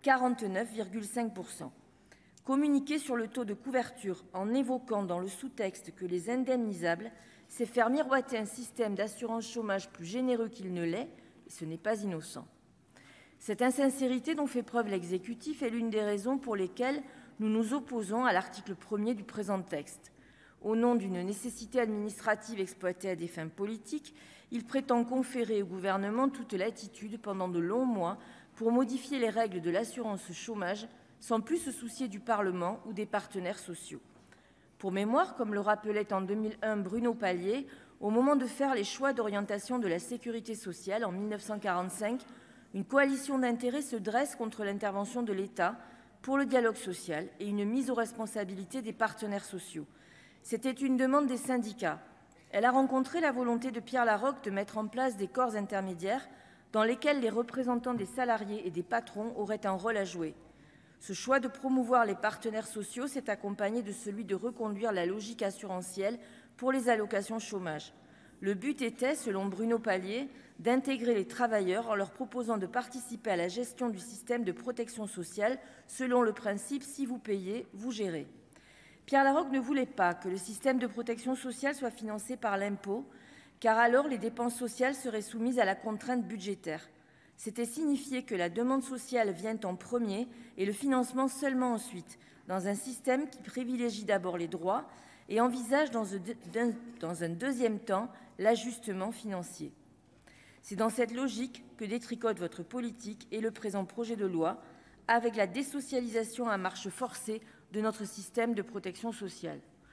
Speaker 16: 49,5%. Communiquer sur le taux de couverture en évoquant dans le sous-texte que les indemnisables, c'est faire miroiter un système d'assurance chômage plus généreux qu'il ne l'est, et ce n'est pas innocent. Cette insincérité dont fait preuve l'exécutif est l'une des raisons pour lesquelles nous nous opposons à l'article 1er du présent texte. Au nom d'une nécessité administrative exploitée à des fins politiques, il prétend conférer au gouvernement toute latitude pendant de longs mois pour modifier les règles de l'assurance chômage sans plus se soucier du Parlement ou des partenaires sociaux. Pour mémoire, comme le rappelait en 2001 Bruno Palier, au moment de faire les choix d'orientation de la sécurité sociale en 1945, une coalition d'intérêts se dresse contre l'intervention de l'État pour le dialogue social et une mise aux responsabilités des partenaires sociaux. C'était une demande des syndicats. Elle a rencontré la volonté de Pierre Laroque de mettre en place des corps intermédiaires dans lesquels les représentants des salariés et des patrons auraient un rôle à jouer. Ce choix de promouvoir les partenaires sociaux s'est accompagné de celui de reconduire la logique assurantielle pour les allocations chômage. Le but était, selon Bruno Palier, d'intégrer les travailleurs en leur proposant de participer à la gestion du système de protection sociale selon le principe « si vous payez, vous gérez ». Pierre Laroque ne voulait pas que le système de protection sociale soit financé par l'impôt, car alors les dépenses sociales seraient soumises à la contrainte budgétaire. C'était signifier que la demande sociale vient en premier et le financement seulement ensuite, dans un système qui privilégie d'abord les droits et envisage dans un deuxième temps l'ajustement financier. C'est dans cette logique que détricote votre politique et le présent projet de loi, avec la désocialisation à marche forcée de notre système de protection sociale.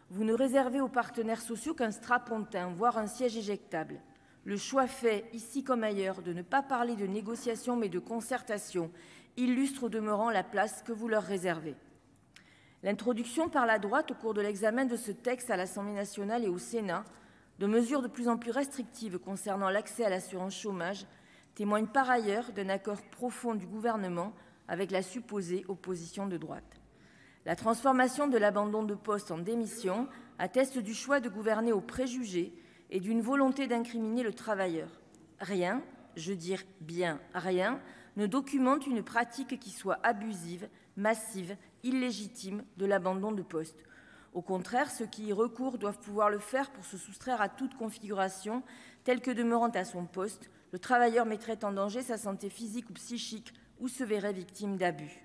Speaker 16: vous ne réservez aux partenaires sociaux qu'un strapontin, voire un siège éjectable. Le choix fait, ici comme ailleurs, de ne pas parler de négociation mais de concertation illustre au demeurant la place que vous leur réservez. L'introduction par la droite au cours de l'examen de ce texte à l'Assemblée nationale et au Sénat de mesures de plus en plus restrictives concernant l'accès à l'assurance chômage témoigne par ailleurs d'un accord profond du gouvernement avec la supposée opposition de droite. La transformation de l'abandon de poste en démission atteste du choix de gouverner aux préjugés et d'une volonté d'incriminer le travailleur. Rien, je dis bien rien, ne documente une pratique qui soit abusive, massive, illégitime de l'abandon de poste. Au contraire, ceux qui y recourent doivent pouvoir le faire pour se soustraire à toute configuration telle que demeurant à son poste, le travailleur mettrait en danger sa santé physique ou psychique ou se verrait victime d'abus.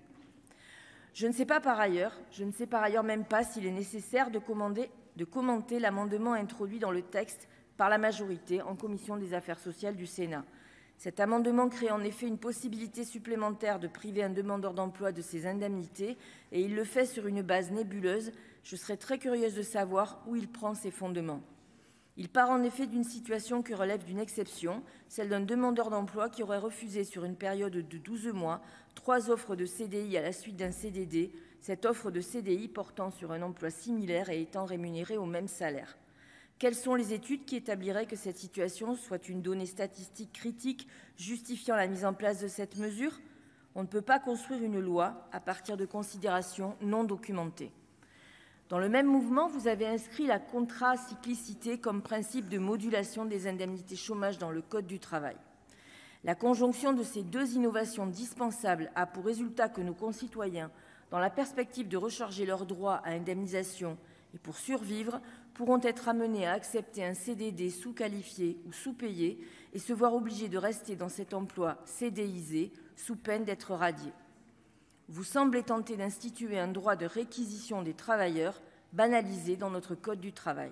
Speaker 16: Je ne sais par ailleurs même pas s'il est nécessaire de commenter l'amendement introduit dans le texte par la majorité en commission des affaires sociales du Sénat. Cet amendement crée en effet une possibilité supplémentaire de priver un demandeur d'emploi de ses indemnités et il le fait sur une base nébuleuse. Je serais très curieuse de savoir où il prend ses fondements. Il part en effet d'une situation qui relève d'une exception, celle d'un demandeur d'emploi qui aurait refusé sur une période de 12 mois 3 offres de CDI à la suite d'un CDD, cette offre de CDI portant sur un emploi similaire et étant rémunérée au même salaire. Quelles sont les études qui établiraient que cette situation soit une donnée statistique critique justifiant la mise en place de cette mesure? On ne peut pas construire une loi à partir de considérations non documentées. Dans le même mouvement, vous avez inscrit la contracyclicité comme principe de modulation des indemnités chômage dans le Code du travail. La conjonction de ces deux innovations dispensables a pour résultat que nos concitoyens, dans la perspective de recharger leurs droits à indemnisation et pour survivre, pourront être amenés à accepter un CDD sous-qualifié ou sous-payé et se voir obligés de rester dans cet emploi CDIsé sous peine d'être radiés. Vous semblez tenter d'instituer un droit de réquisition des travailleurs banalisé dans notre Code du travail.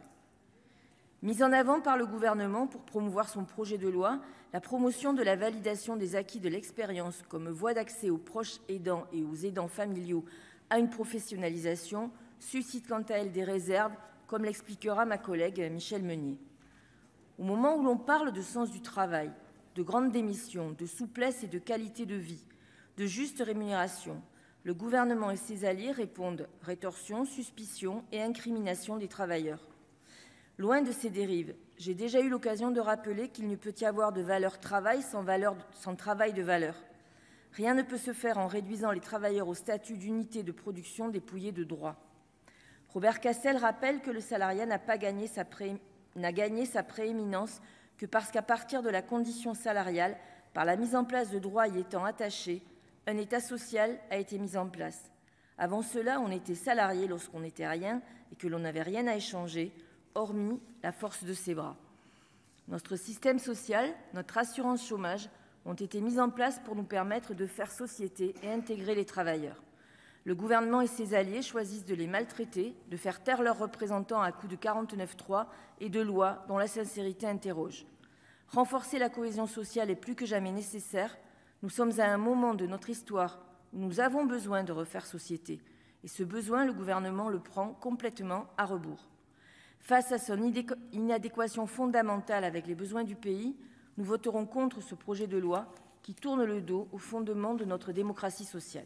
Speaker 16: Mise en avant par le gouvernement pour promouvoir son projet de loi, la promotion de la validation des acquis de l'expérience comme voie d'accès aux proches aidants et aux aidants familiaux à une professionnalisation suscite quant à elle des réserves, comme l'expliquera ma collègue Michèle Meunier. Au moment où l'on parle de sens du travail, de grande démission, de souplesse et de qualité de vie, de juste rémunération, le gouvernement et ses alliés répondent rétorsion, suspicion et incrimination des travailleurs. Loin de ces dérives, j'ai déjà eu l'occasion de rappeler qu'il ne peut y avoir de valeur travail sans travail de valeur. Rien ne peut se faire en réduisant les travailleurs au statut d'unité de production dépouillée de droits. Robert Castel rappelle que le salariat n'a gagné sa prééminence que parce qu'à partir de la condition salariale, par la mise en place de droits y étant attachés, un État social a été mis en place. Avant cela, on était salarié lorsqu'on n'était rien et que l'on n'avait rien à échanger, hormis la force de ses bras. Notre système social, notre assurance chômage ont été mis en place pour nous permettre de faire société et intégrer les travailleurs. Le gouvernement et ses alliés choisissent de les maltraiter, de faire taire leurs représentants à coups de 49.3 et de lois dont la sincérité interroge. Renforcer la cohésion sociale est plus que jamais nécessaire. Nous sommes à un moment de notre histoire où nous avons besoin de refaire société. Et ce besoin, le gouvernement le prend complètement à rebours. Face à son inadéquation fondamentale avec les besoins du pays, nous voterons contre ce projet de loi qui tourne le dos aux fondements de notre démocratie sociale.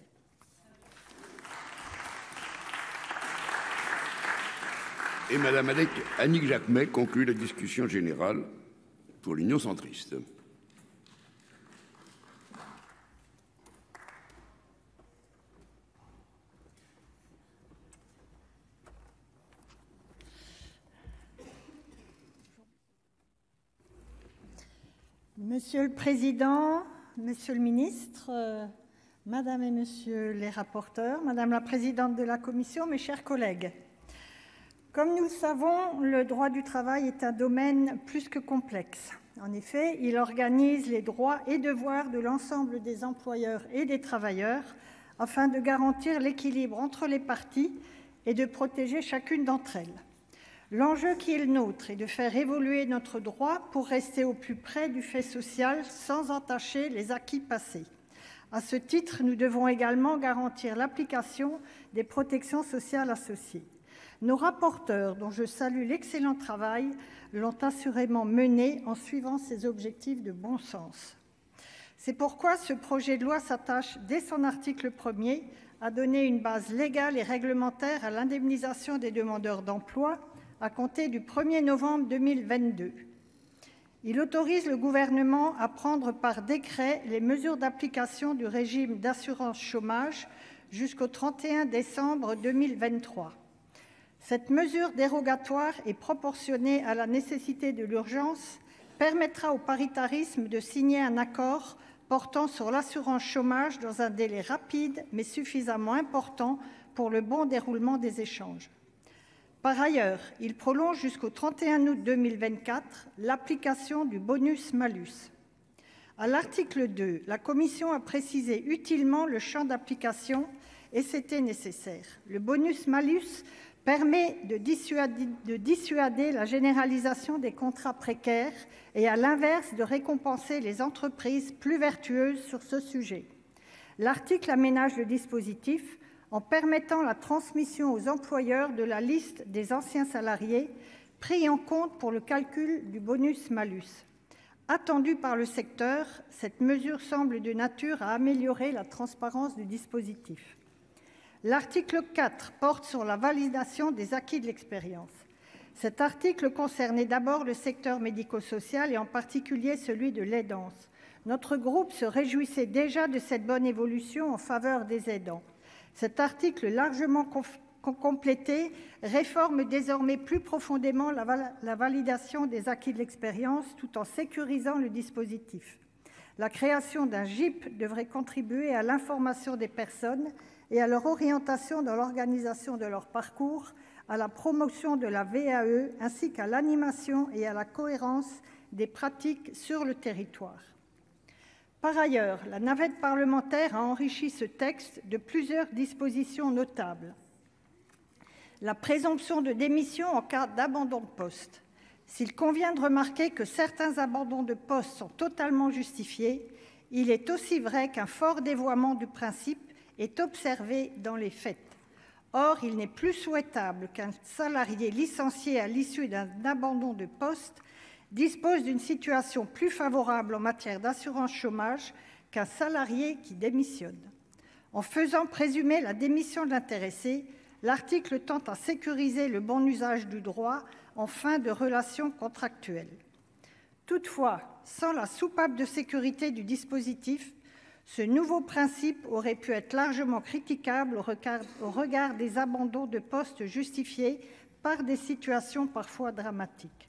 Speaker 1: Et Madame Annick Jacquemet conclut la discussion générale pour l'Union centriste.
Speaker 11: Monsieur le Président, Monsieur le Ministre, Madame et Monsieur les rapporteurs, Madame la Présidente de la Commission, mes chers collègues. Comme nous le savons, le droit du travail est un domaine plus que complexe. En effet, il organise les droits et devoirs de l'ensemble des employeurs et des travailleurs afin de garantir l'équilibre entre les parties et de protéger chacune d'entre elles. L'enjeu qui est le nôtre est de faire évoluer notre droit pour rester au plus près du fait social sans entacher les acquis passés. À ce titre, nous devons également garantir l'application des protections sociales associées. Nos rapporteurs, dont je salue l'excellent travail, l'ont assurément mené en suivant ces objectifs de bon sens. C'est pourquoi ce projet de loi s'attache, dès son article 1er, à donner une base légale et réglementaire à l'indemnisation des demandeurs d'emploi à compter du 1er novembre 2022. Il autorise le gouvernement à prendre par décret les mesures d'application du régime d'assurance chômage jusqu'au 31 décembre 2023. Cette mesure dérogatoire et proportionnée à la nécessité de l'urgence permettra au paritarisme de signer un accord portant sur l'assurance chômage dans un délai rapide mais suffisamment important pour le bon déroulement des échanges. Par ailleurs, il prolonge jusqu'au 31 août 2024 l'application du bonus-malus. À l'article 2, la Commission a précisé utilement le champ d'application et c'était nécessaire. Le bonus-malus permet de dissuader la généralisation des contrats précaires et, à l'inverse, de récompenser les entreprises plus vertueuses sur ce sujet. L'article aménage le dispositif en permettant la transmission aux employeurs de la liste des anciens salariés pris en compte pour le calcul du bonus-malus. Attendue par le secteur, cette mesure semble de nature à améliorer la transparence du dispositif. L'article 4 porte sur la validation des acquis de l'expérience. Cet article concernait d'abord le secteur médico-social et en particulier celui de l'aidance. Notre groupe se réjouissait déjà de cette bonne évolution en faveur des aidants. Cet article largement complété réforme désormais plus profondément la validation des acquis de l'expérience tout en sécurisant le dispositif. La création d'un GIP devrait contribuer à l'information des personnes et à leur orientation dans l'organisation de leur parcours, à la promotion de la VAE ainsi qu'à l'animation et à la cohérence des pratiques sur le territoire. Par ailleurs, la navette parlementaire a enrichi ce texte de plusieurs dispositions notables. La présomption de démission en cas d'abandon de poste. S'il convient de remarquer que certains abandons de poste sont totalement justifiés, il est aussi vrai qu'un fort dévoiement du principe est observé dans les faits. Or, il n'est plus souhaitable qu'un salarié licencié à l'issue d'un abandon de poste dispose d'une situation plus favorable en matière d'assurance chômage qu'un salarié qui démissionne. En faisant présumer la démission de l'intéressé, l'article tend à sécuriser le bon usage du droit en fin de relation contractuelle. Toutefois, sans la soupape de sécurité du dispositif, ce nouveau principe aurait pu être largement critiquable au regard des abandons de poste justifiés par des situations parfois dramatiques.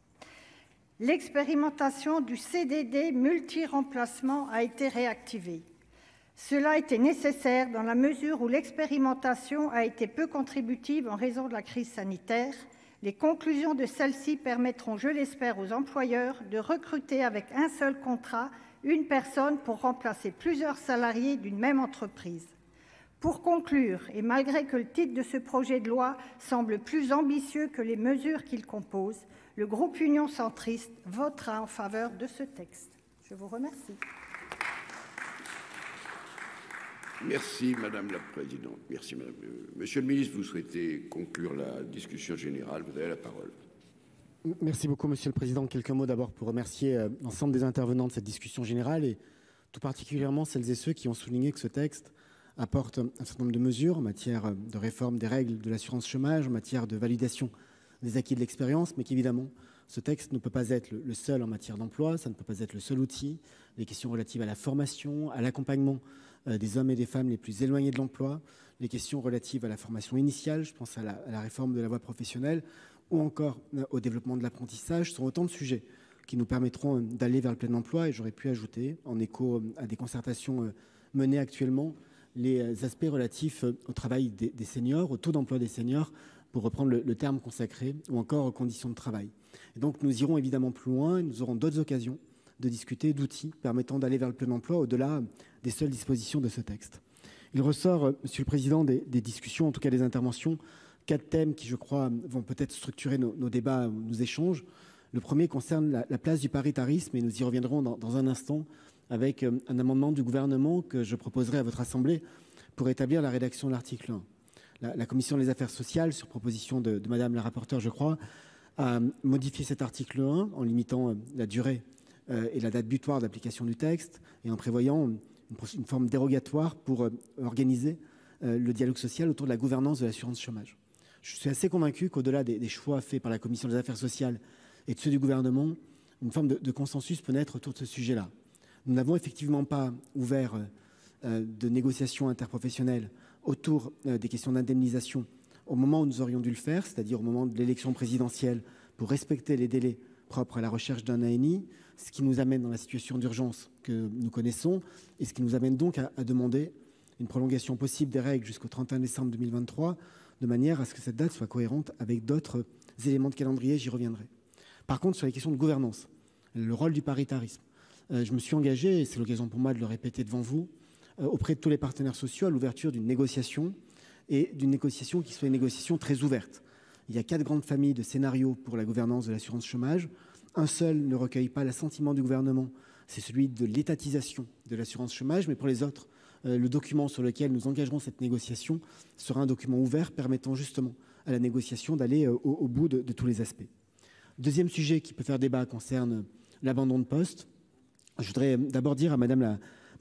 Speaker 11: L'expérimentation du CDD multi-remplacement a été réactivée. Cela était nécessaire dans la mesure où l'expérimentation a été peu contributive en raison de la crise sanitaire. Les conclusions de celle-ci permettront, je l'espère, aux employeurs de recruter avec un seul contrat une personne pour remplacer plusieurs salariés d'une même entreprise. Pour conclure, et malgré que le titre de ce projet de loi semble plus ambitieux que les mesures qu'il compose, le groupe Union centriste votera en faveur de ce texte. Je vous remercie.
Speaker 1: Merci Madame la Présidente. Merci Madame. Monsieur le Ministre, vous souhaitez conclure la discussion générale. Vous avez la parole.
Speaker 2: Merci beaucoup, Monsieur le Président. Quelques mots d'abord pour remercier l'ensemble des intervenants de cette discussion générale et tout particulièrement celles et ceux qui ont souligné que ce texte apporte un certain nombre de mesures en matière de réforme des règles de l'assurance chômage, en matière de validation des acquis de l'expérience, mais qu'évidemment, ce texte ne peut pas être le seul en matière d'emploi, ça ne peut pas être le seul outil. Les questions relatives à la formation, à l'accompagnement des hommes et des femmes les plus éloignés de l'emploi, les questions relatives à la formation initiale, je pense à la réforme de la voie professionnelle, ou encore au développement de l'apprentissage, sont autant de sujets qui nous permettront d'aller vers le plein emploi. Et j'aurais pu ajouter, en écho à des concertations menées actuellement, les aspects relatifs au travail des seniors, au taux d'emploi des seniors, pour reprendre le terme consacré, ou encore aux conditions de travail. Et donc nous irons évidemment plus loin et nous aurons d'autres occasions de discuter d'outils permettant d'aller vers le plein emploi au-delà des seules dispositions de ce texte. Il ressort, Monsieur le Président, des discussions, en tout cas des interventions, 4 thèmes qui, je crois, vont peut-être structurer nos débats, nos échanges. Le premier concerne la place du paritarisme et nous y reviendrons dans un instant avec un amendement du gouvernement que je proposerai à votre Assemblée pour établir la rédaction de l'article 1. La commission des affaires sociales, sur proposition de Madame la rapporteure, je crois, a modifié cet article 1 en limitant la durée et la date butoir d'application du texte et en prévoyant une forme dérogatoire pour organiser le dialogue social autour de la gouvernance de l'assurance chômage. Je suis assez convaincu qu'au-delà des choix faits par la commission des affaires sociales et de ceux du gouvernement, une forme de consensus peut naître autour de ce sujet-là. Nous n'avons effectivement pas ouvert de négociations interprofessionnelles autour des questions d'indemnisation au moment où nous aurions dû le faire, c'est-à-dire au moment de l'élection présidentielle, pour respecter les délais propres à la recherche d'un ANI, ce qui nous amène dans la situation d'urgence que nous connaissons et ce qui nous amène donc à demander une prolongation possible des règles jusqu'au 31 décembre 2023, de manière à ce que cette date soit cohérente avec d'autres éléments de calendrier, j'y reviendrai. Par contre, sur les questions de gouvernance, le rôle du paritarisme, je me suis engagé, et c'est l'occasion pour moi de le répéter devant vous, auprès de tous les partenaires sociaux à l'ouverture d'une négociation et d'une négociation qui soit une négociation très ouverte. Il y a 4 grandes familles de scénarios pour la gouvernance de l'assurance chômage. Un seul ne recueille pas l'assentiment du gouvernement, c'est celui de l'étatisation de l'assurance chômage, mais pour les autres, le document sur lequel nous engagerons cette négociation sera un document ouvert permettant justement à la négociation d'aller au bout de tous les aspects. Deuxième sujet qui peut faire débat concerne l'abandon de poste. Je voudrais d'abord dire à Madame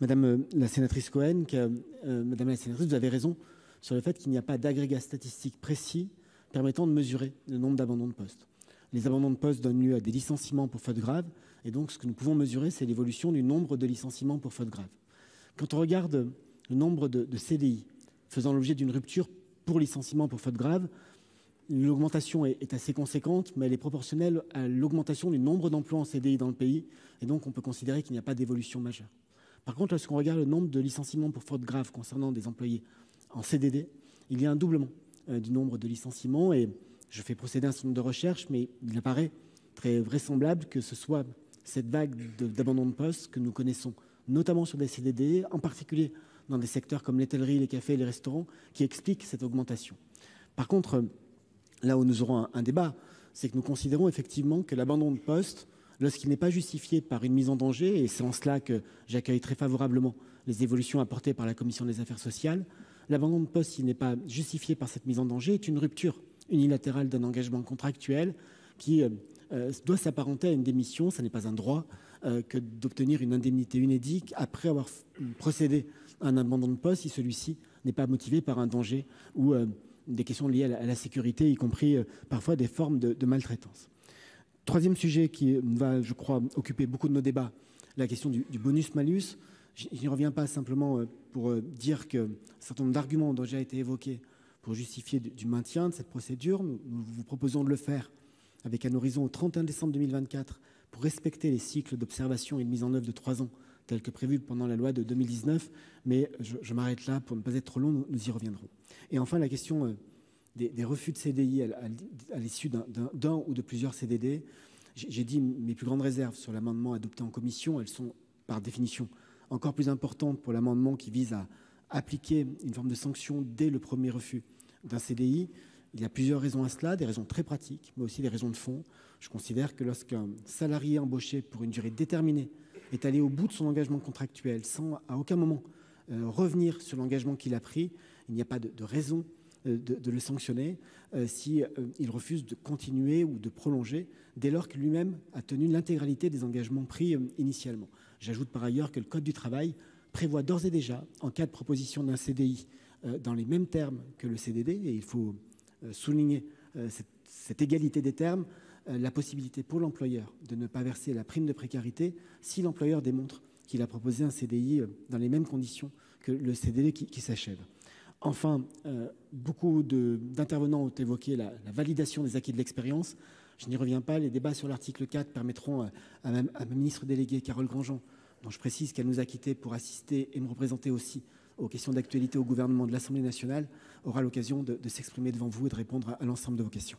Speaker 2: la sénatrice Cohen que, Madame la sénatrice, vous avez raison sur le fait qu'il n'y a pas d'agrégat statistique précis permettant de mesurer le nombre d'abandons de poste. Les abandons de poste donnent lieu à des licenciements pour faute grave, et donc ce que nous pouvons mesurer, c'est l'évolution du nombre de licenciements pour faute grave. Quand on regarde le nombre de CDI faisant l'objet d'une rupture pour licenciement pour faute grave, l'augmentation est assez conséquente, mais elle est proportionnelle à l'augmentation du nombre d'emplois en CDI dans le pays, et donc on peut considérer qu'il n'y a pas d'évolution majeure. Par contre, lorsqu'on regarde le nombre de licenciements pour faute grave concernant des employés en CDD, il y a un doublement du nombre de licenciements, et je fais procéder à un certain nombre de recherches, mais il apparaît très vraisemblable que ce soit cette vague d'abandon de poste que nous connaissons, notamment sur des CDD, en particulier dans des secteurs comme l'hôtellerie, les cafés, les restaurants, qui expliquent cette augmentation. Par contre, là où nous aurons un débat, c'est que nous considérons effectivement que l'abandon de poste, lorsqu'il n'est pas justifié par une mise en danger, et c'est en cela que j'accueille très favorablement les évolutions apportées par la Commission des affaires sociales, l'abandon de poste, s'il n'est pas justifié par cette mise en danger, est une rupture unilatérale d'un engagement contractuel qui doit s'apparenter à une démission. Ce n'est pas un droit que d'obtenir une indemnité UNEDIC après avoir procédé à un abandon de poste si celui-ci n'est pas motivé par un danger ou des questions liées à la sécurité, y compris parfois des formes de maltraitance. Troisième sujet qui va, je crois, occuper beaucoup de nos débats, la question du bonus-malus. Je n'y reviens pas simplement pour dire qu'un certain nombre d'arguments ont déjà été évoqués pour justifier du maintien de cette procédure. Nous vous proposons de le faire avec un horizon au 31 décembre 2024 pour respecter les cycles d'observation et de mise en œuvre de 3 ans tels que prévus pendant la loi de 2019. Mais je m'arrête là pour ne pas être trop long, nous y reviendrons. Et enfin, la question des refus de CDI à l'issue d'un ou de plusieurs CDD. J'ai dit mes plus grandes réserves sur l'amendement adopté en commission. Elles sont par définition encore plus importantes pour l'amendement qui vise à appliquer une forme de sanction dès le premier refus d'un CDI. Il y a plusieurs raisons à cela, des raisons très pratiques, mais aussi des raisons de fond. Je considère que lorsqu'un salarié embauché pour une durée déterminée est allé au bout de son engagement contractuel sans à aucun moment revenir sur l'engagement qu'il a pris, il n'y a pas de raison de le sanctionner s'il refuse de continuer ou de prolonger dès lors que lui-même a tenu l'intégralité des engagements pris initialement. J'ajoute par ailleurs que le Code du travail prévoit d'ores et déjà, en cas de proposition d'un CDI dans les mêmes termes que le CDD, et il faut souligner cette égalité des termes, la possibilité pour l'employeur de ne pas verser la prime de précarité si l'employeur démontre qu'il a proposé un CDI dans les mêmes conditions que le CDD qui s'achève. Enfin, beaucoup d'intervenants ont évoqué la validation des acquis de l'expérience. Je n'y reviens pas. Les débats sur l'article 4 permettront à ma ministre déléguée, Carole Grandjean, dont je précise qu'elle nous a quittés pour assister et me représenter aussi aux questions d'actualité au gouvernement de l'Assemblée nationale, aura l'occasion de s'exprimer devant vous et de répondre à l'ensemble de vos questions.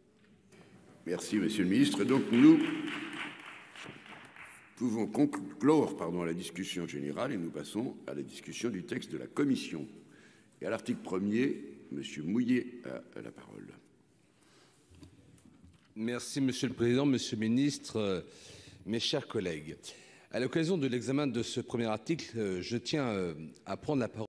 Speaker 1: Merci, Monsieur le Ministre. Donc, nous pouvons conclure la discussion générale et nous passons à la discussion du texte de la Commission. Et à l'article 1er, Monsieur Mouillet a la parole.
Speaker 10: Merci, Monsieur le Président, Monsieur le Ministre, mes chers collègues. À l'occasion de l'examen de ce premier article, je tiens à prendre la parole